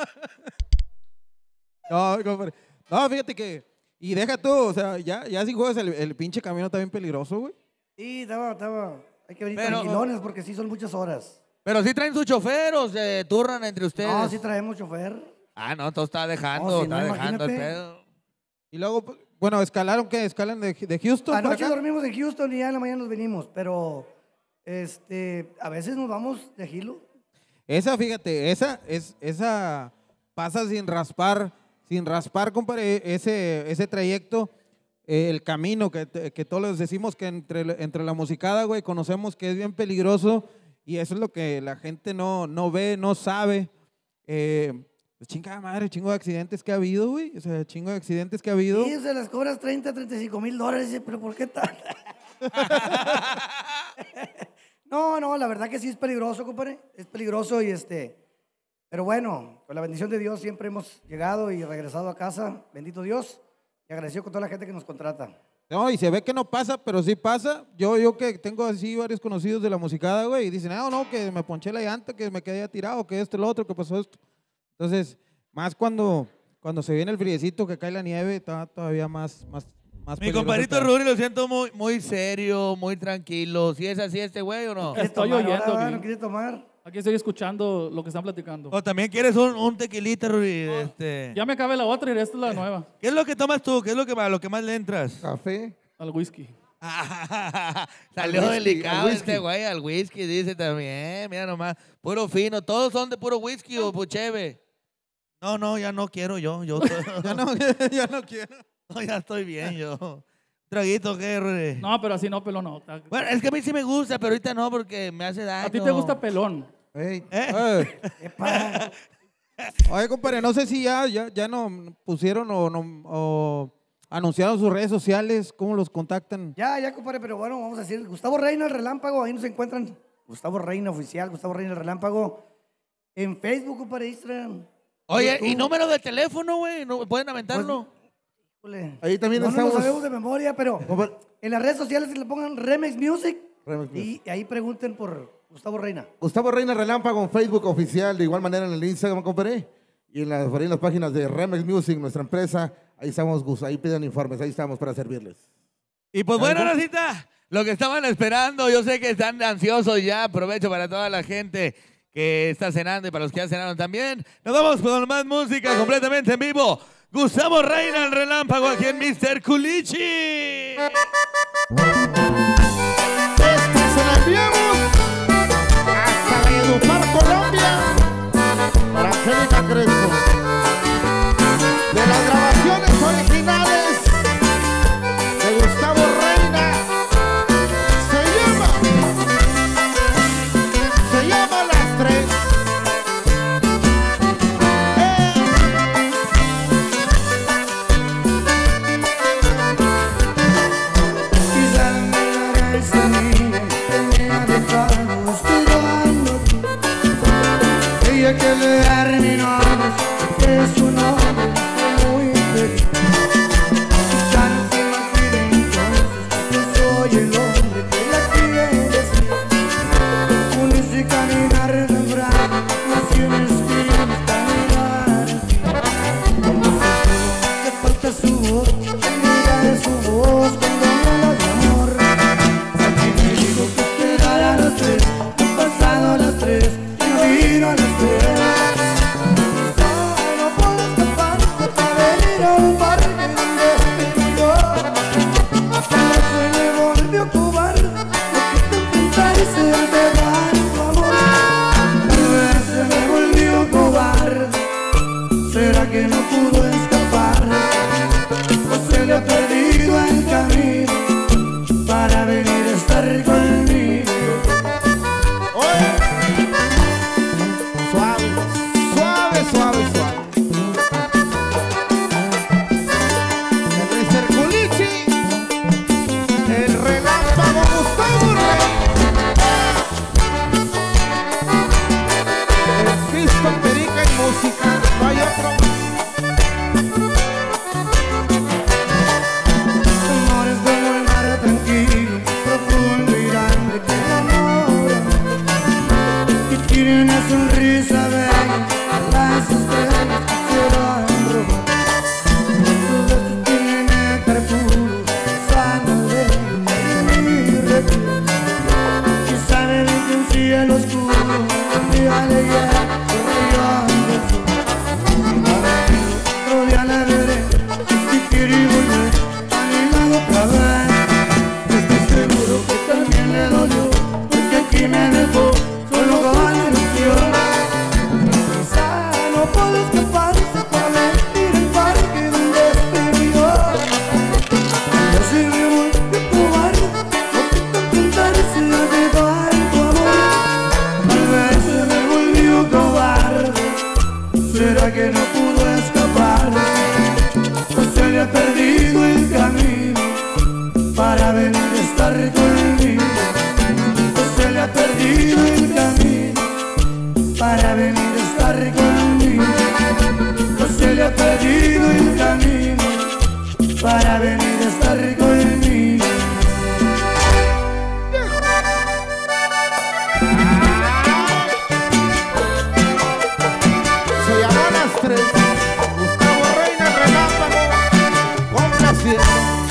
No, compadre. No, fíjate que, y deja tú, o sea, ya si juegas el pinche camino está bien peligroso, güey. Sí, estaba. Hay que venir Pero- tranquilones porque sí son muchas horas. Pero sí traen su chofer o se turnan entre ustedes. No, sí traemos chofer. Ah, no, todo está dejando, No, si no, está dejando el imagínate. pedo. Y luego, pues, bueno, ¿escalaron qué? ¿Escalan de Houston para Anoche acá? dormimos en Houston y ya en la mañana nos venimos, pero a veces nos vamos de Gilo. Esa, fíjate, esa pasa sin raspar, compadre, ese trayecto, el camino que todos les decimos que entre la musicada, güey, conocemos que es bien peligroso y eso es lo que la gente no ve, no sabe. Pues chingada madre, chingo de accidentes que ha habido, güey, o sea, chingo de accidentes que ha habido. Y se las cobras $35,000. Dice, pero ¿por qué tal? No, la verdad que sí es peligroso, compadre. Es peligroso y pero bueno, con la bendición de Dios siempre hemos llegado y regresado a casa. Bendito Dios. Y agradecido con toda la gente que nos contrata. No, y se ve que no pasa, pero sí pasa. Yo que tengo así varios conocidos de la musicada, güey, y dicen, no, que me ponché la llanta, que me quedé tirado, que esto, lo otro, que pasó esto. Entonces, más cuando se viene el friecito, que cae la nieve, está todavía más Mi peligroso compadrito está. Rudy lo siento muy serio, muy tranquilo. ¿Sí es así este güey o no? ¿Quiere Estoy tomar oyendo, ahora, güey. ¿no quiere tomar? Aquí estoy escuchando lo que están platicando. ¿O también quieres un tequilita, Rudy? Ya me acabé la otra y esta es la nueva, ¿Qué es lo que tomas tú? ¿Qué es lo que más le entras? Café. al whisky. Salió Al whisky, delicado al whisky. este güey, al whisky, dice también. Mira nomás, puro fino. ¿Todos son de puro whisky o pucheve? No, ya no quiero yo. Ya no quiero. No, ya estoy bien yo. ¿Traguito qué, Rudy? No, pero así no, pelón, no. Bueno, es que a mí sí me gusta, pero ahorita no porque me hace daño. A ti te gusta pelón. Ey, Epa. Oye, compadre, no sé si ya no pusieron o anunciaron sus redes sociales, cómo los contactan. Ya, compadre, pero bueno, vamos a decir, Gustavo Reina, el Relámpago, ahí nos encuentran. Gustavo Reina Oficial, Gustavo Reina, el Relámpago. En Facebook, compadre, Instagram. Oye, YouTube. ¿y número de teléfono, güey? ¿No pueden aventarlo? Híjole. Ahí también no estamos. lo sabemos de memoria, pero Compa- en las redes sociales que le pongan Remix Music Remix Music. y ahí pregunten por Gustavo Reina. Gustavo Reina Relámpago en Facebook oficial, de igual manera en el Instagram, compadre. Y por ahí en las páginas de Remix Music, nuestra empresa, ahí estamos, ahí piden informes, ahí estamos para servirles. Y pues bueno, Rosita, lo que estaban esperando, yo sé que están ansiosos ya, aprovecho para toda la gente que está cenando y para los que ya cenaron también. Nos vamos con más música completamente en vivo. Gustavo Reina, el Relámpago, aquí en Mr. Culichi. Se la enviamos hasta Valledupar, Colombia, para Angélica Crespo. De las grabaciones originales de Gustavo Reina, se llama Las Tres. esa niña que me ha dejado esperándote. Ella que le daré mi nombre, que es un hombre muy feliz. Ya no se imagina entonces, yo soy el hombre que la quiere decir. Unirse y caminar temprano, no tienes que caminar así. Te falta su voz, de su voz cuando habla de amor. Aquí me dijo que esperara a las 3, han pasado las 3 y no vino a las 3. No puedo escaparse para venir al parque donde estoy yo. Ya se me volvió cobarde, no quise pensarse de dar tu amor. Tal vez se me volvió cobarde, ¿será que no pudo escapar? ¿O se le ha perdido el camino para venir a estar conmigo? Suave, suave, suave, suave. El Mr. Culichi, el relámpago Gustavo Rey. El Pisto, Perica y música, no hay otro. Amores como el mar tranquilo, profundo y grande que enamora. Y tiene una sonrisa bella, las estrellas quisieran robar. Sus besos tienen néctar puro, sano de mi recuerdo. Y sabe bien que un cielo oscuro un día le llega el rayo del sol. Otro día la veré y quiere volver a mi lado otra vez. Estoy seguro que también le dolió, porque aquí me dejó solo con la ilusión. Quizá no puedo escaparse para venir al parque donde estoy yo. Ya se me volvió cobarde, no quise pensarse de dar tu amor. Tal vez se me volvió cobarde, ¿será que no pudo escapar? ¿O se le ha perdido el camino para venir a estar conmigo? ¿O se le ha perdido el camino para venir a estar conmigo? ¿O se le ha perdido el camino para venir a estar conmigo? Se llamó a las 3. Gustavo Reina, el relámpago, complaciendo.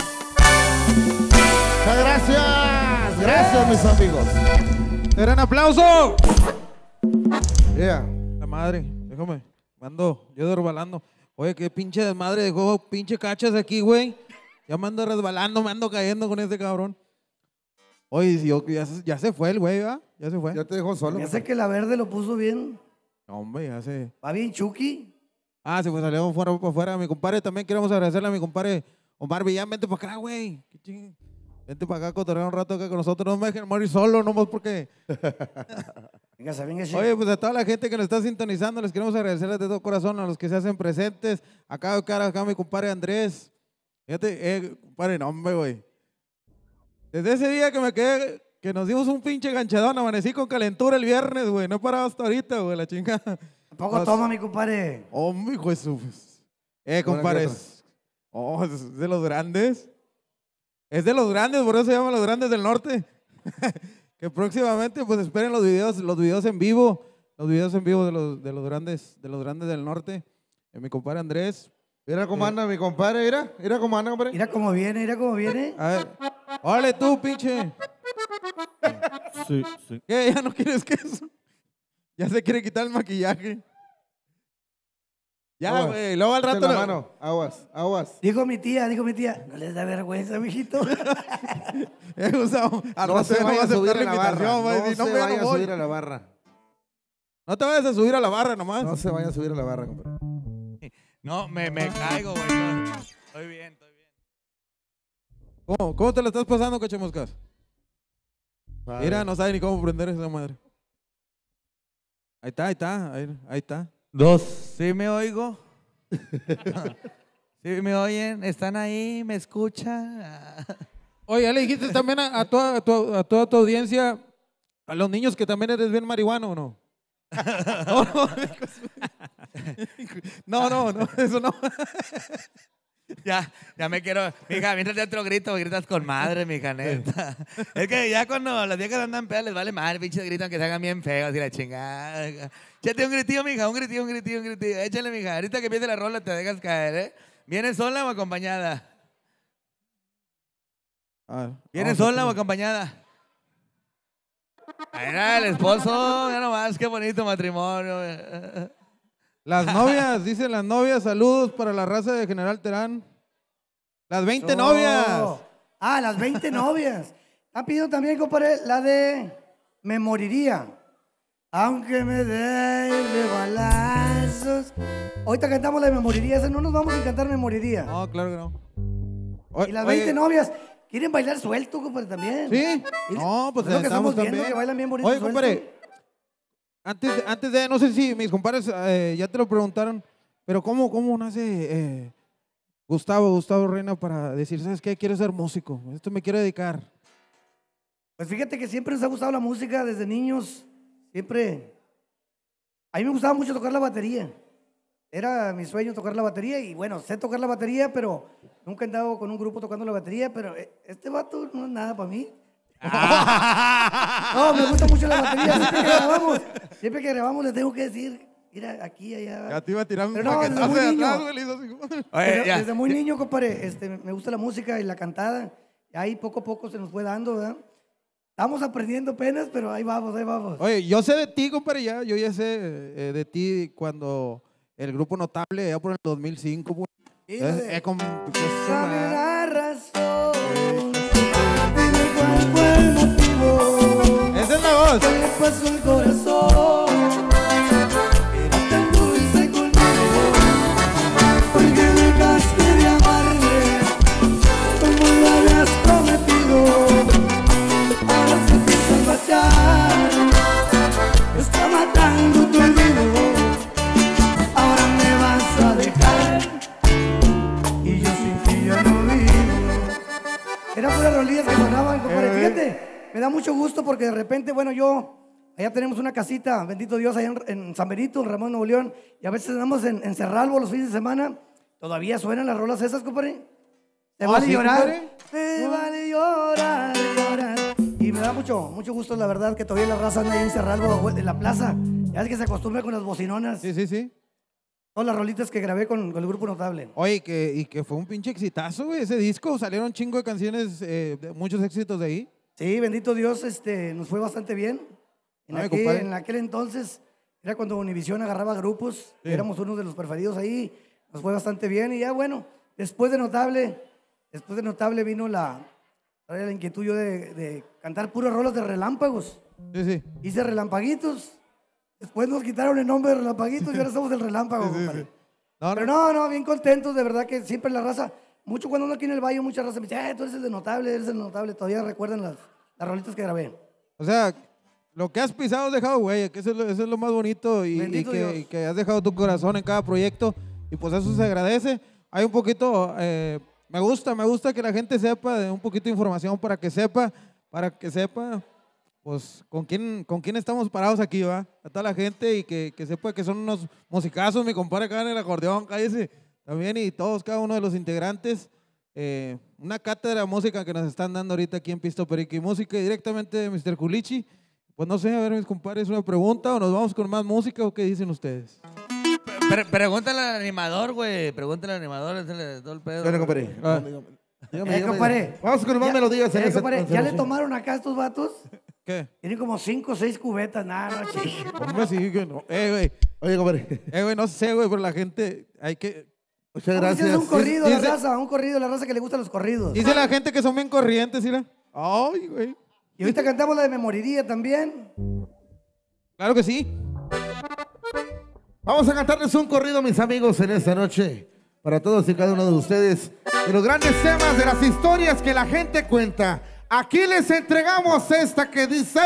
Muchas gracias. Gracias, mis amigos. ¡Gran aplauso! Yeah. La madre, déjame. Mando, yo resbalando. Oye, qué pinche desmadre dejó pinche cachas aquí, güey. Ya me ando resbalando, me ando cayendo con este cabrón. Oye, ya se fue el güey, ¿verdad? Ya se fue. Ya te dejó solo. Me hace que la verde lo puso bien. No, hombre, ya se... Va bien Chucky. Ah, se fue, salió fuera para afuera. Mi compadre, también queremos agradecerle a mi compadre Omar Villán. Vente para acá, güey. Qué ching. Vente para acá, cotorrear un rato acá con nosotros. No me dejen morir solo, nomás porque... Véngase, véngase. Oye, pues a toda la gente que nos está sintonizando, les queremos agradecerles de todo corazón a los que se hacen presentes. Acá mi compadre Andrés. Fíjate, compadre, no, hombre, güey. Desde ese día que me quedé, que nos dimos un pinche ganchadón, amanecí con calentura el viernes, güey. No he parado hasta ahorita, güey, la chingada. Tampoco toma, mi compadre. Hombre, hijo de su... compadre. Es de los grandes. Es de los grandes, por eso se llaman los grandes del norte. Que próximamente, pues esperen los videos en vivo. Los videos en vivo de los grandes del norte. Mi compadre Andrés. Mira cómo anda mi compadre, mira cómo anda, compadre. Mira cómo viene, mira cómo viene. A ver, órale tú, pinche. Sí, sí. ¿Qué? ¿Ya no quieres queso? Ya se quiere quitar el maquillaje. Ya, güey, luego al rato... la mano, aguas. Dijo mi tía, no les da vergüenza, mijito. Gustavo, al No rato se ya vaya a aceptar subir a la la barra. invitación, va a No decir, se hombre, ya vaya no a voy. subir a la barra. No te vayas a subir a la barra nomás. No se vaya a subir a la barra, compadre. No, me caigo, güey. Estoy bien. ¿Cómo te la estás pasando, Cachamoscas? Padre. Mira, no sabe ni cómo prender esa madre. Ahí está. Dos, ¿sí me oigo? ¿Sí me oyen? ¿Están ahí? ¿Me escuchan? Oye, ya le dijiste también a toda tu audiencia, a los niños que también eres bien marihuano, ¿o no? No, eso no. Ya me quiero. Mija, mientras te otro grito, gritas con madre, mija, neta. Es que ya cuando las viejas andan pedas les vale madre, pinches gritan que se hagan bien feos y la chingada. Échate un gritillo, mija, un gritillo. Échale, mija. Ahorita que empiece la rola te dejas caer, ¿eh? ¿Vienes sola o acompañada? ¿Vienes sola o acompañada? Era el esposo, ya nomás, qué bonito matrimonio. Las novias, dicen las novias, saludos para la raza de General Terán. Las 20 novias. Ah, las 20 novias. Están pidiendo también, compadre, la de Me Moriría. Aunque me den de balazos. Ahorita cantamos la de Me Moriría, esa no nos vamos a cantar Me Moriría. No, claro que no. Y las 20 novias quieren bailar suelto, compadre, también. ¿Sí? No, pues es lo que estamos viendo, también. que bailan bien bonito. Oye, compadre, antes de, no sé si mis compadres ya te lo preguntaron, pero ¿cómo nace Gustavo Reina para decir, ¿sabes qué? Quiero ser músico, esto me quiero dedicar. Pues fíjate que siempre nos ha gustado la música desde niños, siempre. A mí me gustaba mucho tocar la batería. Era mi sueño tocar la batería y bueno, sé tocar la batería, pero nunca he andado con un grupo tocando la batería, pero este vato no es nada para mí. No, me gusta mucho la batería. Siempre que grabamos les tengo que decir, mira, aquí, allá. Ya te iba a tirar un paquetazo de atrás, güey. Desde muy niño, compadre, me gusta la música y la cantada. Y ahí poco a poco se nos fue dando, ¿verdad? Estamos aprendiendo apenas, pero ahí vamos. Oye, yo sé de ti, compadre, yo ya sé de ti cuando el grupo Notable, ya por el 2005, pues. Sabe la razón. Dime cuál fue el motivo. Esa es la voz. ¿Qué le pasó al corazón? Era tan dulce conmigo. Porque dejaste de amarme como lo habías prometido. Ahora te piensas marchar. Está matando tu olvido. Ahora me vas a dejar. Y yo sin ti ya no vivo. Eran puras rolillas que sonaban, compadre. Fíjate, me da mucho gusto porque de repente, bueno, allá tenemos una casita, bendito Dios, allá en San Benito, en Ramón, Nuevo León, y a veces andamos en Cerralbo los fines de semana. Todavía suenan las rolas esas, compadre. Te vale llorar. Te vale llorar. Y me da mucho gusto, la verdad, que todavía la raza anda ahí en Cerralbo, en la plaza. Ya es que se acostumbra con las bocinonas. Sí. Todas las rolitas que grabé con el grupo Notable. Oye, y que fue un pinche exitazo, güey, ese disco. Salieron un chingo de canciones, muchos éxitos de ahí. Sí, bendito Dios, nos fue bastante bien. En aquel entonces, era cuando Univisión agarraba grupos. Sí. Éramos uno de los preferidos ahí. Nos fue bastante bien. Y ya, bueno, después de Notable vino la inquietud yo de cantar puras rolas de relámpagos. Sí. Hice Relampaguitos. Después nos quitaron el nombre de Relampaguitos y ahora somos el Relámpago, compadre. Pero no, bien contentos, de verdad que siempre la raza, mucho cuando uno aquí en el Valle, mucha raza me dice, tú eres el de Notable, todavía recuerdan las rolitas que grabé. O sea, lo que has pisado has dejado, güey, que eso es lo más bonito y que has dejado tu corazón en cada proyecto y pues eso se agradece. Hay un poquito, me gusta que la gente sepa de un poquito de información para que sepa, pues con quién estamos parados aquí, ¿va? A toda la gente y que sepa que son unos musicazos, mi compadre acá en el acordeón, cállese, también y todos, cada uno de los integrantes. Una cátedra de música que nos están dando ahorita aquí en Pisto Perico y Música directamente de Mr. Culichi. Pues no sé, a ver mis compadres, una pregunta o nos vamos con más música o qué dicen ustedes. Pregúntale al animador, güey, pregúntale al animador, es todo el pedo. Bueno, compadre. Compadre. Vamos con más melodías. ¿Ya le tomaron acá a estos vatos? ¿Qué? Tienen como 5 o 6 cubetas, nada, chico. Hombre, sí, que no. Güey. Oye, compadre. Güey, no sé, güey, pero la gente hay que... Muchas gracias. Es un corrido, un corrido, la raza que le gustan los corridos. Dice la gente que son bien corrientes, ¿sí? Ay, güey. Y ahorita cantamos la de Me Moriría también. Claro que sí. Vamos a cantarles un corrido, mis amigos, en esta noche. Para todos y cada uno de ustedes. De los grandes temas, de las historias que la gente cuenta. Aquí les entregamos esta que dice...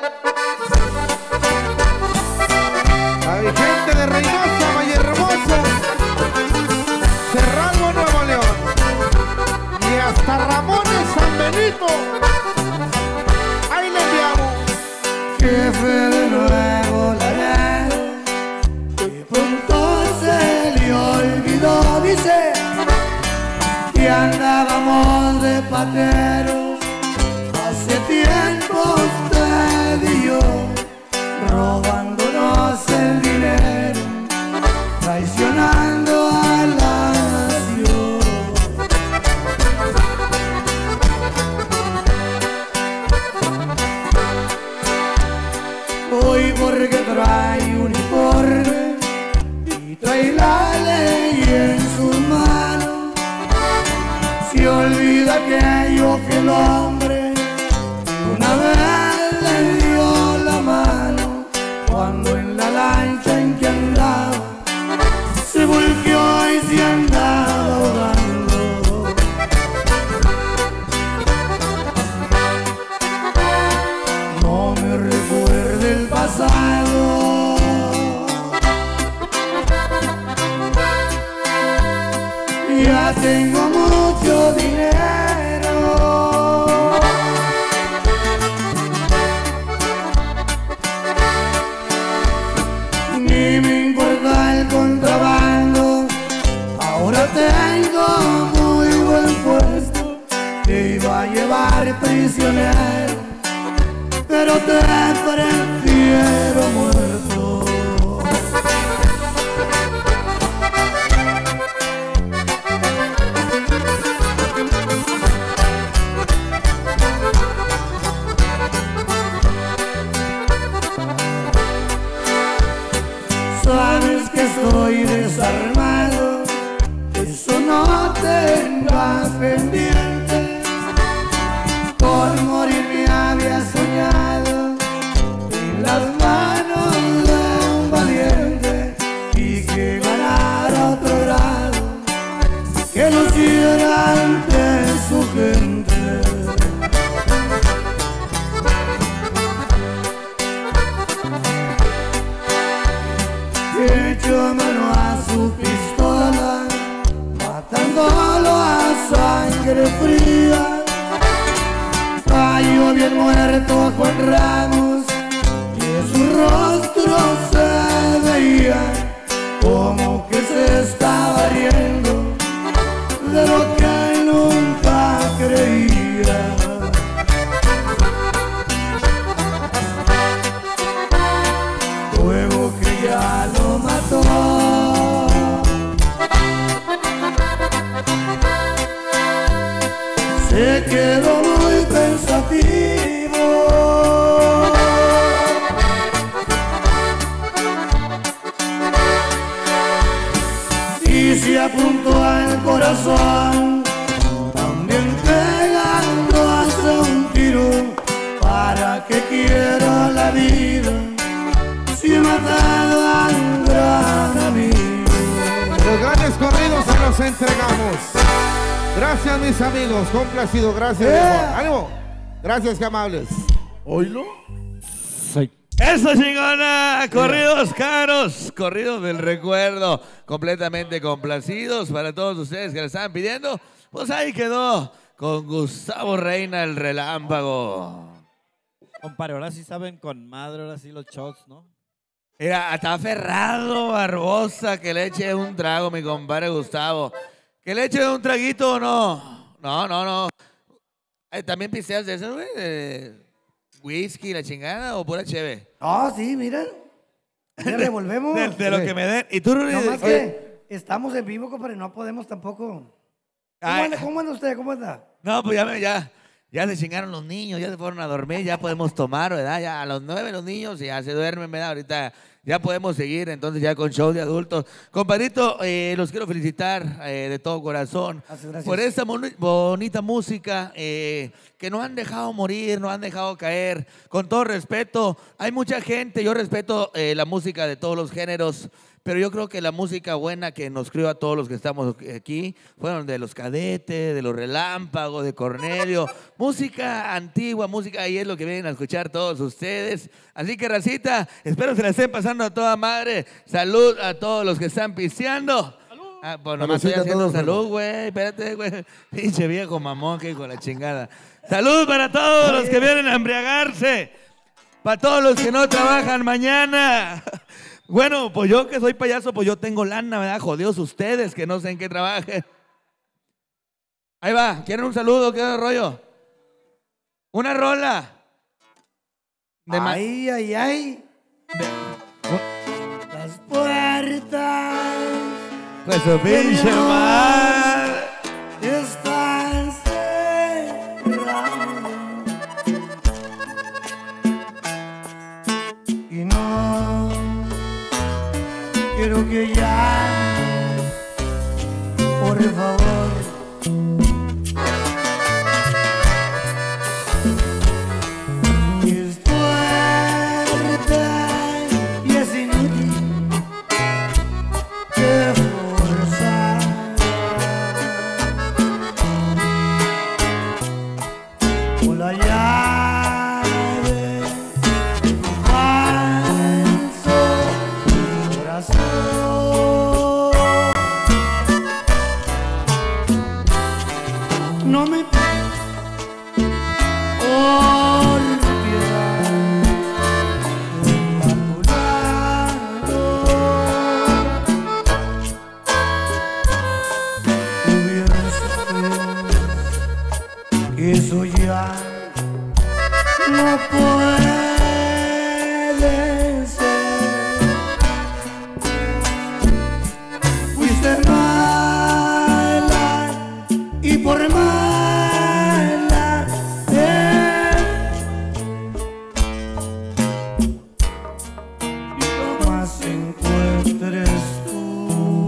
A mi gente de Reynosa, Valle Hermoso, Cerralbo, Nuevo León. Y hasta Ramones, San Benito. Benito. Ahí le enviamos. Jefe de Nuevo Laredo, que pronto se le olvidó, dice, que andábamos de pateros, hace tiempo usted y yo, robándonos el dinero, traicionando a la nación. Hoy porque trae uniforme y trae la ley en sus manos, se olvida que yo fui el hombre que una vez le dio la mano cuando en la lancha en que andaba se volvió y se andaba ahogando. No me recuerde el pasado, ya tengo mucho dinero, ni me importa el contrabando, ahora tengo muy buen puesto, te iba a llevar prisionero, pero te prefiero muerto. Sabes que estoy desarmado, eso no tengas pendiente, por morir me había soñado en las manos de un valiente y que ganara otro grado, que luciera ante su gente. Echó mano a su pistola, matándolo a sangre fría. Cayó bien muerto a Juan Ramos y en su rostro se veía como que se estaba riendo de lo que nunca creía. Luego que ya lo mató, se quedó muy pensativo y se apuntó al corazón, también pegando hace un tiro. ¿Para qué quiero la vida si he matado a un gran amigo? Los grandes corridos se los entregamos. Gracias, mis amigos. Complacido. Gracias, viejo. ¡Ánimo! Gracias, qué amables. ¿Oílo? ¡Eso, chingona! Corridos caros, corridos del recuerdo, completamente complacidos para todos ustedes que le estaban pidiendo. Pues ahí quedó con Gustavo Reina, el relámpago. Compadre, ahora sí saben con madre, ahora sí los shots, ¿no? Mira, está Ferrado Barbosa, que le eche un trago, mi compadre Gustavo. ¿Que le eche un traguito o no? No. ¿También pisteas de eso, güey? ¿Whisky, la chingada o pura cheve? No, sí, miren. Ya revolvemos. De lo que me den. ¿Y tú, Rudy? No más que estamos en vivo, compadre, no podemos tampoco. ¿Cómo anda usted? ¿Cómo anda? No, pues ya se chingaron los niños, ya se fueron a dormir, ya podemos tomar, ¿verdad? Ya a los 9 los niños ya se duermen, ¿verdad? Ahorita ya podemos seguir, entonces ya con show de adultos. Compadrito, los quiero felicitar de todo corazón por esta bonita música que nos han dejado morir, nos han dejado caer. Con todo respeto, hay mucha gente, yo respeto la música de todos los géneros, pero yo creo que la música buena que nos crió a todos los que estamos aquí fueron de los Cadetes, de los Relámpagos, de Cornelio. Música antigua, música ahí es lo que vienen a escuchar todos ustedes. Así que, racita, espero se la estén pasando a toda madre. Salud a todos los que están pisteando. Ah, pues nomás estoy haciendo salud, güey. Espérate, güey. Pinche viejo mamón que con la chingada. Salud para todos los que vienen a embriagarse. Para todos los que no trabajan mañana. Bueno, pues yo que soy payaso, pues yo tengo lana, ¿verdad? Jodidos ustedes que no sé en qué trabajen. Ahí va, ¿quieren un saludo? ¿Qué rollo? Una rola. Ay, ay, ay. Las puertas. Pues su pinche madre. Están cerradas. Y no quiero que ya, por favor. Eso ya no puede ser. Fuiste mala y por mala y jamás encuentres tú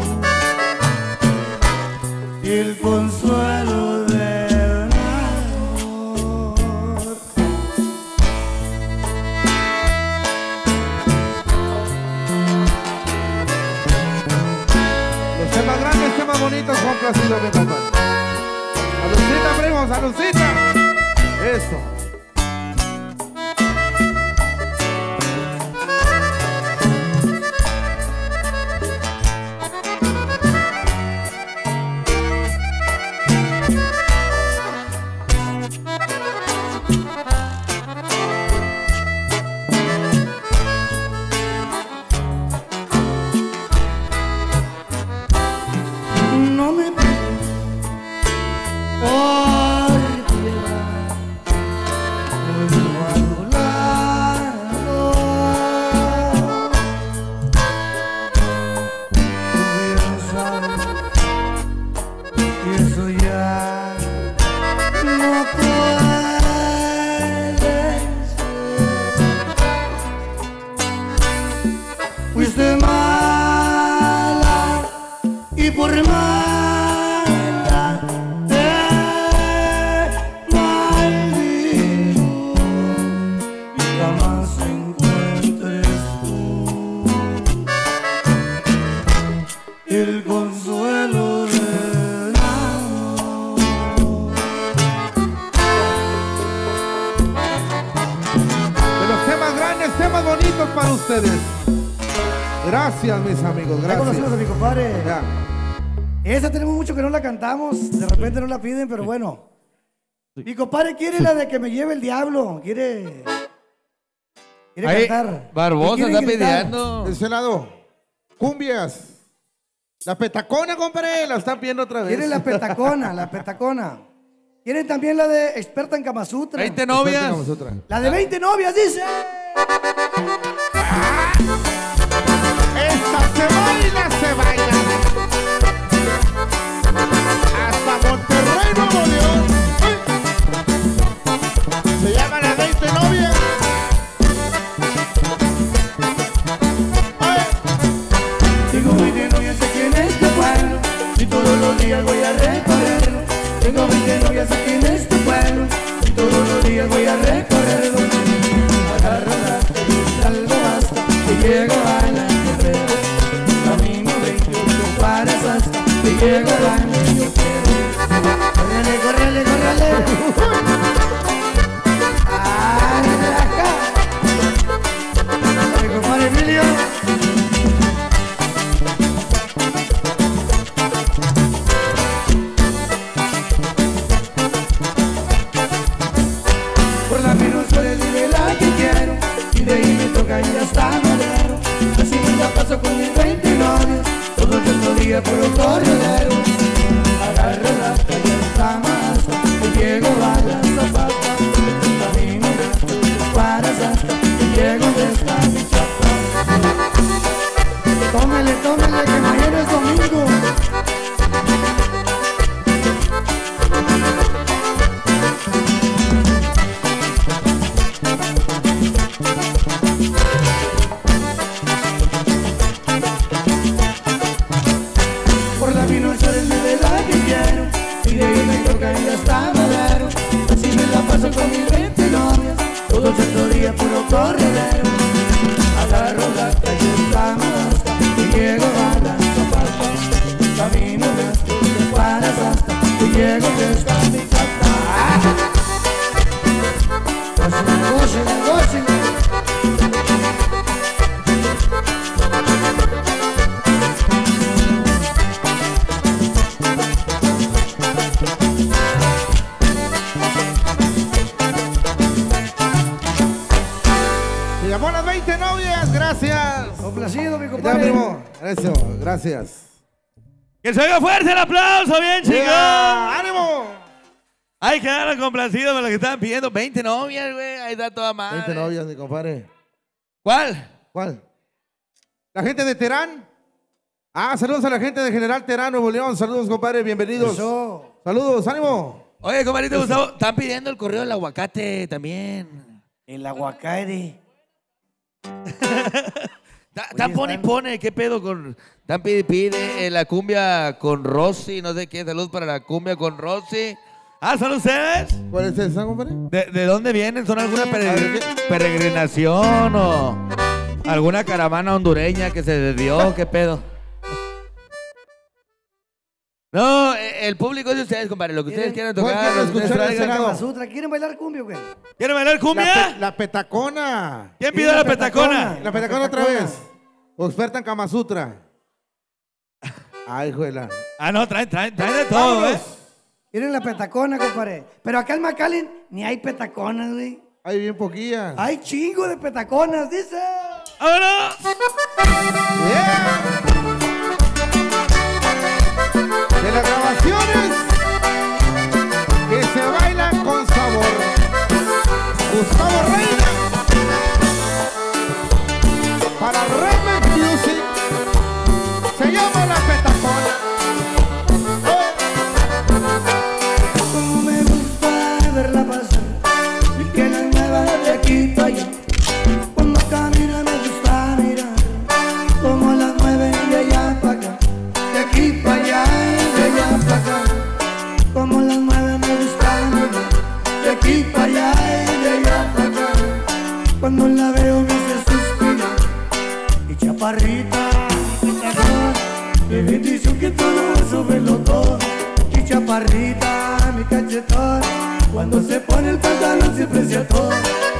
el consuelo de bonitos, complacido, mi papá. Salucita, primo, salucita. Eso. Fuiste mala y por mala te maldito y jamás encuentres tú el consuelo del amor. De los temas grandes, temas bonitos para ustedes. Gracias, mis amigos, gracias. Ya conocimos a mi compadre. Ya. Esa tenemos mucho que no la cantamos, de repente no la piden, pero bueno. Mi compadre quiere la de que me lleve el diablo, quiere Ahí, cantar. Barbosa está pidiendo. De ese lado, cumbias. La petacona, compadre, la están pidiendo otra vez. Quieren la petacona, la petacona. Quieren también la de experta en Kama Sutra. 20 novias. La de 20 novias, dice. Esta se baila, se baila. Hasta Monterrey, Nuevo León. Se llama la 20 novias. Tengo 20 novias aquí en este pueblo y todos los días voy a recorrerlo. Tengo 20 novias aquí en este pueblo y todos los días voy a recorrerlo. Agarro la algo basta y llego a la Guerrero. Camino 28 cuadras hasta que llego a la yo quiero. Córrele, córrele, córrele. ¡Ay, de acá! Mi compadre Emilio. todo el santo día puro corredero. Agarro la calle Tamaulipas y llego bailando pasta. Camino gasto de Juárez hasta que llego que está mi casa. Gócele, gócele. Se llamó a las 20 novias, gracias. Complacido, mi Ya, compadre. primo. Eso, gracias. Que se oiga fuerte el aplauso, bien chingón. Yeah, ¡ánimo! Ay, quedaron complacidos con lo que estaban pidiendo. 20 novias, güey. Ahí está toda madre. 20 novias, mi compadre. ¿Cuál? ¿Cuál? La gente de Terán. Ah, saludos a la gente de General Terán, Nuevo León. Saludos, compadre, bienvenidos. Eso. Saludos, ánimo. Oye, compadrito Gustavo, están pidiendo el correo del aguacate también. El aguacate. Tan pone y pone, ¿qué pedo con...? Tan pide la cumbia con Rosy, no sé qué, salud para la cumbia con Rosy. Ah, ¿son ustedes? ¿Cuál es esa, compadre? ¿De dónde vienen? ¿Son alguna peregrinación o alguna caravana hondureña que se desvió? ¿Qué pedo? No, el público es de ustedes, compadre. Lo que ustedes quieran tocar, ¿Cuál quieren lo que ustedes escuchar de traigan. ese lado? Kama Sutra. ¿Quieren bailar cumbia o qué? ¿Quieren bailar cumbia? La petacona. ¿Quién pidió la petacona? La petacona otra vez. O experta en Kama Sutra. Ay, juela. Ah, no, traen de todo, ¿eh? Quieren la petacona, compadre. Pero acá en McAllen ni hay petaconas, güey. Hay bien poquillas. Hay chingo de petaconas, dice. ¡Vámonos! Yeah. De las grabaciones que se bailan con sabor. Gustavo Reina. Para Remix Music. Se llama La Petacona. Como me gusta verla pasar y que la mueva de aquí para allá. Cuando camina me gusta mirar como la mueve de allá para acá, de aquí para allá y de allá para acá. Como la mueve me gusta mirar de aquí para allá y de allá para acá. Cuando la veo me hace suspirar. Y chaparrita, qué bendición que todo eso me lo todo. Y chaparrita, mi cachetón, cuando se pone el pantalón siempre se ató.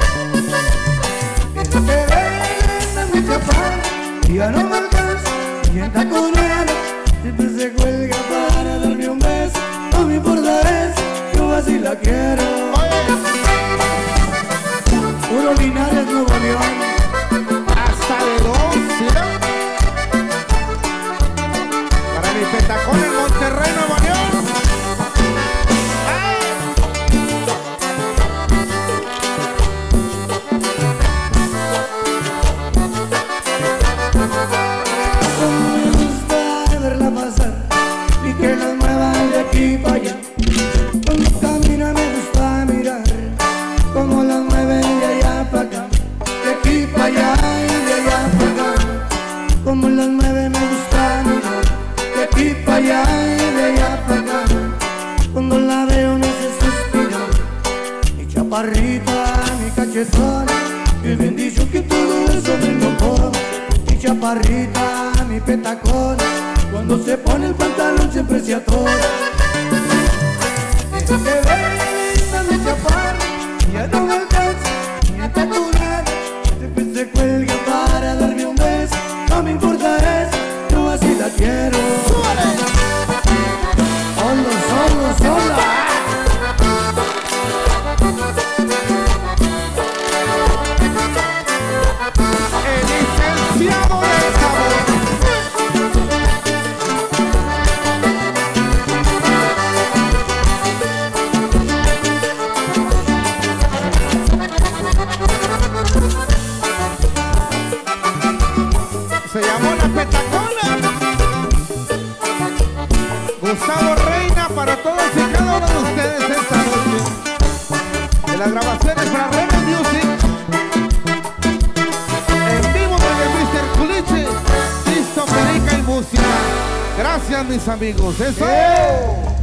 Desde que ves mi chaparra, y ya no me alcanza, y en taconera, siempre se cuelga para darme un beso. No me importa eso, yo así la quiero. Puro Linares, Nuevo León. Hasta de dos, ¿sí, no? Para mi petacón en Monterrey, Nuevo León. ¡Ay! Como me gusta verla pasar y que la mueva de aquí para allá. Cuando camina me gusta mirar como la mueve de allá para acá, de aquí para allá y de allá para acá. Como la mueve me gusta mirar de aquí para allá y de allá para acá. Cuando la veo me hace suspirar. Mi chaparrita, mi cachetona, qué bendición que todo eso me lo como. Mi chaparrita, mi petacona, cuando se pone el pantalón siempre se atora. Desde que ves a mi chaparra, ya no me alcanza, ni está curada, siempre se cuelga para darme un beso. No me importa eso, yo así la quiero. Solo, sola. El licenciado del sabor. Se llamó La Petacona. Gustavo Reina para todos y cada uno de ustedes esta noche. De las grabaciones para Remix Music. En vivo desde Mr. Culiche. Listo, Perica y música. Gracias, mis amigos. Eso.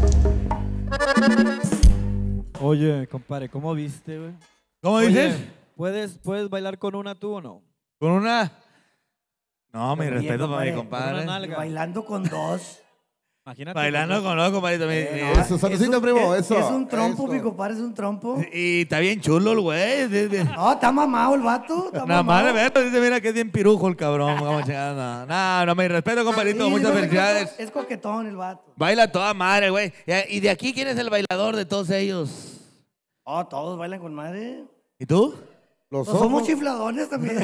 Oye, compadre, ¿cómo viste, güey? ¿Cómo Oye, dices? ¿Puedes bailar con una tú o no? ¿Con una? No, mi Oye, respeto para mi compadre, compadre. con una nalga. Bailando con dos. Imagínate. Bailando con los compadrito. No, Eso, saludcita, primo, eso. Es un trompo, eso. mi compadre, es un trompo. Y está bien chulo el güey. No, está mamado el vato. Está Nada más de mamado. verlo, dice, mira que es bien pirujo el cabrón. Vamos a no, mi respeto, compadrito. Sí, Muchas no, felicidades. Es coquetón el vato. Baila toda madre, güey. ¿Y de aquí quién es el bailador de todos ellos? Oh, todos bailan con madre. ¿Y tú? Los Pues somos ojos. chifladones también.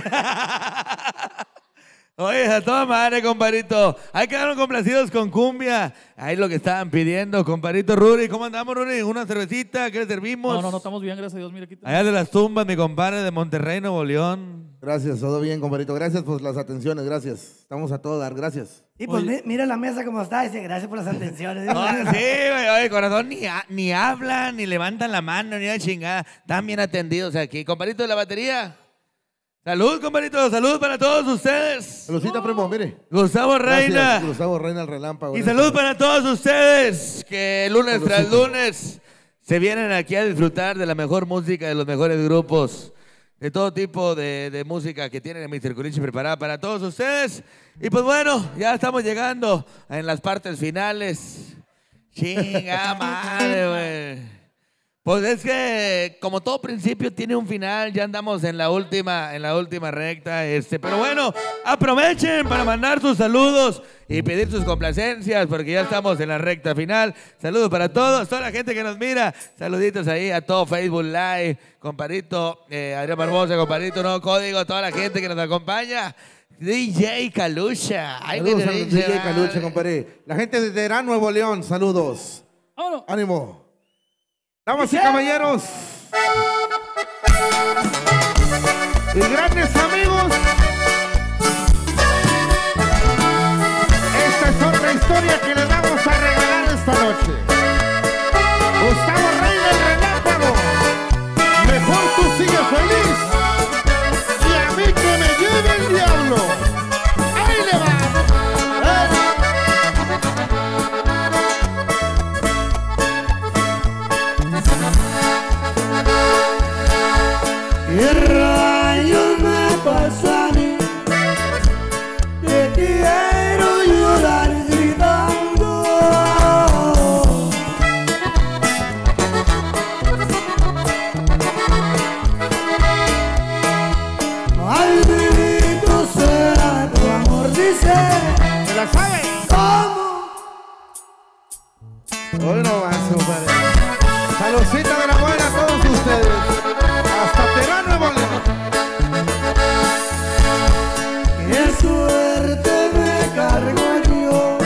Oye, a toda madre, compadrito. Ahí quedaron complacidos con cumbia. Ahí lo que estaban pidiendo, compadrito Ruri. ¿Cómo andamos, Ruri? ¿Una cervecita? ¿Qué le servimos? No, estamos bien, gracias a Dios. Mira, aquí Allá de las tumbas, mi compadre de Monterrey, Nuevo León. Gracias, todo bien, compadrito. Gracias por las atenciones, gracias. Estamos a todo dar, gracias. Y pues mira la mesa como está. Dice, gracias por las atenciones. No, sí, güey, oye, corazón, ni hablan, ni levantan la mano, ni una chingada. Están bien atendidos aquí. Compadrito de la batería. Salud, compadrito, salud para todos ustedes. Saludcita, primo, mire. Gustavo Reina. Gracias, Gustavo Reina, el relámpago. Y salud para todos ustedes que lunes tras lunes se vienen aquí a disfrutar de la mejor música, de los mejores grupos, de todo tipo de música que tienen Mr. Culichi preparada para todos ustedes. Y pues bueno, ya estamos llegando en las partes finales. Chinga madre, güey. Pues es que como todo principio tiene un final, ya andamos en la última recta, pero bueno, aprovechen para mandar sus saludos y pedir sus complacencias porque ya estamos en la recta final. Saludos para todos, toda la gente que nos mira, saluditos ahí a todo Facebook Live, compadrito Adrián Barbosa, compadrito No Código, toda la gente que nos acompaña. DJ Calucha. Ay, Saludos mi al DJ Calucha, compadre. La gente de Terán, Nuevo León, saludos. Vámonos. Ánimo. Damas y caballeros. Y grandes amigos. Esta es otra historia que les vamos a regalar esta noche. Gustavo Reina, el relámpago. Mejor tú sigue feliz. Y a mí que me lleve el diablo. Ahí le va. ¿Qué rayos me pasa a mí? Que quiero llorar gritando. Maldito sea tu amor, dice. ¿Se la sabe? ¿Cómo? Hoy no más, compadre. Saludcita de la buena a todos ustedes. Hasta Terán, Nuevo León. Qué suerte me cargo yo.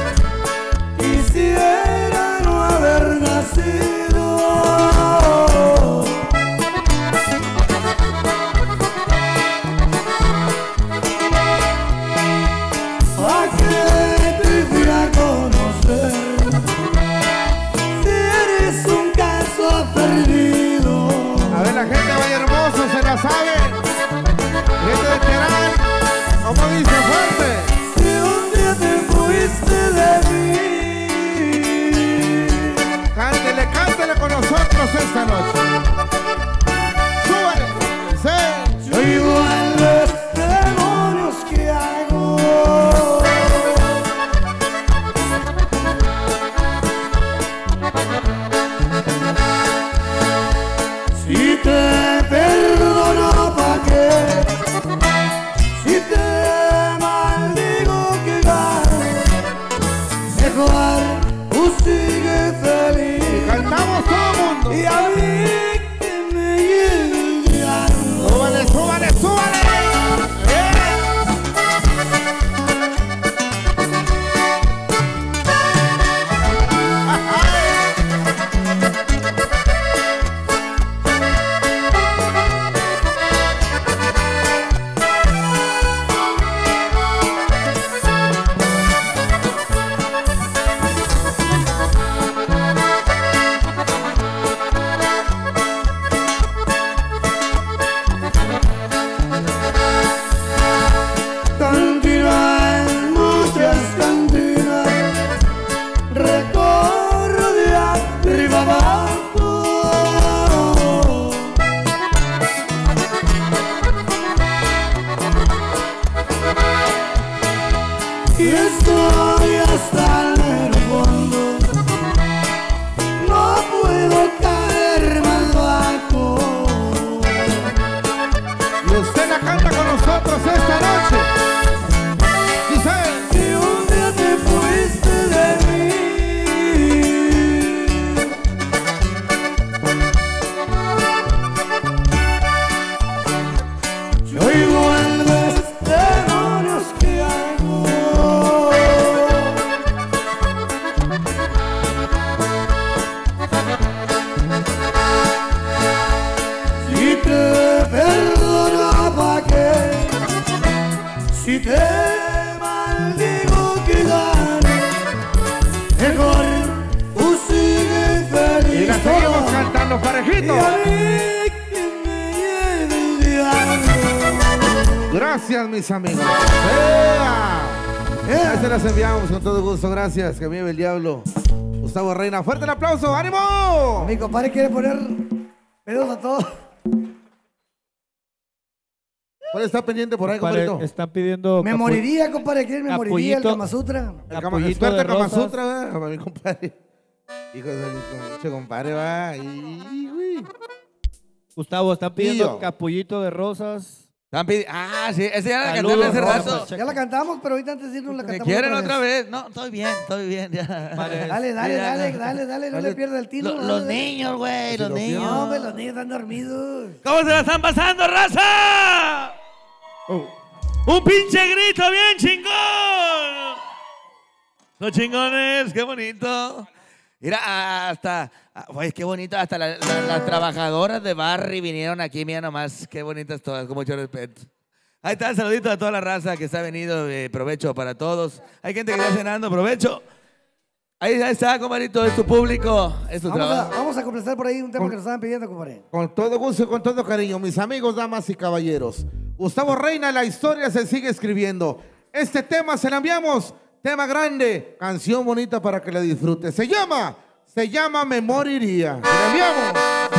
Quisiera no haber nacido. ¿A qué te fui a conocer? Si eres un caso perdido. A ver, la gente de Valle Hermoso se la sabe. Gente de Terán, ¿cómo dice fuerte? Si un día te fuiste de mí. Cántele con nosotros esta noche. Súbale. Sí. Yo igual los demonios que hago. Si te perdono, ¿pa' qué? Si te maldigo, que gane. Mejor tú sigue feliz. Cantamos todo el mundo. Y a mí nosotros esta noche. Dice: Si un día te fuiste de mí, yo igual los demonios que hago. Si te perdono, ¿pa' qué? Si te maldigo, que gane. Mejor tú sigue feliz. Y la seguimos cantando parejito. Y a mí que me lleve el diablo. Gracias, mis amigos. Ahí se las enviamos con todo gusto. Gracias, que me lleve el diablo. Gustavo Reina, fuerte el aplauso. ¡Ánimo! Mi compadre quiere poner pedos a todos. ¿Cuál está pendiente por ahí, Compadre, compadrito? están pidiendo Me moriría, compadre. ¿Quién me moriría? El Capullito. Kama Sutra. El Capullito experto de en Kama rosas. Sutra, ¿verdad? Mi compadre. Hijo de mi compadre, va. Gustavo, están pidiendo Pillo. Capullito de Rosas. Ah, sí, esa ya la Saludos, cantaste hace Rosa. rato. Ya la cantamos, pero ahorita antes de irnos la ¿Me cantamos. quieren otra vez? No, estoy bien, ya. Vale. Dale, Ya. no le pierdas el tino. Los niños, güey, los niños. No, hombre, los niños están dormidos. ¿Cómo se la están pasando, raza? Un pinche grito bien chingón. Son chingones, qué bonito. Mira, hasta, oye, qué bonito, hasta las trabajadoras de Barry vinieron aquí, mira nomás, qué bonitas todas, con mucho respeto. Ahí está, saludito a toda la raza que se ha venido, provecho para todos. Hay gente que está cenando, provecho. Ahí está, compadrito, es tu público, es tu trabajo. Vamos a complacer por ahí un tema que nos estaban pidiendo, compadre. Con todo gusto y con todo cariño, mis amigos, damas y caballeros. Gustavo Reina, la historia se sigue escribiendo. Este tema se lo enviamos, tema grande, canción bonita para que la disfrute. Se llama Me Moriría. Se la enviamos.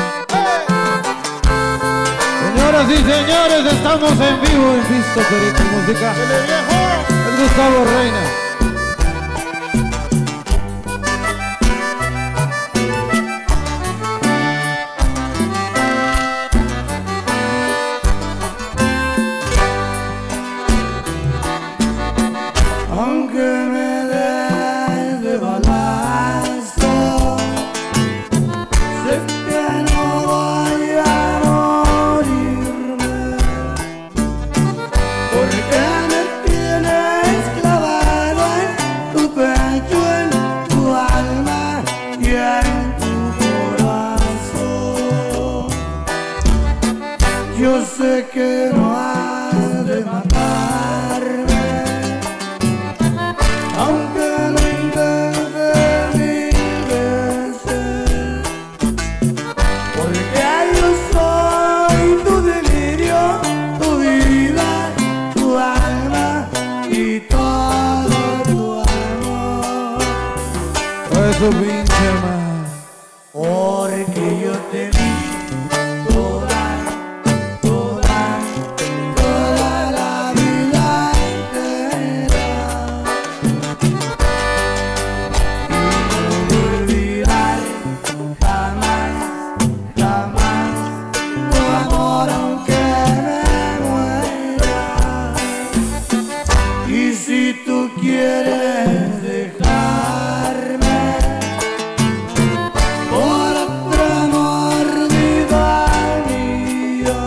Señoras y señores, estamos en vivo en Pisto Perico Música. Es Gustavo Reina. Aunque me des de balazo, sé que no voy a morirme, porque me tienes clavado en tu pecho, en tu alma y en tu corazón. Yo sé que no has de matarme, aunque lo intentes mil veces, porque yo soy tu delirio, tu vida, tu alma y todo tu amor. Eso pinche man. Porque yo te di toda la vida entera. Olvidar jamás tu amor aunque me muera. Y si tú quieres dejarme por otro amor vida mía,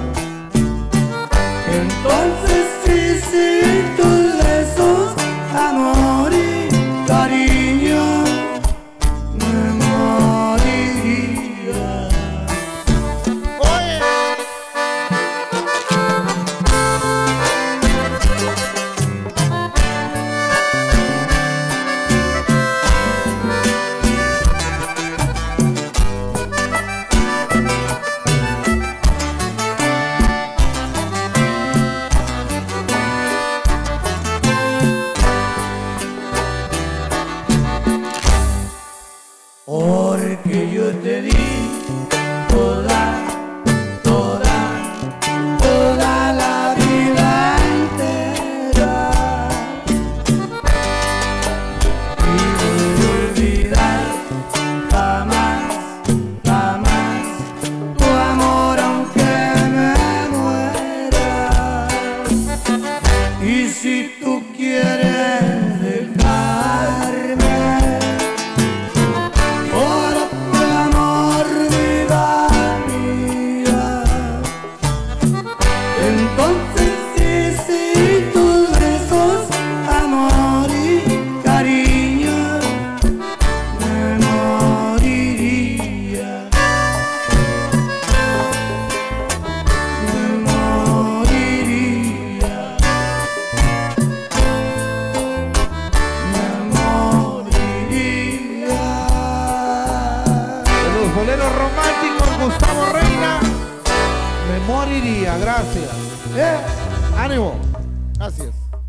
entonces sí, tus besos, amor y cariño, me moriría. Me moriría, gracias. Ánimo. Gracias.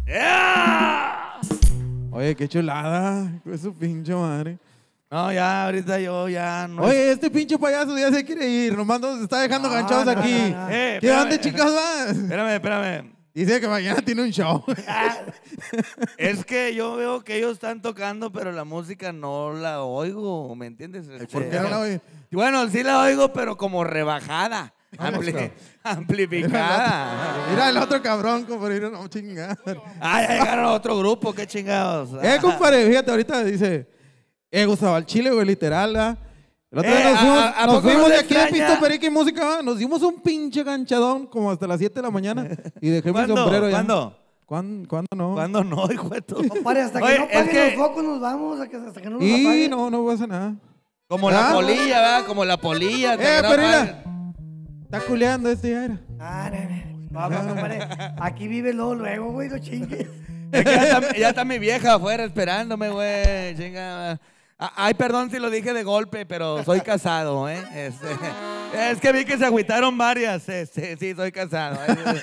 Oye, qué chulada. Con su pinche madre. No, ya, ahorita yo ya no. Oye, este pinche payaso ya se quiere ir. Nomás nos está dejando ganchados aquí. ¿Qué espérame. dónde chicas vas? Espérame. Dice que mañana tiene un show. Es que yo veo que ellos están tocando, pero la música no la oigo, ¿me entiendes? ¿Por qué no la oye? Bueno, sí la oigo, pero como rebajada, amplificada. Mira el otro cabrón, compadre. No, chingada. Ah, ya llegaron a otro grupo, qué chingados. Compadre, fíjate, ahorita dice, Gustavo, al chile, güey, literal, ¿ah? El otro día ¿a nos poco fuimos no de te aquí de extraña? Pisto Perico y Música, ¿va? Nos dimos un pinche ganchadón como hasta las 7 de la mañana y dejé mi sombrero ya. ¿Cuándo no? ¿Cuándo no, hijo de tu? Compadre, hasta Oye, que no es paguen que- los focos nos vamos, hasta que no nos Y apaguen. no pasa nada. Como la ¿Ah? polilla, ¿verdad? Como la polilla. hasta que no Pero apaguen. mira, está culeando este ya era. No, compadre, aquí vive luego, güey, no chingues. Es que ya está mi vieja afuera esperándome, güey. Chinga. Ay, perdón si lo dije de golpe, pero soy casado, ¿eh? Es que vi que se agüitaron varias. Sí, soy casado.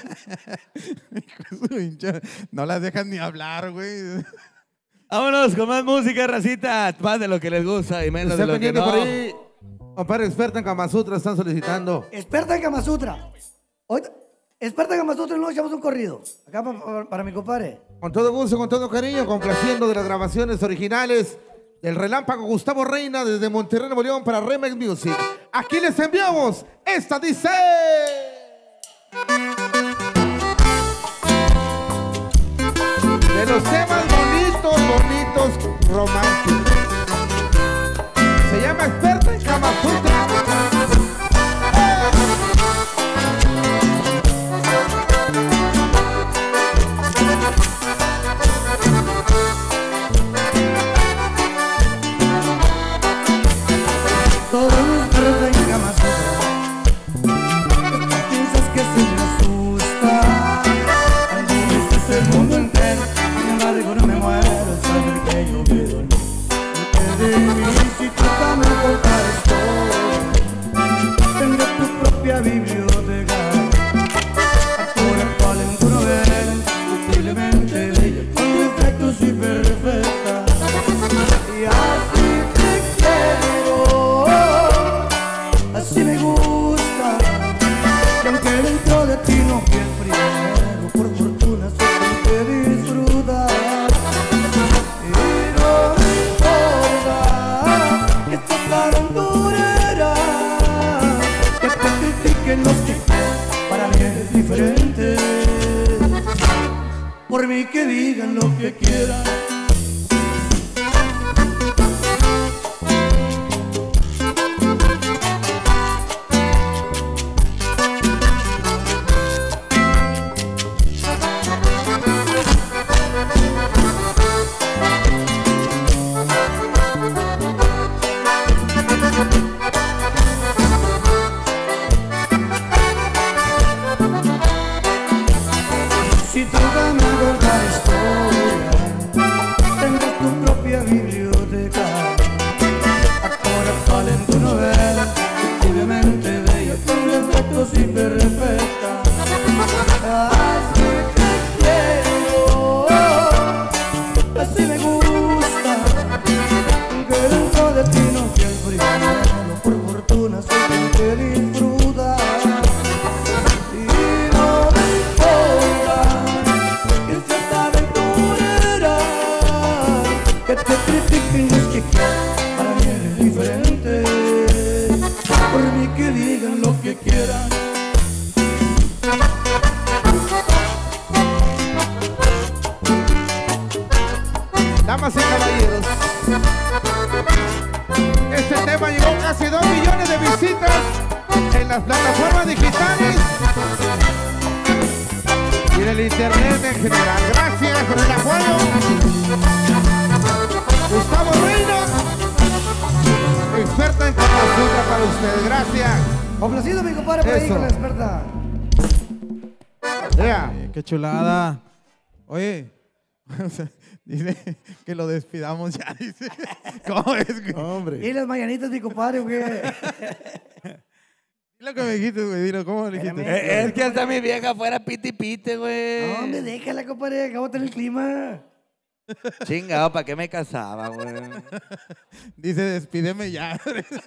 No las dejan ni hablar, güey. Vámonos con más música, racita. Más de lo que les gusta y menos de Está lo que pendiente no. por ahí. Compadre, experta en Kama Sutra, están solicitando. Experta en Kama Sutra. Experta en Kama Sutra, no echamos un corrido. Acá para mi compadre. Con todo gusto, con todo cariño, complaciendo de las grabaciones originales del Relámpago Gustavo Reina desde Monterrey, Nuevo León para Remix Music. Aquí les enviamos esta dice. De los temas bonitos, románticos. Se llama Experta en Kama Sutra. Todo es experta en Kama Sutra. Piensas que se me asusta. Alguien es el mundo entero. Sin embargo no me muero al saber que yo me dolí. Porque de mí si toca me contar esto. Tengo tu propia biblioteca. Actor actual en tu novela. Indiscutiblemente bella. Con defectos y perfecta. Y así te quiero. Así me gusta, y aunque dentro de ti no fui el primero, por fortuna sé que disfrutar. Y no me importa que esta aventurera, que te critiquen los que para mí es diferente. Por mí que digan lo que quieran. Si tú ganas contar historia, tendrás tu propia biblioteca. Actor actual en tu novela, obviamente bella, con defectos y perfecta. Así te quiero, así me gusta, aunque dentro de ti no fui el primero, por fortuna soy quien te disfruta. Y no me importa que seas aventurera, que te critiquen los que quieran, para mí eres diferente. Por mí que digan lo que quieran. Damas y caballeros, este tema llegó a casi 2 millones de visitas en las plataformas digitales y en el internet en general. Gracias por el apoyo. Gustavo Reina, experta en Kama Sutra para ustedes. Gracias. Complacido mi compadre por ahí Eso. con la experta. Qué chulada. Oye, o sea, dice que lo despidamos ya. Dice. ¿Cómo es? Hombre. Y las mañanitas mi compadre, güey. Lo que me dijiste, güey, dilo, ¿cómo le dijiste? Es que hasta mi vieja fuera piti pite, güey. No, me déjala, compadre, acabo de tener el clima. Chingado, ¿para qué me casaba, güey? Dice, despídeme ya.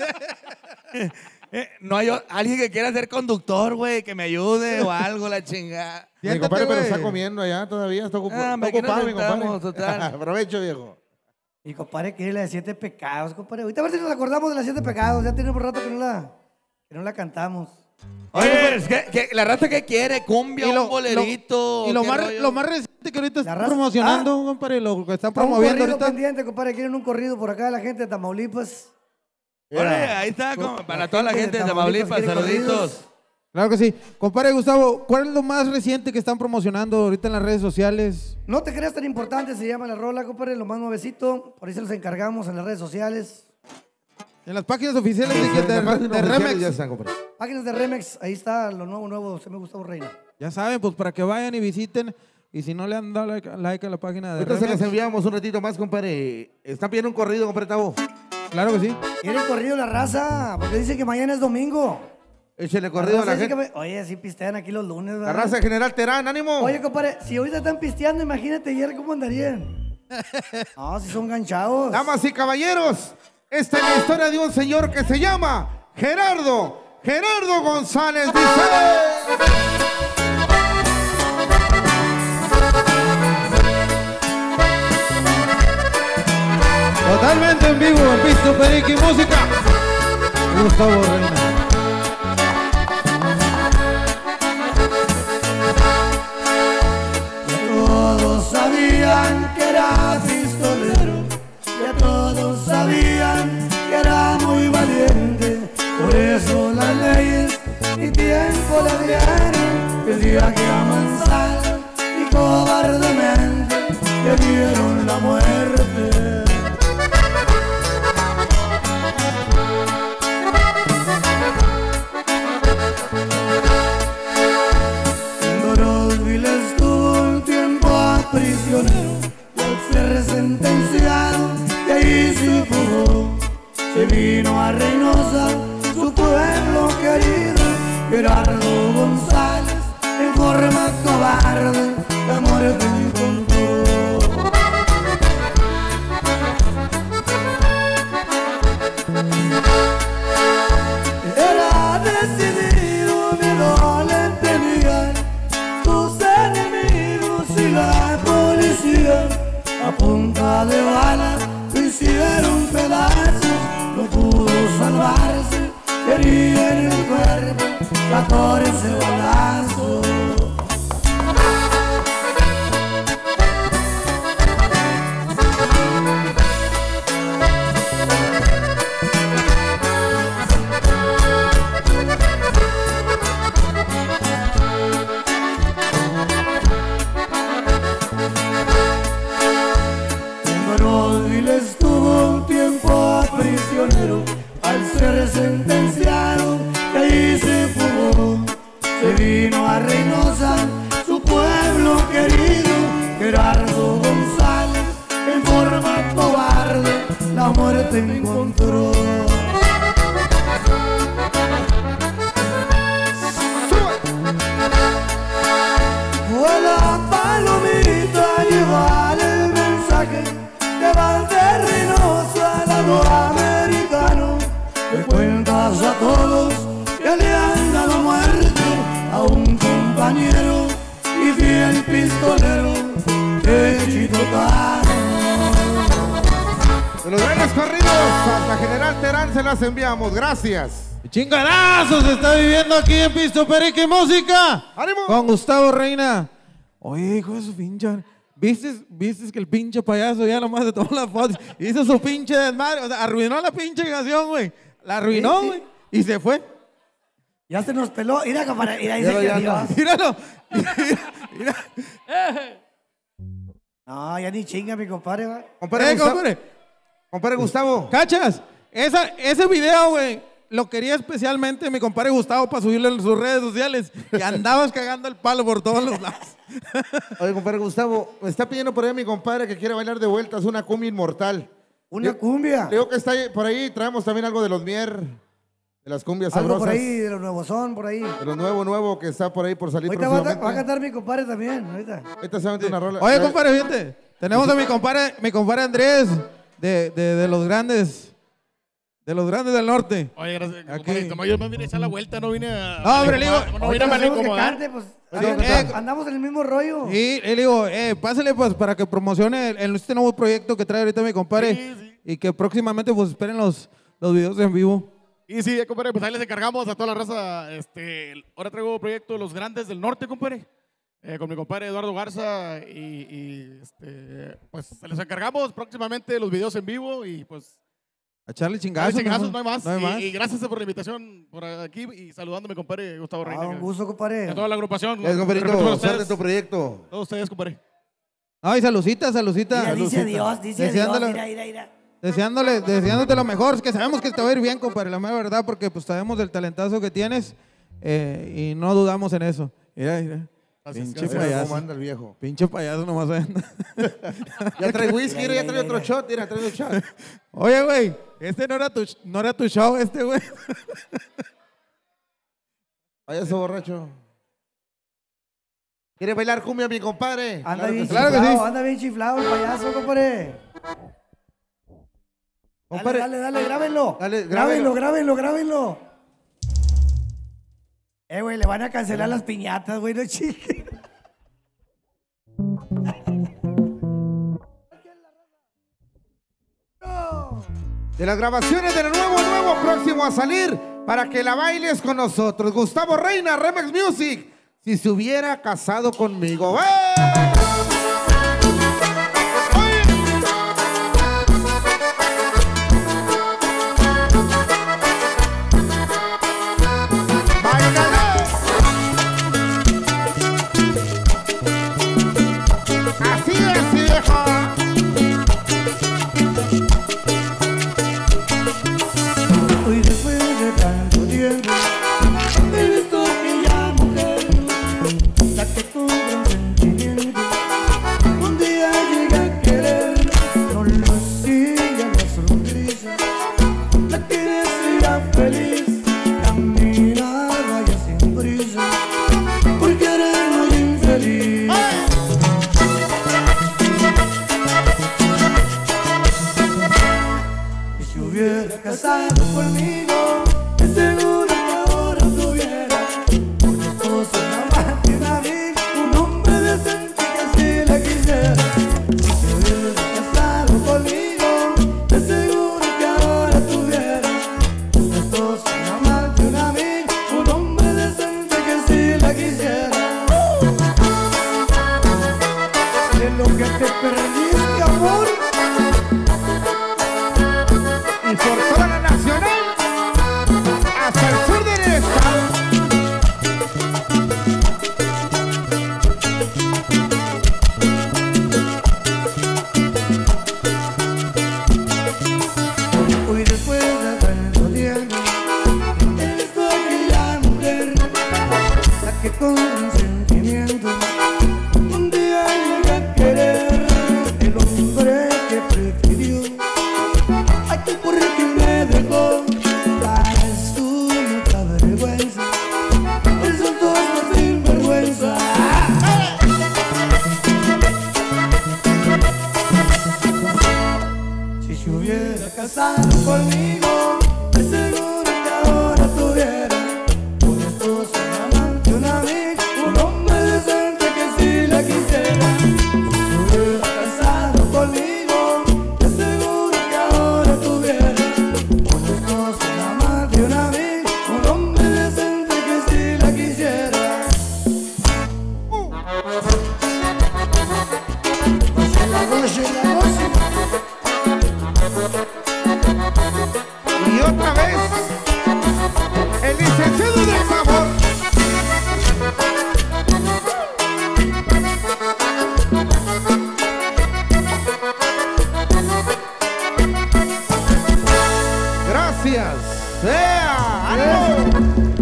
No hay alguien que quiera ser conductor, güey, que me ayude o algo, la chingada. Mi compadre, pero está comiendo allá todavía, está ocupado, Hombre, aquí nos mi compadre. sentamos, total. Aprovecho, viejo. Mi compadre quiere la de 7 pecados, compadre. Ahorita a ver si nos acordamos de las 7 pecados. Ya tenemos rato que no la cantamos. Oye, es que la raza que quiere, cumbia, un bolerito. Y lo ¿qué más, rollo? lo más reciente que ahorita La están raza- promocionando, compadre, lo que están Un promoviendo corrido ahorita. pendiente, compadre. Quieren un corrido por acá, la gente de Tamaulipas. Oye, ahí está, para toda la gente de Tamaulipas, quiere saluditos. corridos. Claro que sí. Compadre Gustavo, ¿cuál es lo más reciente que están promocionando ahorita en las redes sociales? No te creas tan importante, se llama la rola, compadre, lo más nuevecito. Por ahí se los encargamos en las redes sociales. En las páginas oficiales de Las páginas de oficiales Remex. ya están, compadre. Páginas de Remex, ahí está lo nuevo, se me Gustavo Reina. Ya saben, pues para que vayan y visiten. Y si no le han dado like a la página de Ahorita se Remex. las enviamos un ratito más, compadre. Están pidiendo un corrido, compadre Tavo. Claro que sí. Quieren corrido la raza, porque dice que mañana es domingo. Échale corrido a la raza dice gente. que oye, sí pistean aquí los lunes, La ¿verdad? raza de General Terán, ánimo. Oye, compadre, si ahorita están pisteando, imagínate ayer cómo andarían. No, si son ganchados. Damas y caballeros, esta es la historia de un señor que se llama Gerardo González. Dice. Totalmente en vivo, en Pisto Perico y Música. Gustavo Reina. Todos sabían que era pistolero, ya todos sabían que era muy valiente, por eso las leyes y tiempo le dieron el día que a Manzano y cobardemente le dieron la muerte. Dorosville estuvo un tiempo prisionero y al ser sentenciado de ahí se fugó. Se vino a Reynosa, su pueblo querido, Gerardo González, en forma cobarde, la muerte encontró. Era decidido, miedo le tenían sus enemigos y la policía. A punta de bala lo hicieron pedazos, no pudo salvarse, quería en el cuerpo 14 balazos. Dorosville estuvo un tiempo prisionero, al ser sentenciado de ahí se fugó. Se vino a Reynosa, su pueblo querido, Gerardo González, en forma cobarde, la muerte encontró. Fue la palomita a llevar el mensaje de Valderreynosa al lado americano. Le cuentas a todos que le han dado muerte a un compañero y fiel pistolero de Chitotano. De los grandes corridos hasta General Terán se las enviamos. Gracias. Chingadazos se está viviendo aquí en Pisto Perico y Música. ¡Ánimo! Con Gustavo Reina. Oye, hijo de su pinche. ¿Viste que el pinche payaso ya nomás se tomó la foto? Hizo su pinche desmadre. O sea, arruinó la pinche canción, güey. La arruinó, Sí, sí. güey. Y se fue. Ya se nos peló. Mira, compadre, mira, dice Ya que ya Dios. Míralo. Mira. No, ya ni chinga, mi compadre. Va. Compadre Gustavo. Compadre. Compadre Gustavo. ¿Cachas? Ese video, güey, lo quería especialmente mi compadre Gustavo para subirlo en sus redes sociales. Y andabas cagando el palo por todos los lados. Oye, compadre Gustavo, me está pidiendo por ahí mi compadre que quiere bailar de vueltas una cumbia inmortal. Una cumbia. Le digo que está ahí, por ahí, traemos también algo de los Mier. De las cumbias Algo sabrosas. por ahí, de los nuevos son, por ahí. De lo nuevo que está por ahí por salir Ahorita próximamente. va a cantar mi compadre también, ahorita. Esta se aventa una rola. Oye, compadre, fíjate. Tenemos a mi compadre Andrés, de los grandes. De los grandes del norte. Oye, gracias. Aquí. Compadre, yo me vine a echar la vuelta, no vine a... No, hombre, le digo, no vine a Ahorita hacemos que incomodar. cante, pues, Oye, andamos en el mismo rollo. Y le digo, pásale pues para que promocione este nuevo proyecto que trae ahorita mi compadre. Sí, sí. Y que próximamente pues esperen los videos en vivo. Y sí, compadre, pues ahí les encargamos a toda la raza. Ahora traigo proyecto Los Grandes del Norte, compadre. Con mi compadre Eduardo Garza. Pues les encargamos próximamente los videos en vivo y pues... A echarle chingazos. chingazos, no hay más. No hay más. Y gracias por la invitación por aquí y saludando a mi compadre Gustavo Reina. Un gusto, compadre. Y a toda la agrupación. Es, compadrito, Respeto para suerte en ustedes. tu proyecto. Todos ustedes, compadre. Ay, saludcita. Mira, dice Saludcita. adiós, dice adiós. Deseándole- Mira. Deseándote lo mejor, que sabemos que te va a ir bien, compadre, la mera verdad, porque pues sabemos del talentazo que tienes y no dudamos en eso. Mira. Gracias, Pinche gracias. ¿Cómo payaso. anda el viejo? Pinche payaso nomás. Ya trae whisky, ya trae otro shot, mira, trae otro shot. Oye, güey, este no era tu show, güey. Payaso borracho. ¿Quiere bailar cumbia, mi compadre? Anda bien Claro que chiflado, sí. anda bien chiflado el payaso, compadre. Compadre. Dale, grábenlo. Dale, Grábenlo. Güey, le van a cancelar las piñatas, güey, no chingue. De las grabaciones de lo nuevo próximo a salir para que la bailes con nosotros. Gustavo Reina, Remix Music. Si se hubiera casado conmigo. ¡Eh! ¡Báilale! Así es, vieja. Hoy después de tanto tiempo he visto que ya mujer, la que con gran sentimiento un día llega a querer, no lo hacía la sonrisa, la que decía feliz, caminar vaya sin prisa, porque eres muy infeliz. Y si hubiera casado conmigo, es seguro que ahora tuviera un esposo, una amante, un amigo, un hombre decente que así la quisiera. Si se hubiera casado conmigo, es seguro que ahora tuviera un esposo, un amante, un amigo, un hombre decente que así la quisiera. De lo que te perdiste, amor. Y por toda la nacional hasta el sur del estado. Hoy después de tanto tiempo he visto a aquella mujer, la que con sentimiento un día llega a querer, el hombre que prefirió aquel por el que me dejó. Traes tú mucha vergüenza, esos dos no sinvergüenza. Si se hubiera casado conmigo, es seguro que ahora tuviera un esposo, un amante, un amigo, un hombre decente que sí la quisiera. Si se hubiera casado conmigo, es seguro que ahora tuviera un esposo, un amante, un amigo, un hombre decente que sí la quisiera. Y otra vez, el licenciado del sabor. Gracias. ¡Sea! ¡Ánimo!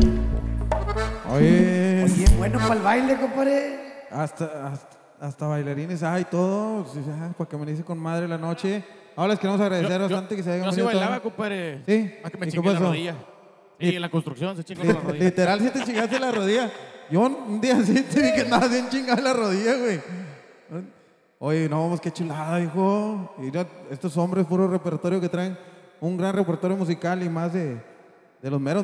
Oye, Oye, bueno para el baile, compadre. hasta bailarines hay todo. Para que me dice con madre la noche. Ahora les queremos agradecer bastante que se hayan Yo sí venido bailaba, todos. compadre. ¿Sí? Más que me ¿Y qué chingué la pasó? rodilla. Y en la construcción se chingó la rodilla. Literal, si te chingaste la rodilla. Yo un día sí te vi que andabas bien chingada la rodilla, güey. Oye, no, pues qué chulada, hijo. Mira, estos hombres, puro repertorio que traen. Un gran repertorio musical y más de los meros,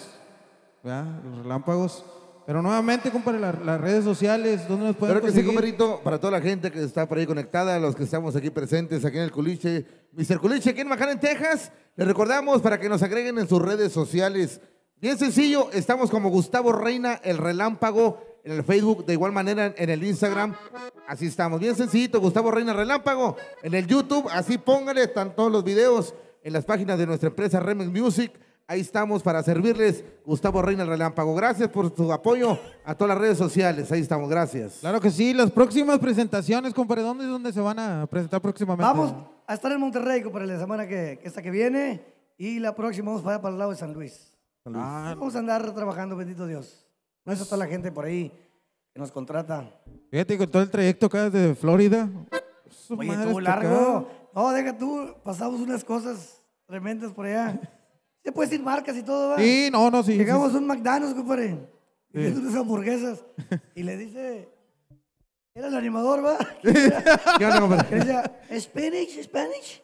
¿verdad? Los relámpagos. Pero nuevamente, compadre, las redes sociales, ¿dónde nos pueden Claro que sí, conseguir? compadrito, para toda la gente que está por ahí conectada, los que estamos aquí presentes, aquí en el Culiche, Mr. Culiche, aquí en McAllen, Texas, les recordamos para que nos agreguen en sus redes sociales. Bien sencillo, estamos como Gustavo Reina, el Relámpago, en el Facebook, de igual manera en el Instagram, así estamos. Bien sencillito, Gustavo Reina Relámpago, en el YouTube, así póngale, están todos los videos en las páginas de nuestra empresa Remix Music. Ahí estamos para servirles, Gustavo Reina el Relámpago. Gracias por su apoyo a todas las redes sociales. Ahí estamos, gracias. Claro que sí, las próximas presentaciones, compadre, ¿dónde se van a presentar próximamente? Vamos a estar en Monterrey, compadre, la semana que esta que viene. Y la próxima vamos para el lado de San Luis. Vamos a andar trabajando, bendito Dios. Gracias a toda la gente por ahí que nos contrata. Fíjate, con todo el trayecto acá desde Florida. Oye, estuvo largo. No, deja tú, pasamos unas cosas tremendas por allá. Se puede decir marcas y todo, ¿va? Sí, no, sí. Llegamos sí. a un McDonald's, compadre. Sí. Y unas hamburguesas. Y le dice, era el animador, ¿va? ¿Qué onda, compadre? Que decía, Spanish.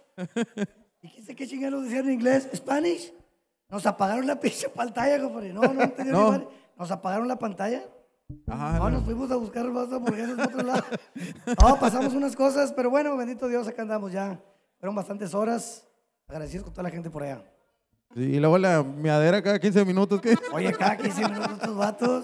¿Y quién sé qué chingados decían en inglés? Spanish. Nos apagaron la pinche pantalla, compadre. No entendió ni madre. Nos apagaron la pantalla. Ajá, Nos fuimos a buscar más hamburguesas por otro lado. No, pasamos unas cosas, pero bueno, bendito Dios, acá andamos ya. Fueron bastantes horas. Agradecidos con toda la gente por allá. Sí, y luego la miadera cada 15 minutos. ¿Qué? Oye, cada 15 minutos estos vatos.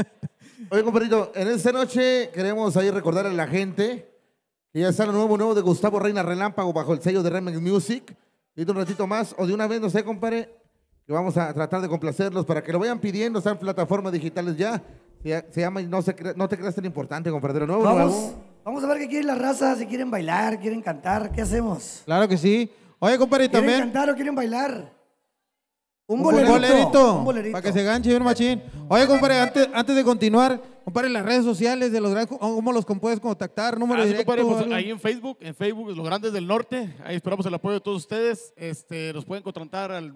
Oye, compadrito, en esta noche queremos ahí recordarle a la gente que ya está lo nuevo de Gustavo Reina Relámpago bajo el sello de Remix Music. Y un ratito más, o de una vez, no sé, compadre, que vamos a tratar de complacerlos para que lo vayan pidiendo. Están en plataformas digitales ya. Se llama y no te creas tan importante, compadre. Lo nuevo. Vamos a ver qué quieren la raza, si quieren bailar, quieren cantar, ¿qué hacemos? Claro que sí. Oye, compadre, ¿Quieren también cantar o quieren bailar? Un bolerito. bolerito. Para que se ganche un machín. Oye, compadre, antes de continuar, compadre, las redes sociales de los grandes, ¿cómo los puedes contactar? Número directo. Compadre, pues, algo? ahí en Facebook, Los Grandes del Norte. Ahí esperamos el apoyo de todos ustedes. Nos pueden contratar al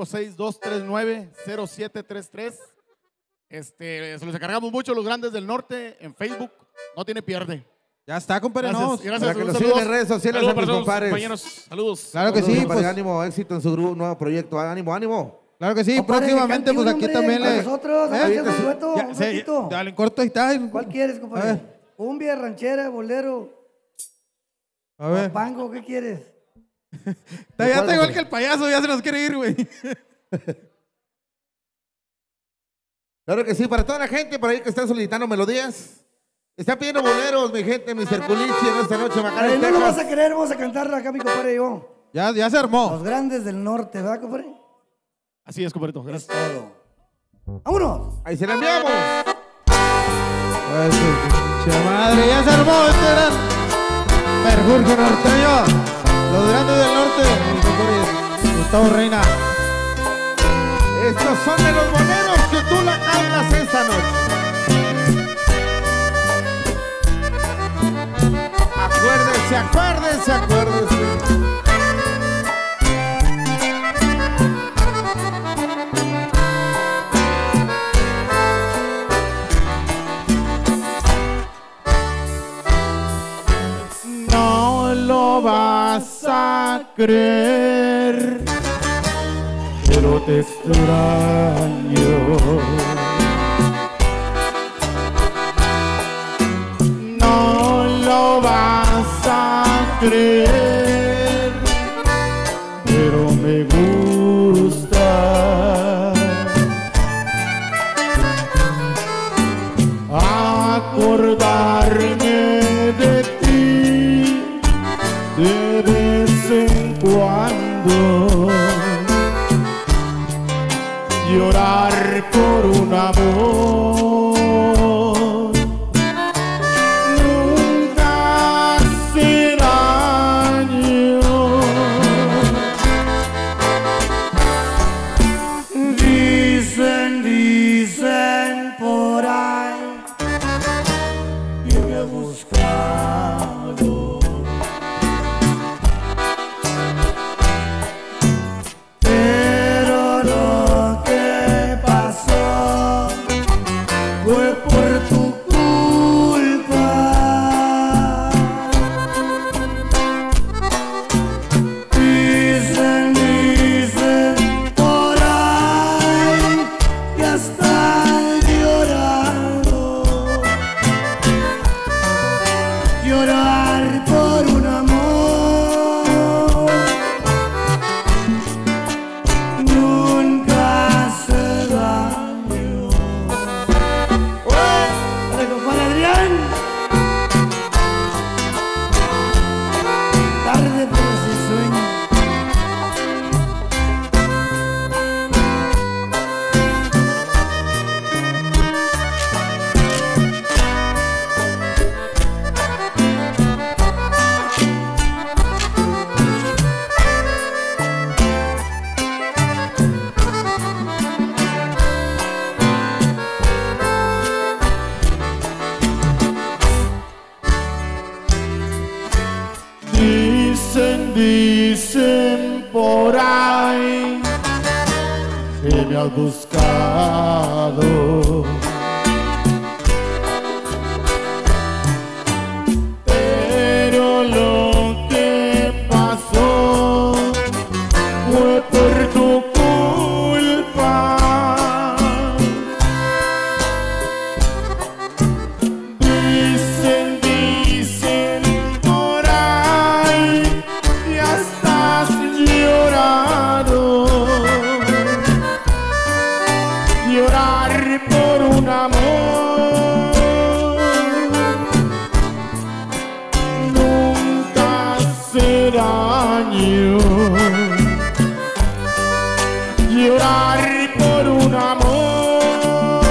956-239-0733. Se los encargamos mucho, Los Grandes del Norte, en Facebook. No tiene pierde. Ya está, compadre. Gracias. Para que nos sigan en redes sociales a mis compadres. Compañeros, saludos. Claro que sí. Pues, ánimo, éxito en su nuevo proyecto. Ánimo. Claro que sí. Compadre, Próximamente, pues aquí también le... Nosotros, un dueto, un ratito. Dale, en corto, ahí está. ¿Cuál quieres, A compadre? ver. Cumbia, ranchera, bolero, A ver. pango, ¿qué quieres? Ya está igual que el payaso, ya se nos quiere ir, güey. Claro que sí, para toda la gente por ahí que está solicitando melodías. Están pidiendo boleros, mi gente, Mr. Culichi, en esta noche, McAllen, No lo Texas. vas a creer, vamos a cantar acá, mi compadre y yo. Ya se armó. Los Grandes del Norte, ¿verdad, compadre? Así es, compadrito. Gracias. Todo. ¡Vámonos! Ahí se la enviamos. Pues, pinche madre, ya se armó este gran perjurjo norteño. Los Grandes del Norte, mi compadre Gustavo Reina. Estos son de los boleros que tú la cantas esta noche. Acuérdense. No lo vas a creer, pero te extraño. No lo vas a creer, pero me gusta. Acordarme de ti de vez en cuando, llorar por un amor nunca hace daño. Dicen por ahí que me Dicen por ahí que me has buscado, pero lo que pasó fue por tu culpa. Dicen por ahí que ya estás llorando, llorar por un amor nunca hace daño, llorar por un amor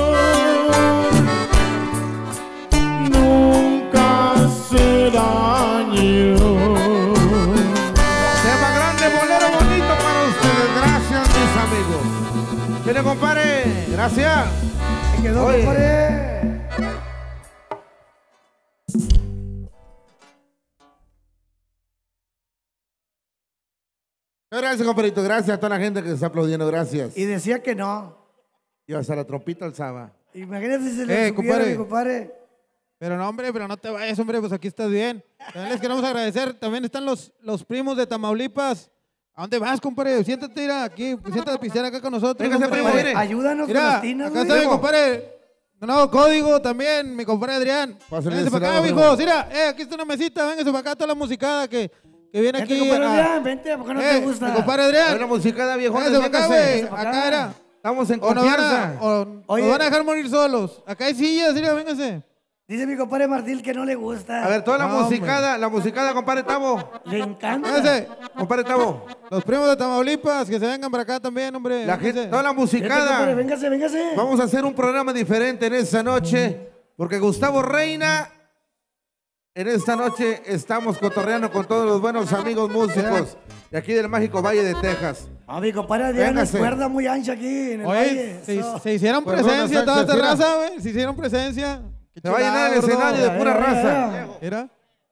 nunca hace daño. Tema grande, bolero bonito para ustedes. Gracias, mis amigos. ¿Quiere, compadre? Gracias. Se quedó, Oye. compadre. Gracias, compadrito. Gracias a toda la gente que se está aplaudiendo. Gracias. Y decía que no. Y hasta la trompita alzaba. Imagínate si se le subiera, compadre. mi compadre. Pero no, hombre, pero no te vayas, hombre, pues aquí estás bien. También les queremos agradecer. También están los primos de Tamaulipas. ¿A dónde vas, compadre? Siéntate, mira, aquí, siéntate a pistear acá con nosotros. Véngase, compadre. primo, mire. Ayúdanos con Mira, las tinas, acá güey. está mi compadre. Nuevo código también, mi compadre Adrián. Pásale Véngase ese para acá, lado, mijos. primo. Mira, aquí está una mesita. Véngase para acá toda la musicada que viene Vente, aquí. compadre ah, Adrián, vente, ¿por qué no te gusta? Mi compadre Hay Adrián. una musicada, viejones. Véngase para acá, véngase. güey. para acá. Acá era. Estamos en O nos van confianza. a, o Oye. nos van a dejar morir solos. Acá hay sillas, mira, véngase. Dice mi compadre Martín que no le gusta. A ver, toda la No, musicada, compadre Tavo. Le encanta. Véngase. Compadre Tavo. Los primos de Tamaulipas, que se vengan para acá también, hombre. La Véngase. gente, toda la Vente, compadre, musicada. véngase, véngase. Vamos a hacer un programa diferente en esta noche, porque Gustavo Reina, en esta noche estamos cotorreando con todos los buenos amigos músicos de aquí del mágico Valle de Texas. Ah, mi compadre Adrián es Véngase. cuerda muy ancha aquí en el Oye, valle. Eso. se hicieron Perdona, presencia toda esta Sánchez, mira. raza, güey. Se hicieron presencia. Qué Se va a llenar el chulada, escenario de gordo. pura Ya, ya, raza. ya. Mira.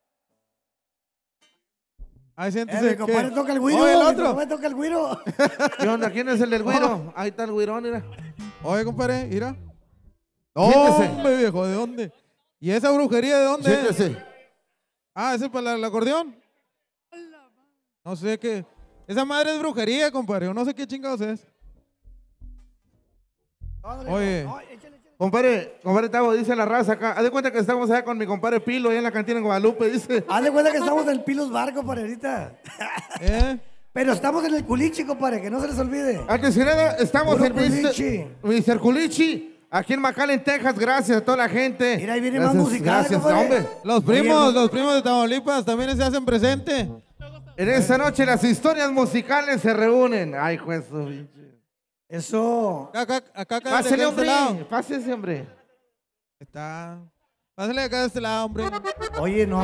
Ahí Mi siéntese. compadre ¿qué? toca el güiro. Oye, el mi otro. compadre toca el güiro. ¿Qué onda? ¿Quién es el del güiro? Ahí está el güirón, mira. Oye, compadre, mira. No, Siéntese. hombre, viejo, ¿de dónde? ¿Y esa brujería de dónde es? Siéntese. Ah, ¿ese es para el acordeón? No sé qué. Esa madre es brujería, compadre. Yo no sé qué chingados es. Oye. Compadre Tavo, dice la raza acá. Haz de cuenta que estamos allá con mi compadre Pilo, allá en la cantina en Guadalupe, dice. Haz de cuenta que estamos en el Pilos Barco, compadre, ahorita. ¿Eh? Pero estamos en el culichi, compadre, que no se les olvide. Antes que nada, estamos Puro en culichi. Mr. Culichi, aquí en McAllen, Texas. Gracias a toda la gente. Mira, ahí viene Gracias, más musical, Gracias, compadre. hombre. Los primos de Tamaulipas también se hacen presente. En esta noche las historias musicales se reúnen. Ay, juez. Eso. Acá, Pásele, de este hombre. lado. Pásese, hombre. Está. Pásale acá de este lado, hombre. Oye, no.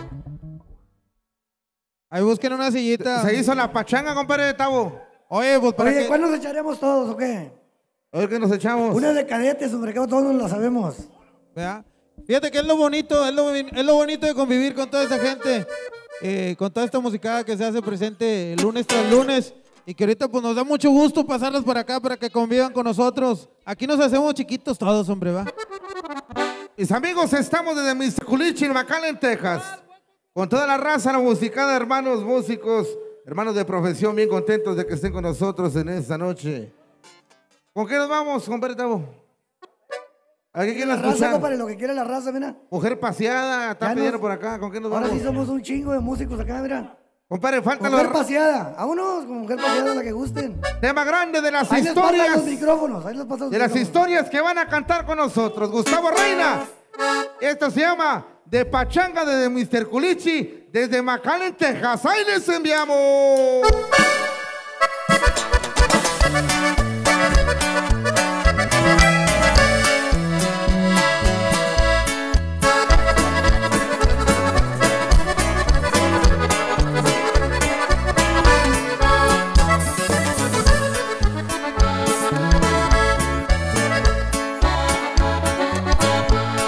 Ahí busquen una sillita. Se hizo la pachanga, compadre de Tavo. Oye, pues para Oye, que... ¿cuándo nos echaremos todos o qué? A ver qué nos echamos. Una de cadetes, hombre, que todos nos la sabemos. ¿Verdad? Fíjate que es lo bonito, es lo bonito de convivir con toda esta gente, con toda esta musicada que se hace presente lunes tras lunes y que ahorita pues nos da mucho gusto pasarlos para acá para que convivan con nosotros. Aquí nos hacemos chiquitos todos, hombre, va. Mis amigos, estamos desde Mr. Culichi en McAllen, Texas. Con toda la raza, la musicada, hermanos músicos, hermanos de profesión, bien contentos de que estén con nosotros en esta noche. ¿Con qué nos vamos, compadre Tavo? ¿A qué quieren La raza, escuchar? compadre, lo que quiere la raza, mira. Mujer paseada, está Ya pidiendo nos- por acá. ¿Con qué nos Ahora vamos? sí somos un chingo de músicos acá, mira. Compadre, falta Mujer los paseada. Vámonos con mujer paseada, la que gusten. tema grande de las Ahí les pasan historias. los micrófonos, ahí les pasan los De las micrófonos. historias que van a cantar con nosotros. Gustavo Reina. Esto se llama De Pachanga de Mr. Culichi desde McAllen, Texas. Ahí les enviamos.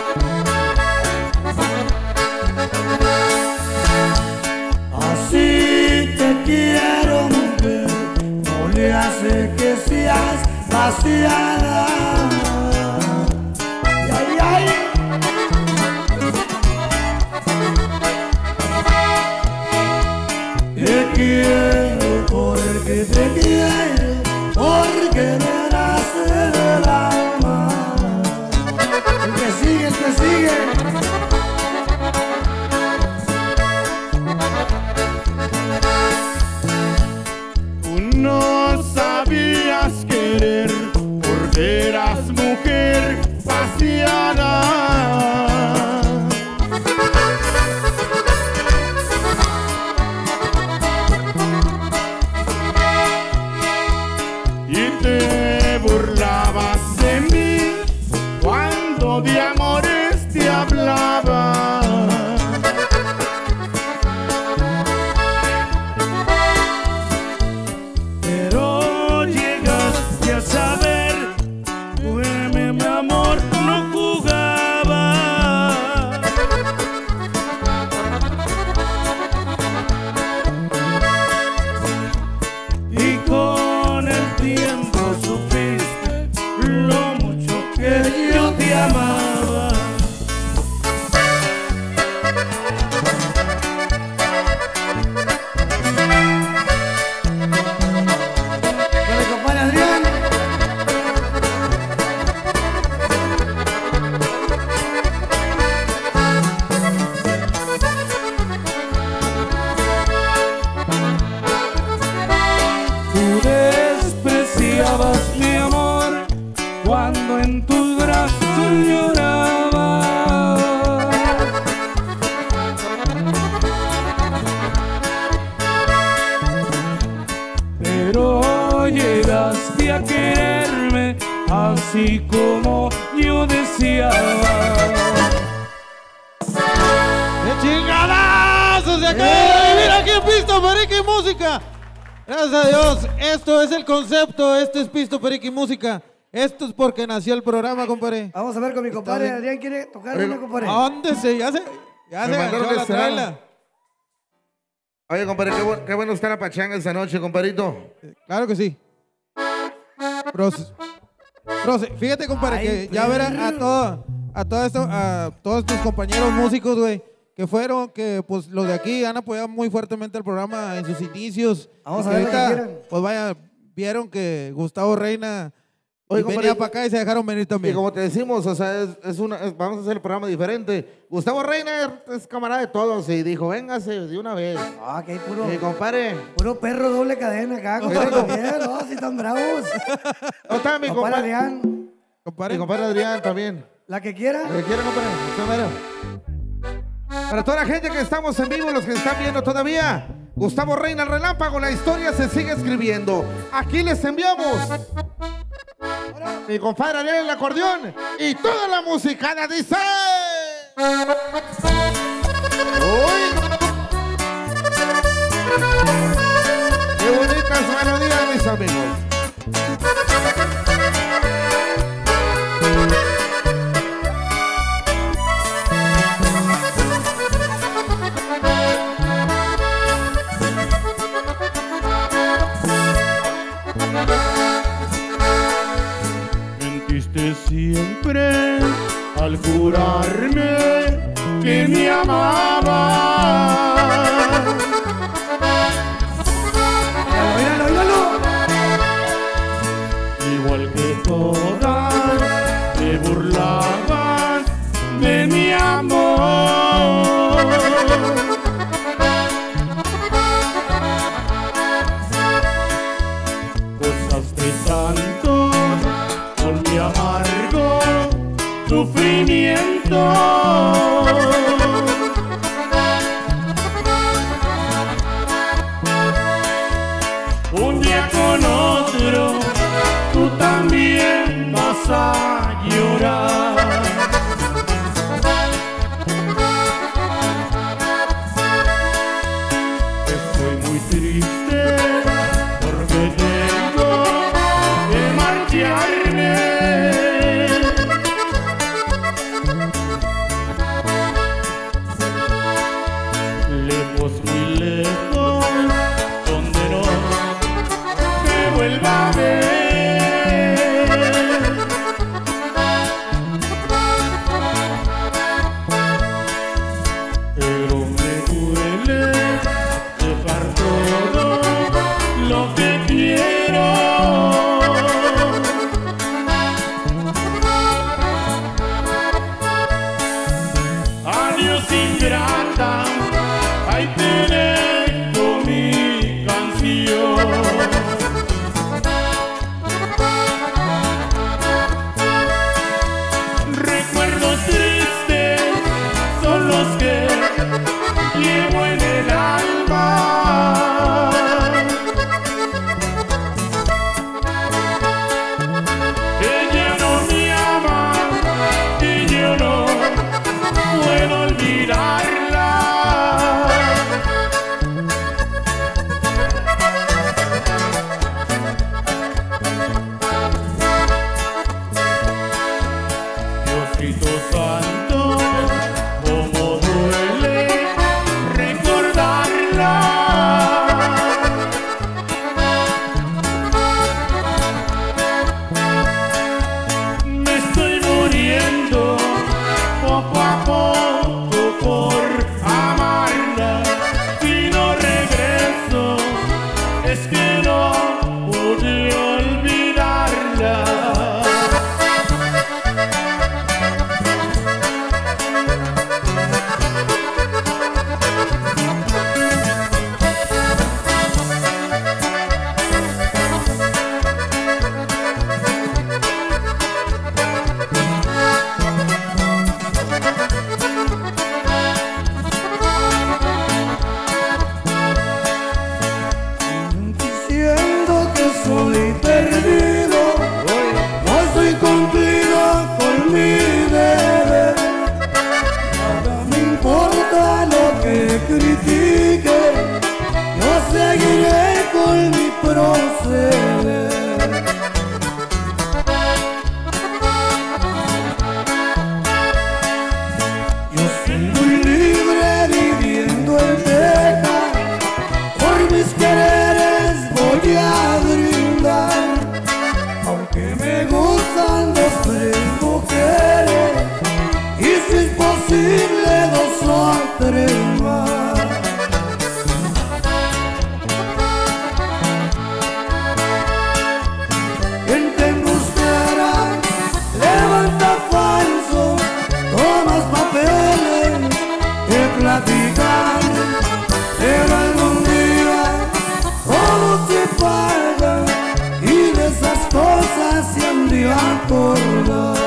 Así sigue. Tú no sabías querer porque eras mujer vaciada. Y te burlabas de mí cuando de amores te hablaba. Pero llegaste a saber, duerme mi amor, no jugaba. Y con el tiempo supiste lo mucho que yo te amaba. Dale, compadre Adrián. Tú despreciabas mi amor cuando en tus brazos lloraba. Pero llegaste a quererme así como yo deseaba. ¡Qué chingadazos! Se acaba de vivir aquí en Pisto, Perico y Música. Gracias a Dios, esto es el concepto, esto es Pisto, Perico y Música. Esto es porque nació el programa, compadre. Vamos a ver con mi compadre. Adrián quiere tocar una, compadre. Ándese, ya se Me ganchó mandaron la este traila. Oye, compadre, qué bueno está la pachanga esta noche, compadrito. Claro que sí. Fíjate, compadre, que ya ver a todos tus compañeros músicos, güey, que fueron, que pues los de aquí han apoyado muy fuertemente el programa en sus inicios. Vamos Y a que ver lo que ahorita, quieran. pues vaya, vieron que Gustavo Reina Oye, venía compadre, para acá y se dejaron venir Y también. como te decimos, o sea, vamos a hacer el programa diferente. Gustavo Reiner es camarada de todos y dijo, véngase de una vez. Ah, que hay puro, Mi compadre, puro perro doble cadena acá, compadre. No, si están bravos. ¿dónde está mi Compadre compadre? Adrián, Compadre, Mi compadre Adrián también. la que quiera. ¿Qué quiere, compadre? Usted mero. Para toda la gente que estamos en vivo, los que están viendo todavía, Gustavo Reina, el relámpago, la historia se sigue escribiendo. Aquí les enviamos mi compadre Ariel, el acordeón y toda la musicada dice. Uy. Qué bonitas melodías, mis amigos. Mentiste siempre al jurarme que me amabas. Míralo, míralo. Igual que todas, te burlabas de mi amor. Gozaste tanto con mi amargo sufrimiento. Un día con otro, tú también vas a llorar. Estoy muy triste porque tengo que marcharme. Adiós ingrata, ahí te dejo mi canción. Recuerdos tristes son los que llevo en el alma. Ella no me ama y yo no puedo olvidarla. Diosito santo, cómo duele recordarla. Me estoy muriendo poco a poco por amarla. Si no regreso, es que no pude olvidarla. Diciendo que soy perdido, no estoy cumplido con mi deber. Nada me importa lo que critique, yo seguiré con mi proceder. Yo soy muy libre viviendo en Texas, por mis quereres voy a brindar. Aunque me gustan dos, tres mujeres, y si es posible dos o tres más. Gente embustera, levanta falso, tomas papeles que platican, pero algún día todo se paga y de esas cosas se han de acordar.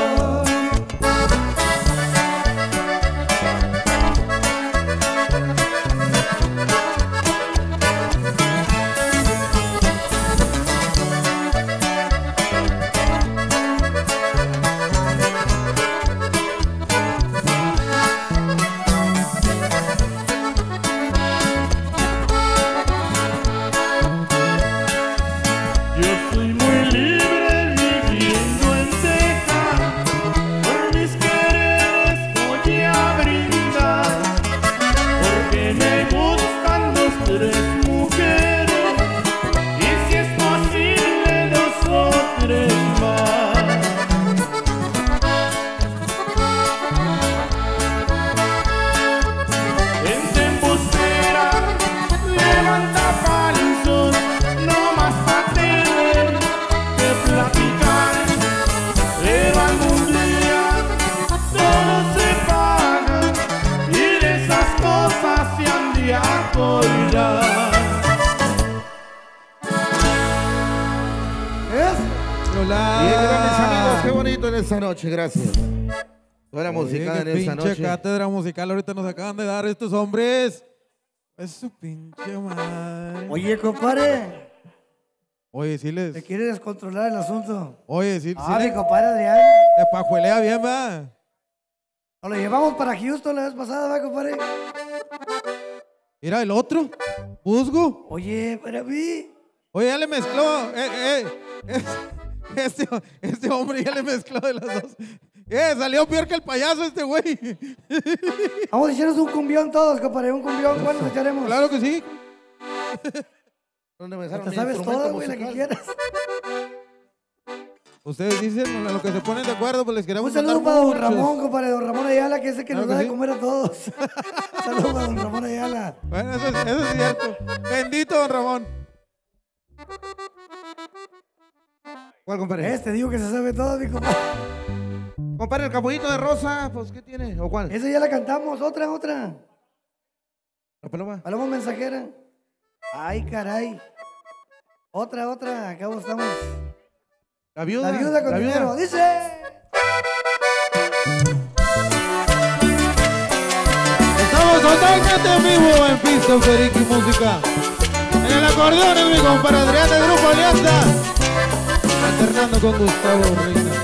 Yo soy muy libre viviendo en Texas, por mis quereres voy a brindar, porque me gustan dos, tres mujeres, y si es posible dos o tres más. Gente embustera, levanta falsos, no más papeles que platicar, pero algún día todo se paga y de esas cosas se han de acordar. Bien, grandes amigos, qué bonito en esta noche, gracias. Buena musical en esta pinche noche. cátedra musical ahorita nos acaban de dar estos hombres. Es su pinche madre. Oye, compadre, Oye, sí les... ¿te quiere descontrolar el asunto? Oye, sí, Ah, sí mi le- compadre Adrián. te pajuelea bien, va. Nos lo llevamos para Houston la vez pasada, ¿va, compadre? Mira el otro, Musgo. Oye, para mí. Oye, ya le mezcló. Este hombre ya le mezcló de las dos. Salió peor que el payaso este güey. Vamos a echarnos un cumbión todos, compadre. Un cumbión, ¿cuál nos echaremos? Claro que sí. ¿Dónde me dejaron Te mi sabes instrumento todo, güey, la que musical? quieras. Ustedes dicen lo que se ponen de acuerdo, pues les queremos Un saludo mandar para don muchos. Ramón, compadre. Don Ramón Ayala, que es el que Claro nos da que de sí. comer a todos. Saludos para don Ramón Ayala. Bueno, eso es cierto. Bendito don Ramón. ¿Cuál, compadre? Digo que se sabe todo, mi compadre. Compadre, el capullito de rosa, pues, ¿qué tiene? ¿O cuál? Esa ya la cantamos, otra. ¿La paloma? Paloma mensajera. Ay, caray. Otra, acá estamos. La viuda. La viuda con dinero. Dice. Estamos totalmente en vivo en Pisto Perico y Música. En el acordeón es mi compadre Adrián de Grupo Alianza. Alternando con Gustavo Reina.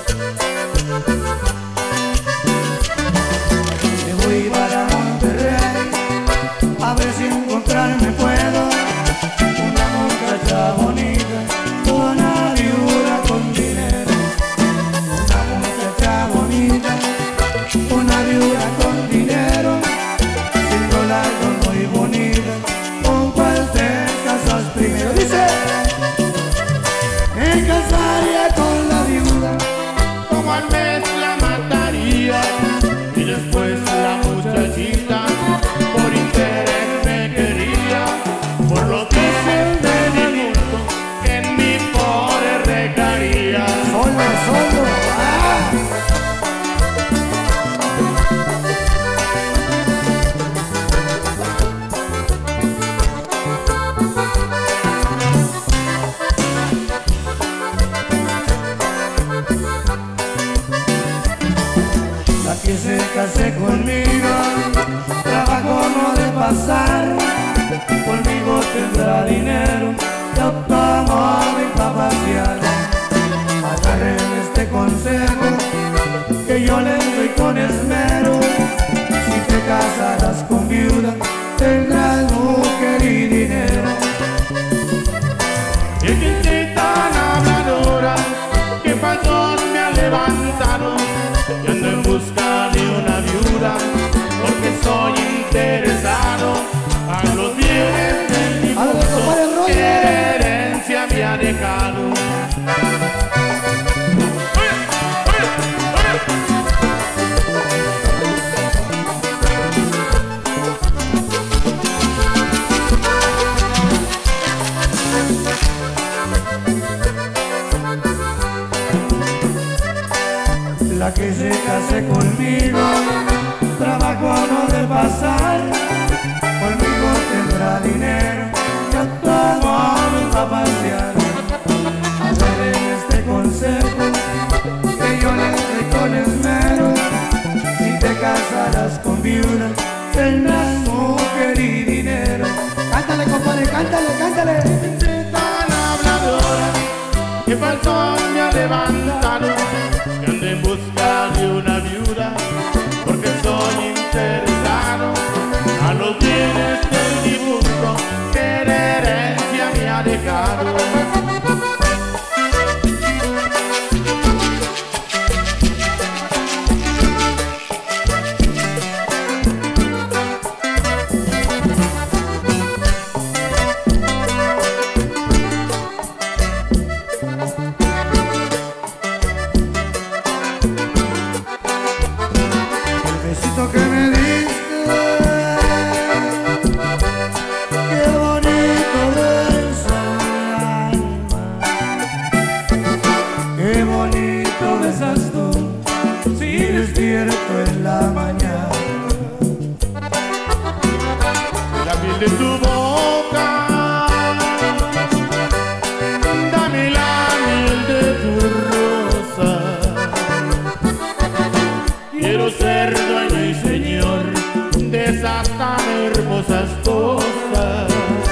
Me voy para Monterrey a ver si encontrarme puedo una muchacha bonita, una viuda con dinero. Una muchacha bonita, una viuda con dinero, $100 muy bonita. ¿Con cuál te casas primero? Dice, me casaría con la viuda, como al mes la mataría, y después la muchachita por interés me quería, por los meses de mi gusto que en mi pobre recaía. Solo, la que se case conmigo, trabajo no de pasar, conmigo tendrá dinero, y automóvil para pasear. Agarren este consejo que yo les doy con esmero: si te casarás con viuda, tendrás mujer y dinero. Y es que soy tan habladora que falsos me ha levantado, y ando en busca de una viuda porque soy interesado a los bienes del difunto que herencia me ha dejado. La que se case conmigo, trabajo no de pasar, conmigo tendrá dinero, y automóvil para pasear. Agarren este consejo que yo les doy con esmero: si te casarás con viuda, tendrás mujer y dinero. Cántale, compadre, cántale. Soy tan habladora que falsos me ha levantado, que ando en busca de una viuda porque soy interesado a los bienes del difunto que herencia me ha dejado. Que me diste, qué bonito besa el alma, qué bonito besas tú si despierto en la mañana. La piel de tu boca, dame la miel de tu rosa. Quiero ser dueño y señor de esas tan hermosas cosas.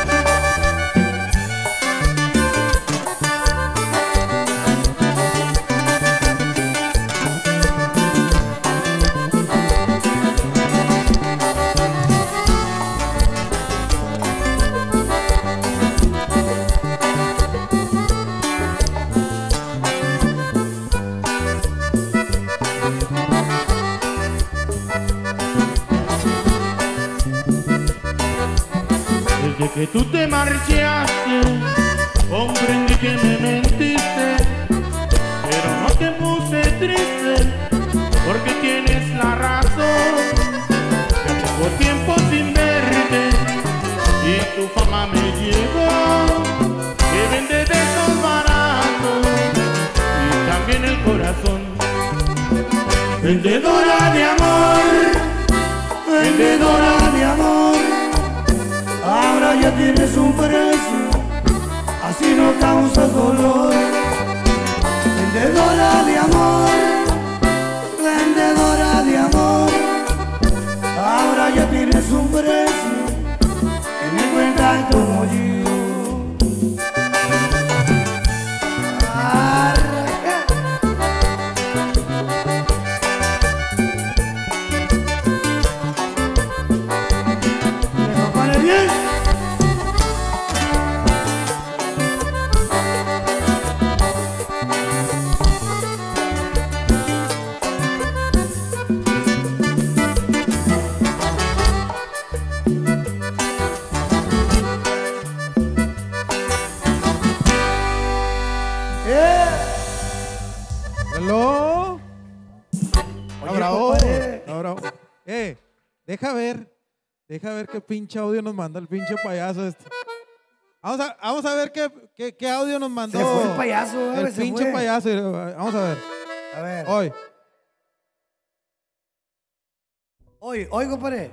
Desde que tú te marchaste, comprendí que me mentiste, pero no te puse triste, porque tienes la razón. Ya tengo tiempo sin verte y tu fama me llegó, que vendes de esos baratos y también el corazón. vendedora de amor, vendedora de amor. Ahora ya tienes un precio, así no causas dolor. Vendedora de amor, vendedora de amor. Ahora ya tienes un precio, que me cuentan como yo. Hello. Oye, Bravo. compadre. Bravo. Deja ver qué pinche audio nos manda el pinche payaso este. Vamos a ver qué audio nos mandó. Se fue el payaso, el se pinche fue. payaso. Vamos a ver. A ver. Hoy, compadre.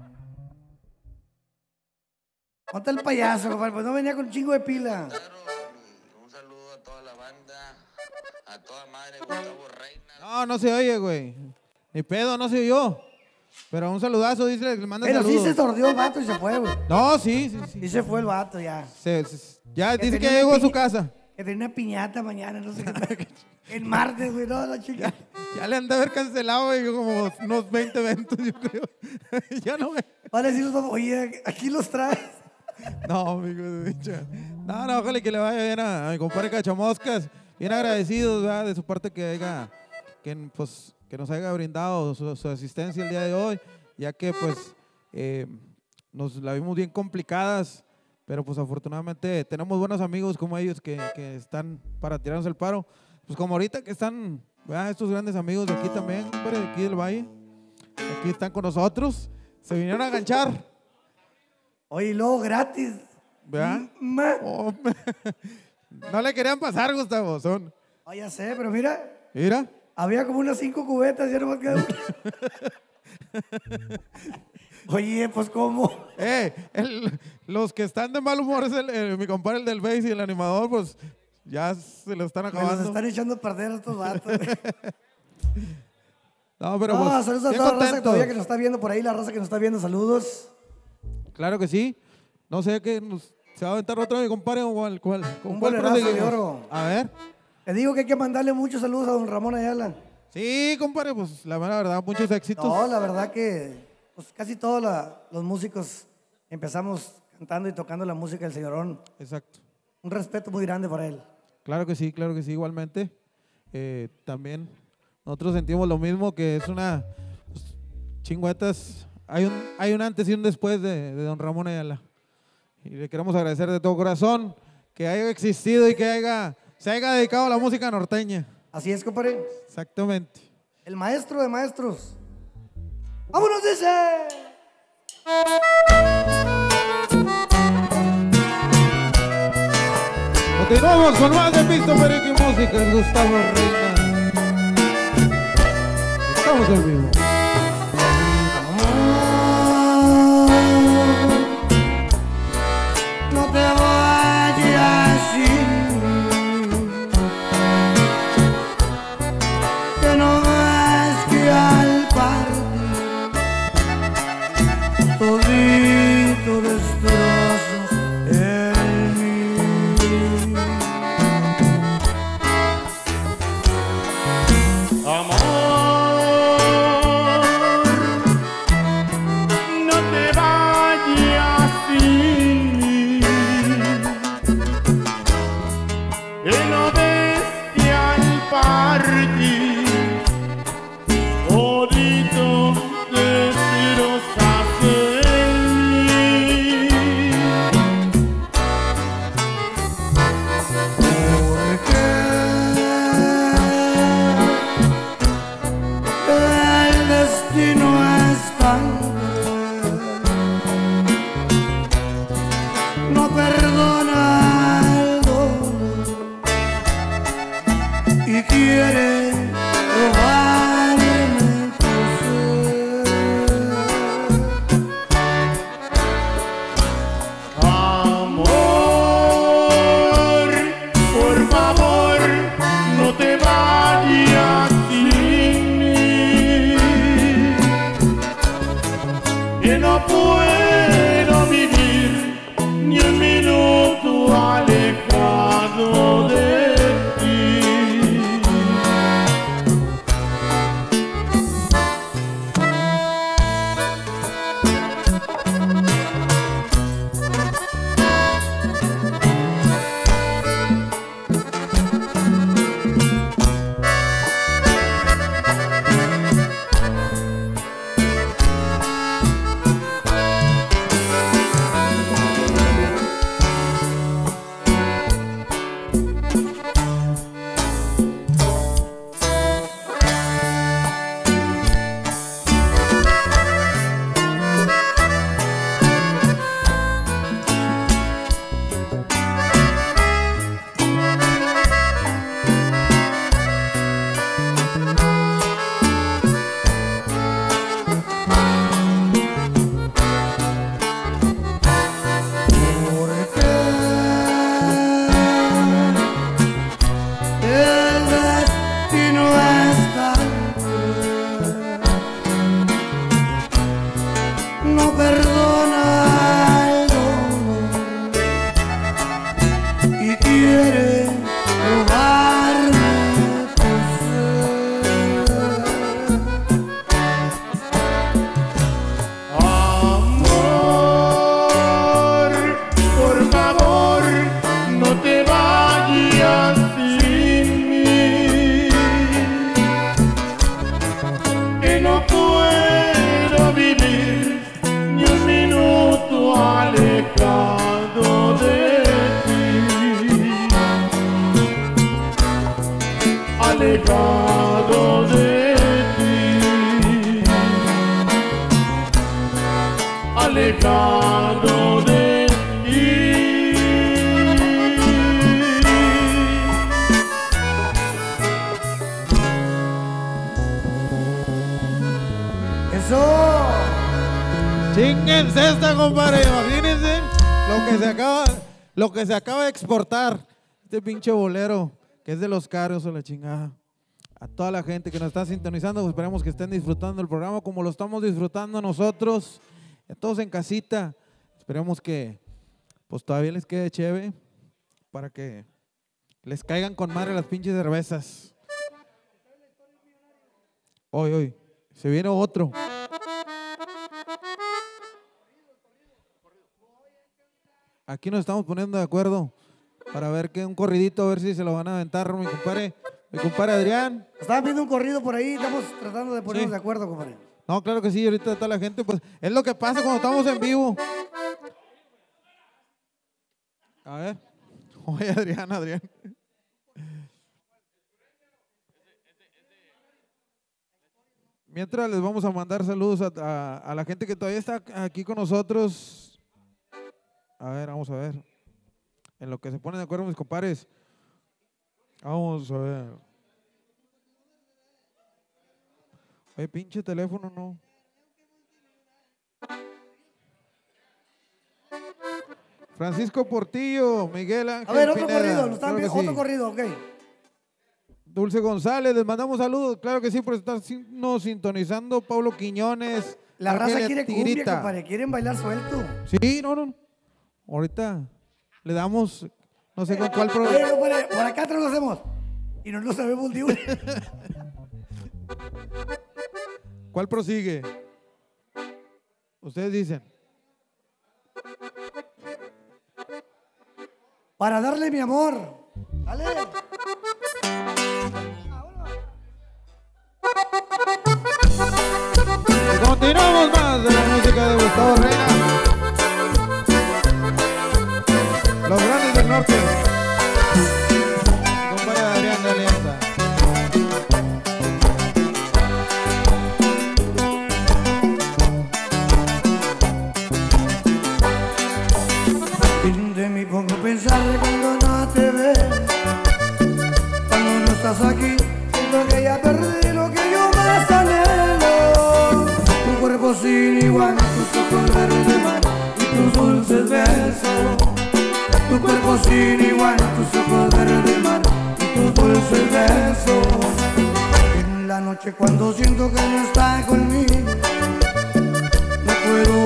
¿Dónde está el payaso, compadre? Pues no venía con un chingo de pila. Un saludo a toda la banda, a toda madre, Gustavo Reina. No se oye, güey. Ni pedo, no se oyó. Pero un saludazo, dice, le manda Pero saludos. sí se sordió el vato y se fue, güey. No, sí. Sí se fue el vato ya. Ya Que dice que tenía llegó una a su piña- casa. Que tenía una piñata mañana, no sé qué. El martes, güey, no, la chica. Ya le han de haber cancelado, güey, como unos 20 eventos, yo creo. Ya no me... Van a decir todos, oye, aquí los traes. No, amigo de dicha. No, ojalá que le vaya bien a mi compadre Cachamoscas. Bien agradecidos, ¿verdad? De su parte que nos haya brindado su asistencia el día de hoy, ya que pues nos la vimos bien complicadas, pero pues afortunadamente tenemos buenos amigos como ellos que están para tirarnos el paro. Pues como ahorita que están, ¿verdad? Estos grandes amigos de aquí también, compadre, de aquí del Valle, aquí están con nosotros, se vinieron a ganchar. Oye, y luego gratis. ¿Verdad? No le querían pasar, Gustavo. Ah, ya sé, pero mira. Mira. Había como unas 5 cubetas, ya nomás quedó. Oye, pues ¿cómo? Los que están de mal humor es mi compadre el del Face y el animador, pues ya se lo están Me acabando. los están echando a perder a estos vatos. No, pero No, pues, saludos a bien toda la raza que contentos. todavía que nos está viendo por ahí, la raza que nos está viendo, saludos. Claro que sí. No sé qué se va a aventar otro mi compadre o con Un cuál bolerazo de proseguimos? oro. A ver. Te digo que hay que mandarle muchos saludos a don Ramón Ayala. Sí, compadre, pues la mera verdad, muchos éxitos. No, la verdad que pues, casi todos los músicos empezamos cantando y tocando la música del señorón. Exacto. Un respeto muy grande para él. Claro que sí, igualmente. También nosotros sentimos lo mismo, que es una pues, chingüetas. Hay un antes y un después de don Ramón Ayala. Y le queremos agradecer de todo corazón que haya existido y que se haya dedicado a la música norteña. Así es, compadre. Exactamente. El maestro de maestros. ¡Vámonos, dice! Continuamos con más de Pisto Perico y Música, Gustavo Reina. Estamos en vivo. No te vayas que no ves que al partir todito destrozas en mí. Amor, que no puedo vivir ni un minuto alejado de ti. Alejado de ti, alejado de ti. ¡Eso! Chinguense esta, compadre. Imagínense lo que se acaba de exportar. Este pinche bolero, que es de los caros o la chingada. A toda la gente que nos está sintonizando, pues esperemos que estén disfrutando el programa como lo estamos disfrutando nosotros. A todos en casita. Esperemos que pues todavía les quede chévere para que les caigan con madre las pinches cervezas. Hoy, se viene otro. Aquí nos estamos poniendo de acuerdo para ver que un corridito, a ver si se lo van a aventar mi compadre Adrián. Estaba viendo un corrido por ahí, estamos tratando de ponernos de acuerdo, compadre. No, claro que sí, ahorita toda la gente, pues es lo que pasa cuando estamos en vivo. A ver, oye Adrián. Mientras les vamos a mandar saludos a la gente que todavía está aquí con nosotros. A ver, vamos a ver. En lo que se ponen de acuerdo mis compadres. Vamos a ver. Oye, pinche teléfono, no. Francisco Portillo, Miguel Ángel. A ver, otro Pineda, corrido, nos están claro que viendo, otro sí. corrido, ok. Dulce González, les mandamos saludos, claro que sí, por estar sintonizando. Pablo Quiñones. La raza Argelia quiere cumbia, Tigrita. compadre, quieren bailar suelto. Sí, no. Ahorita le damos, no sé con cuál Oye, programa. compadre, por acá atrás lo hacemos. Y no lo sabemos de una. ¿Cuál prosigue? Ustedes dicen. Para darle mi amor. Dale. Y continuamos más de la música de Gustavo Reina. Los grandes del norte. Compadre Adrián de Alianza. De mí pongo a pensar cuando no te veo. Cuando no estás aquí, siento que ya perdí lo que yo más anhelo. Tu cuerpo sin igual, tus ojos verdes de mar y tus dulces besos. Tu cuerpo sin igual, tus ojos verdes de mar y tus dulces besos. En la noche cuando siento que no está conmigo, no puedo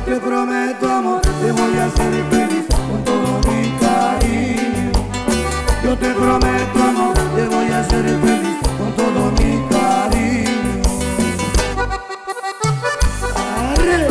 te prometo, amor, te voy a hacer feliz con todo mi cariño. Yo te prometo, amor, te voy a hacer feliz con todo mi cariño. ¡Arre!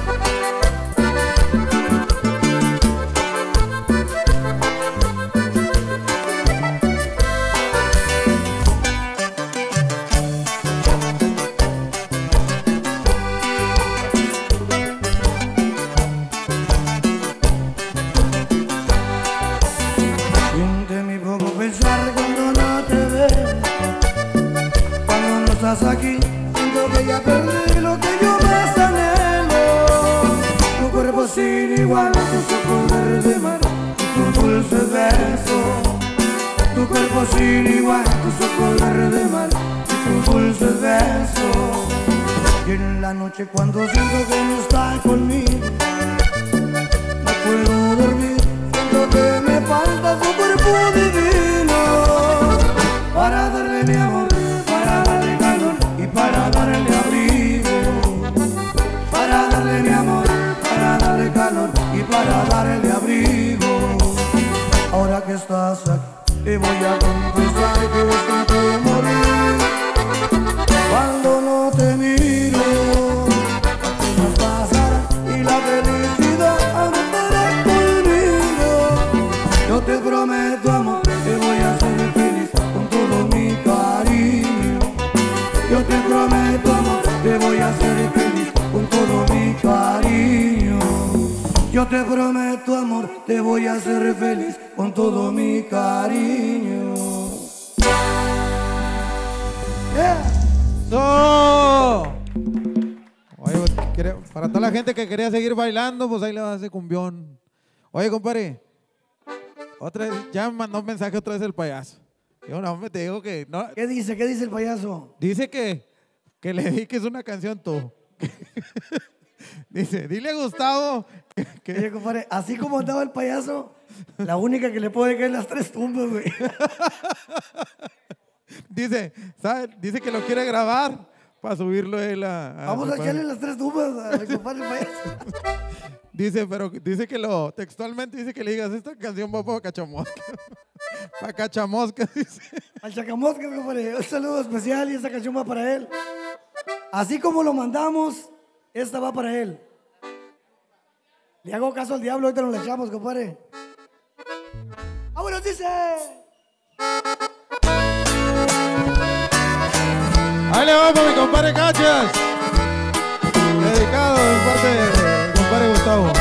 Siente mi poco pensar cuando no te veo. Cuando no estás aquí, siento que ya perdí lo que yo más anhelo. Tu cuerpo sin igual, tus ojos verde mar y tu dulce beso. Tu cuerpo sin igual, tus ojos verde mar y tu dulce beso. Y en la noche cuando siento que no estás conmigo, no puedo dormir. Siento que me falta tu cuerpo divino para darle mi amor, para darle calor y para darle abrigo. Para darle mi amor, para darle calor y para darle abrigo. Ahora que estás aquí, te voy a confesar que siento morir cuando no te miro. Nos pasará y la felicidad andará conmigo. Yo te prometo, amor, te voy a hacer feliz con todo mi cariño. Yo te prometo, amor, te voy a hacer feliz con todo mi cariño. Yo te prometo, amor, te voy a hacer feliz con todo mi cariño. Yeah. ¡So! Oye, pues, para toda la gente que quería seguir bailando, pues ahí le va a hacer cumbión. Oye, compadre, otra vez, ya me mandó un mensaje otra vez el payaso. Yo no, te digo que no. ¿Qué dice? ¿Qué dice el payaso? Dice que le dediques una canción tú. Dice, dile a Gustavo que Oye, compadre, así como andaba el payaso, la única que le puede caer las tres tumbas, güey. dice, ¿sabe? Dice que lo quiere grabar para subirlo él a Vamos a echarle las tres tumbas al compadre el payaso. Dice, pero dice que textualmente dice que le digas, esta canción va para Cachamosca. Para Cachamosca, dice. Al Chacamosca, compadre, un saludo especial y esta canción va para él. Así como lo mandamos, esta va para él. Le hago caso al diablo, ahorita nos la echamos, compadre. ¡Vámonos, dice! Ahí le vamos, mi compadre Cachas. Dedicado en parte del compadre Gustavo.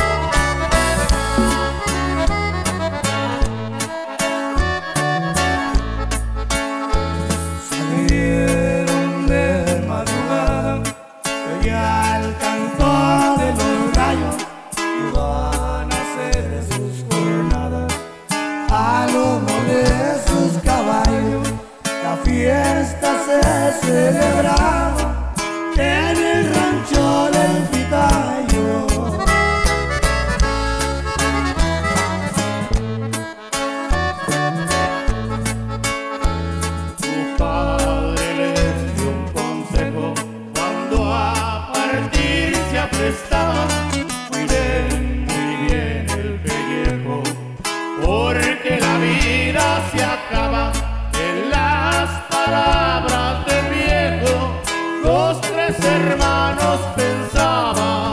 Salieron de madrugada, se oía el canto de los gallos y van a hacer sus jornadas a lomo de sus caballos. La fiesta se celebraba en el rancho del Pitayo. Su padre les dio un consejo cuando a partir se aprestaba. Cuiden muy bien el pellejo, porque la vida se acaba. En las palabras del viejo, los tres hermanos pensaban.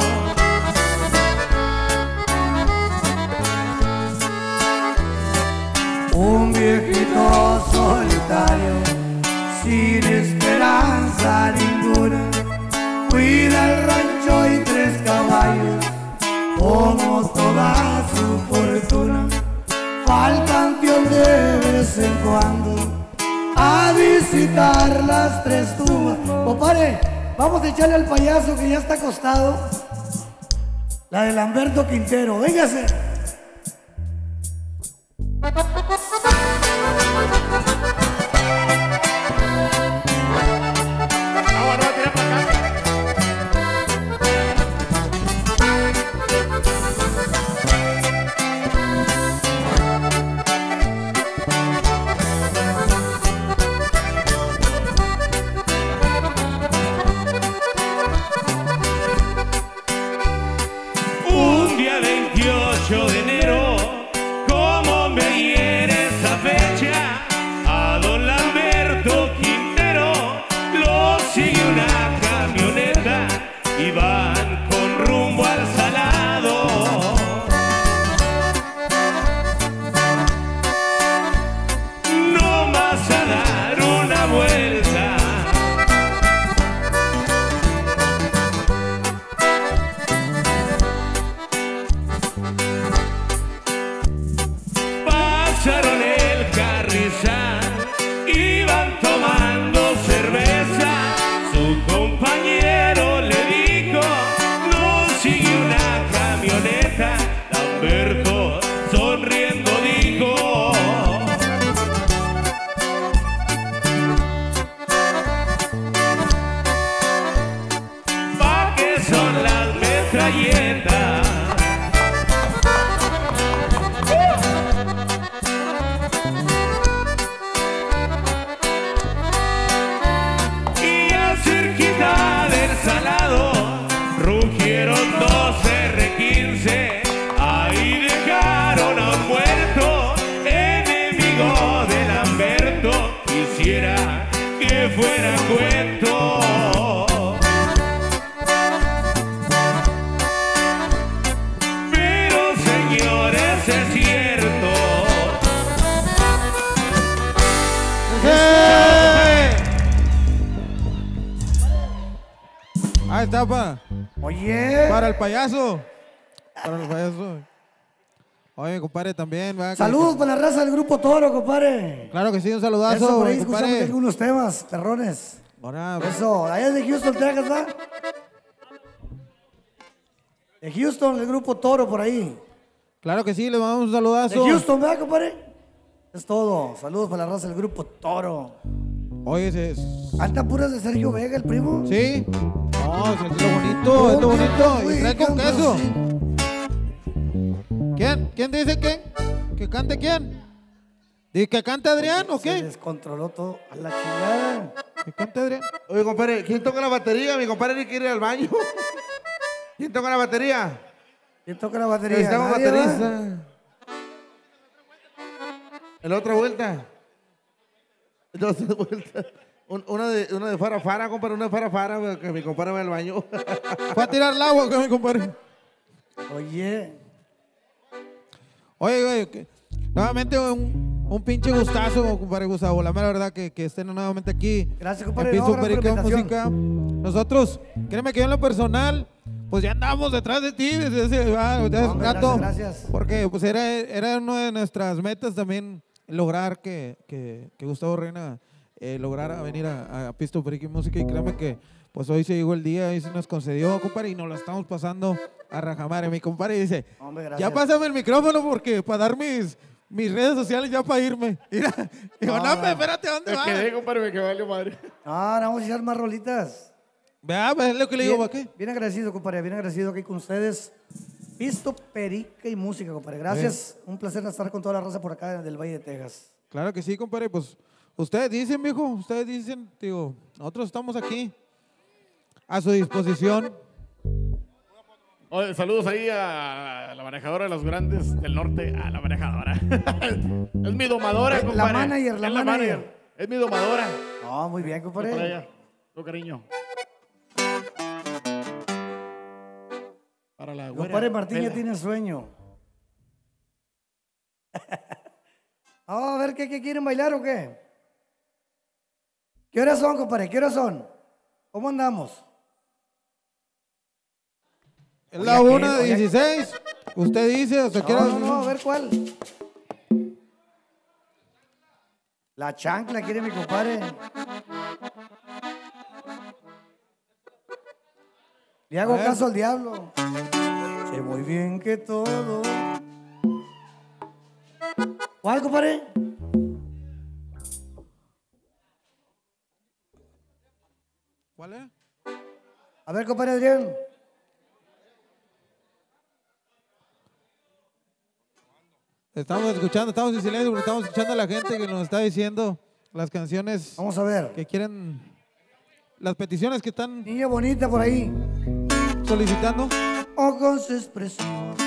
Un viejito solitario, sin esperanza ninguna, cuida el rancho y tres caballos, como toda su fortuna. Faltan de vez en cuando a visitar las tres tumbas. Compadre, vamos a echarle al payaso que ya está acostado. La de Lamberto Quintero, véngase. y van con rumbo al salado. No más a dar una vuelta. Pasaron el carrizal, iban tomando cerveza. Su compañero le dijo, no sigue una camioneta. Lamberto sonriendo dijo, ¿pa' qué son las metralletas? Y cerquita del salado rugieron dos R15. Ahí dejaron a un muerto, enemigo de Lamberto. Quisiera que fuera cuento. Pero señores, es cierto. Ahí está, pa. Oye. Para el payaso. Para el payaso. Oye, mi compadre, también. ¿verdad? Saludos para la raza del Grupo Toro, compadre. Claro que sí, un saludazo. Eso, por ahí mi escuchamos compadre. algunos temas, perrones. Ahora, Eso, allá es de Houston, Texas, ¿va? De Houston, el Grupo Toro, por ahí. claro que sí, le mandamos un saludazo. De Houston, ¿verdad, compadre? Es todo. Saludos para la raza del Grupo Toro. Oye, ¿Anda puras de Sergio Vega, el primo? ¿sí? No, es lo bonito, es lo bonito. Y trae con queso. ¿Quién? ¿Quién dice quién? ¿Que cante quién? ¿Dice que cante Adrián o Se qué? descontroló todo a la chingada. ¿Que cante Adrián? Oye, compadre, ¿quién toca la batería? Mi compadre quiere ir al baño. ¿Quién toca la batería? ¿Quién toca la batería? Necesitamos ¿Nadie, va? baterista. ¿En la otra vuelta? En la otra vuelta. Una de fara, compadre, una de fara, que mi compadre va al baño. Fue a tirar el agua con mi compadre. Oye. Oye, nuevamente un pinche gustazo, compadre Gustavo. La mera verdad que estén nuevamente aquí. Gracias, En compadre. Piso No, gran Perico presentación. Música. Nosotros, créeme que yo en lo personal, pues ya andamos detrás de ti desde hace un Hombre, rato. gracias. Porque pues era una de nuestras metas también lograr que Gustavo Reina lograra venir a Pisto Perico Música. Y créeme que pues hoy se llegó el día, hoy se nos concedió, compadre, y nos lo estamos pasando a rajamadre. Mi compadre dice, Hombre, gracias. ya pásame el micrófono porque para dar mis redes sociales ya para irme. Mira, digo, no, espérate, ¿a dónde Me vas? quedé, compadre, me quedé, valió madre. No, vamos a echar más rolitas. Vea, es lo que le digo, ¿para qué? Bien agradecido, compadre, bien agradecido aquí con ustedes. Pisto, Perica y Música, compadre. Gracias. Un placer estar con toda la raza por acá del Valle de Texas. Claro que sí, compadre, pues ustedes dicen, viejo, ustedes dicen, digo, nosotros estamos aquí a su disposición. Oye, saludos ahí a la manejadora de los grandes del norte. A la manejadora. Es mi domadora, compadre. La manager, la Es manager. Es mi domadora. No, muy bien, Para compadre. ella. Con cariño. Para la güera. Compadre Martín ya Vela. tiene sueño. Vamos a ver qué quieren bailar o qué. ¿Qué horas son, compadre? ¿Qué horas son? ¿Cómo andamos? Es la Oye, 1:16. Usted dice, o sea, quiera. No, a ver cuál. La chancla quiere mi compadre. Le hago A ver. caso al diablo. Sé muy bien que todo. ¿Cuál, compadre? ¿Cuál es? A ver, compadre Adrián. Estamos escuchando, estamos en silencio porque estamos escuchando a la gente que nos está diciendo las canciones Vamos a ver. que quieren, las peticiones que están Niña bonita por ahí. solicitando. Ojos expresivos.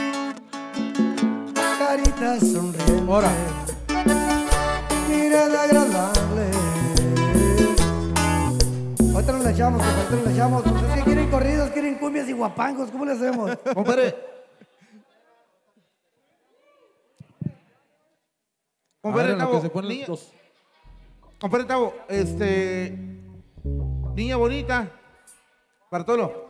Carita sonriente. Ahora. Mirada agradable. Ahorita ahorita nos la echamos, compadre, ahorita nos la echamos. Pues es que quieren corridos, quieren cumbias y guapangos, ¿cómo le hacemos? Compadre. Compadre Ahora lo Tavo, que se ponen niña, los- compadre Tavo, niña bonita, Bartolo.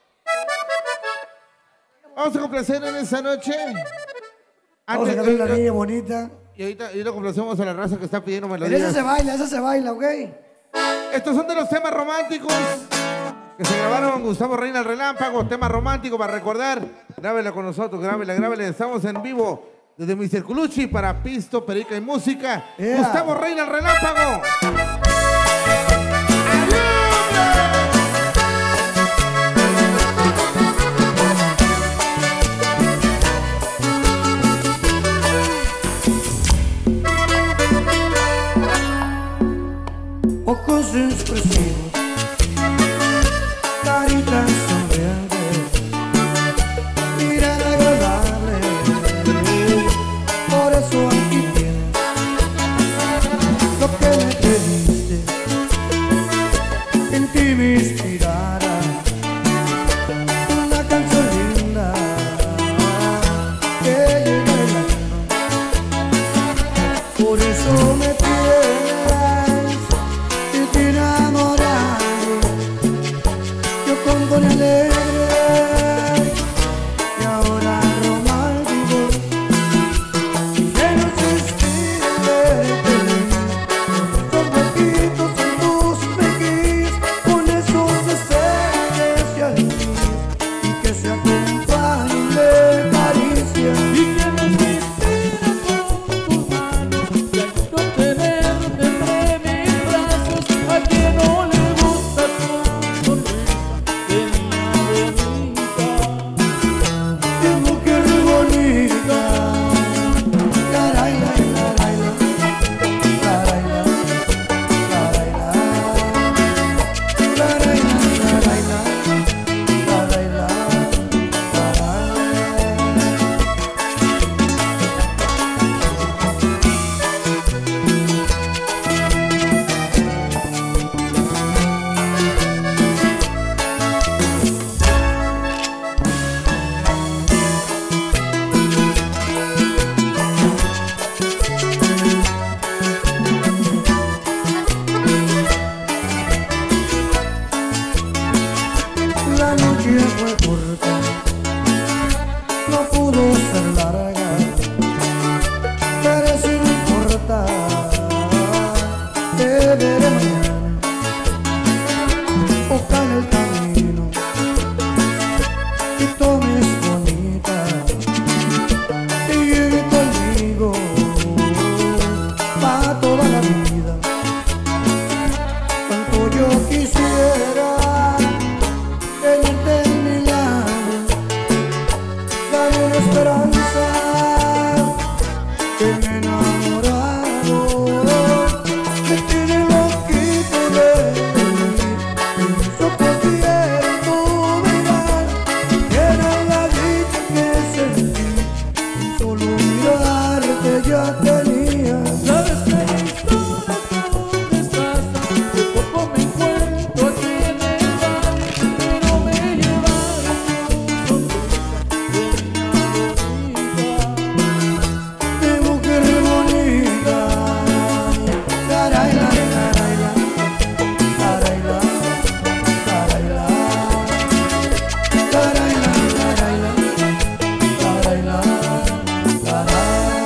Vamos a complacer en esta noche. Vamos a Antes- sacarle la niña bonita. Y ahorita complacemos a la raza que está pidiendo Pero melodías. esa se baila, ¿ok? Estos son de los temas románticos que se grabaron con Gustavo Reina el Relámpago, tema romántico para recordar. Grábela con nosotros, grábela. Estamos en vivo desde Mr. Culucci para Pisto, Perica y Música. Yeah. Gustavo Reina el Relámpago. Ojos expresivos, caritas sonrientes, mirada agradable, por eso aquí tienes lo que me pediste, en ti me inspirara una canción linda que llega el alma, por eso me tienes enamorado, yo con Don alegre y ahora romántico, que no se inspire, son poquitos en tus mejillas, con esos deseos y alegrías, y que se acompañen de caricias, y que nos inspiren con tus manos, y al no tenerte entre mis brazos, a quien no le gusta tu sonrisa de niña bonita, de mujer bonita. Caray, la, caray, la, caray, la, caray, la, caray, la, caray, la, caray, la, la noche fue corta, no pudo ser larga, pero eso no importa, te veré mañana, ojalá el camino que tomes bonita y llegue conmigo para toda la vida, cuanto yo quisiera tenerte en mi lado, dame una esperanza que me he enamorado, me tiene loquito de ti, solo quiero tu mirar, era la dicha que sentí, solo mirarte ya tenía. Sabes que no sabes dónde estás, que poco me encuentro aquí en el bar, pero me llevaron tu sonrisa de mujer bonita. Caray, la, caray, la, caray, la, caray, la, caray, la, caray, la, caray, la, caray.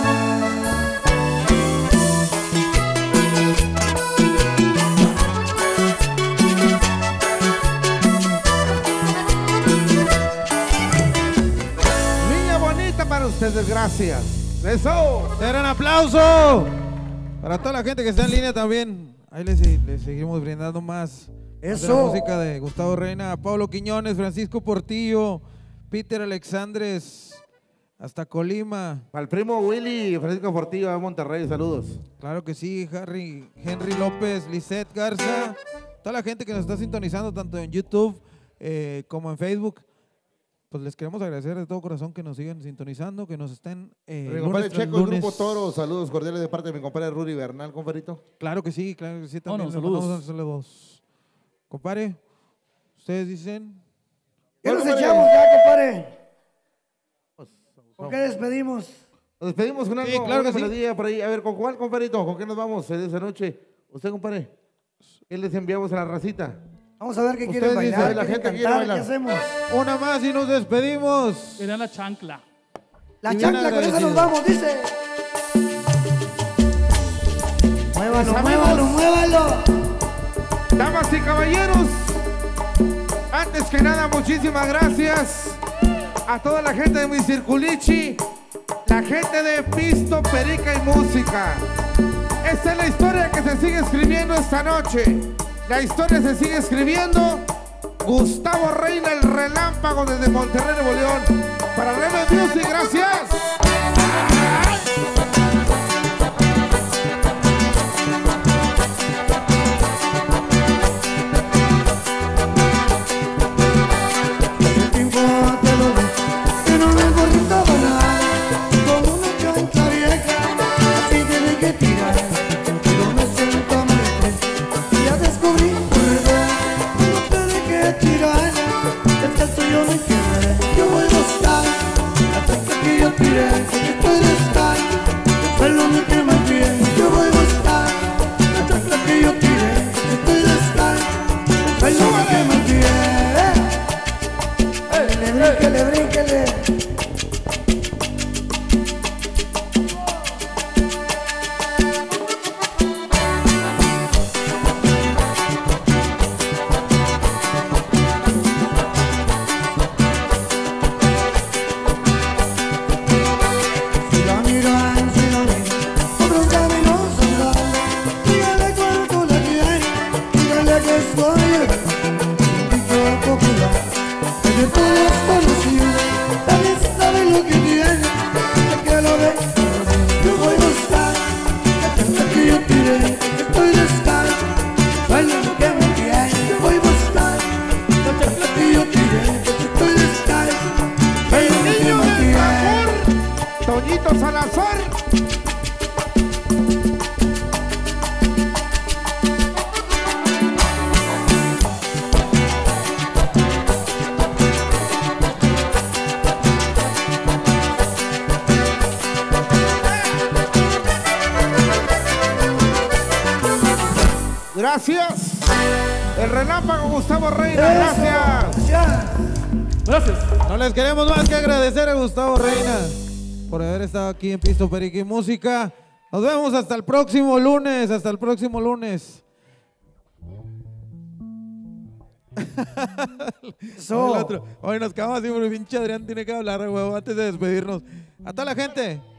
Niña bonita para ustedes, gracias. Eso. ¡Gran aplauso! Para toda la gente que está en línea también. Ahí les seguimos brindando más. Eso. De la música de Gustavo Reina, Pablo Quiñones, Francisco Portillo, Peter Alexandres, hasta Colima. Al primo Willy Francisco Portillo de Monterrey, saludos. Claro que sí, Henry López, Lisette Garza, toda la gente que nos está sintonizando tanto en YouTube como en Facebook. Pues les queremos agradecer de todo corazón que nos sigan sintonizando, que nos estén Mi lunes compadre tras Checo, el lunes. Grupo Toro, saludos cordiales de parte de mi compadre Rudy Bernal, compadrito. Claro que sí, también. No, le saludos. mandamos saludos. Compadre, ustedes dicen. ¿Qué nos echamos ya, compadre? ¿Con qué despedimos? Nos despedimos con algo, claro que una sí. melodía por ahí. A ver, ¿con cuál, compadrito? ¿Con qué nos vamos esa noche? ¿Usted, compadre? ¿Qué les enviamos a la racita? Vamos a ver qué Ustedes quieren bailar, dicen, la quieren gente quiere cantar, bailar. ¿qué hacemos? Una más y nos despedimos. Querían la chancla. La Y bien chancla, con esa agradecidos. nos vamos, dice. Muévalo, Mis muévalo, amigos. muévalo. Damas y caballeros, antes que nada, muchísimas gracias a toda la gente de mi Circulichi, la gente de Pisto, Perica y Música. Esta es la historia que se sigue escribiendo esta noche. La historia se sigue escribiendo. Gustavo Reina, el relámpago desde Monterrey, Nuevo León. Para Rebel Music, gracias. Hace tiempo te lo di, que no me importaba nada, como una chancla vieja, así que dejé tirar. Pero me siento muy triste, ya descubrí tu verdad, no te dejé tirar, es que el tuyo me quiere. Yo voy a buscar la chancla que yo tiré, porque estoy de estar, el pelo me quema bien. Yo voy a buscar la chancla que yo tiré, porque estoy de estar, el pelo me quema bien. Brínquele, brínquele. Si la miran, si la ven, por un camino sombral, dígale cuánto la quieren, dígale que estoy llegando, un dicho popular. De todos conocidos, también sabe lo que tiene, el que lo ve. Yo voy a buscar la chancla que yo tiré, estoy descalzo, baila lo que me tiene. Yo voy a buscar la chancla que yo tiré, estoy descalzo, baila lo que me tiene. Toñito Salazar. Gracias. El relámpago Gustavo Reina, gracias. Gracias. No les queremos más que agradecer a Gustavo Reina por haber estado aquí en Pisto, Perica y Música. Nos vemos hasta el próximo lunes. Hasta el próximo lunes. Eso. El otro. Hoy nos quedamos así porque pinche Adrián tiene que hablar, huevo, antes de despedirnos. A toda la gente.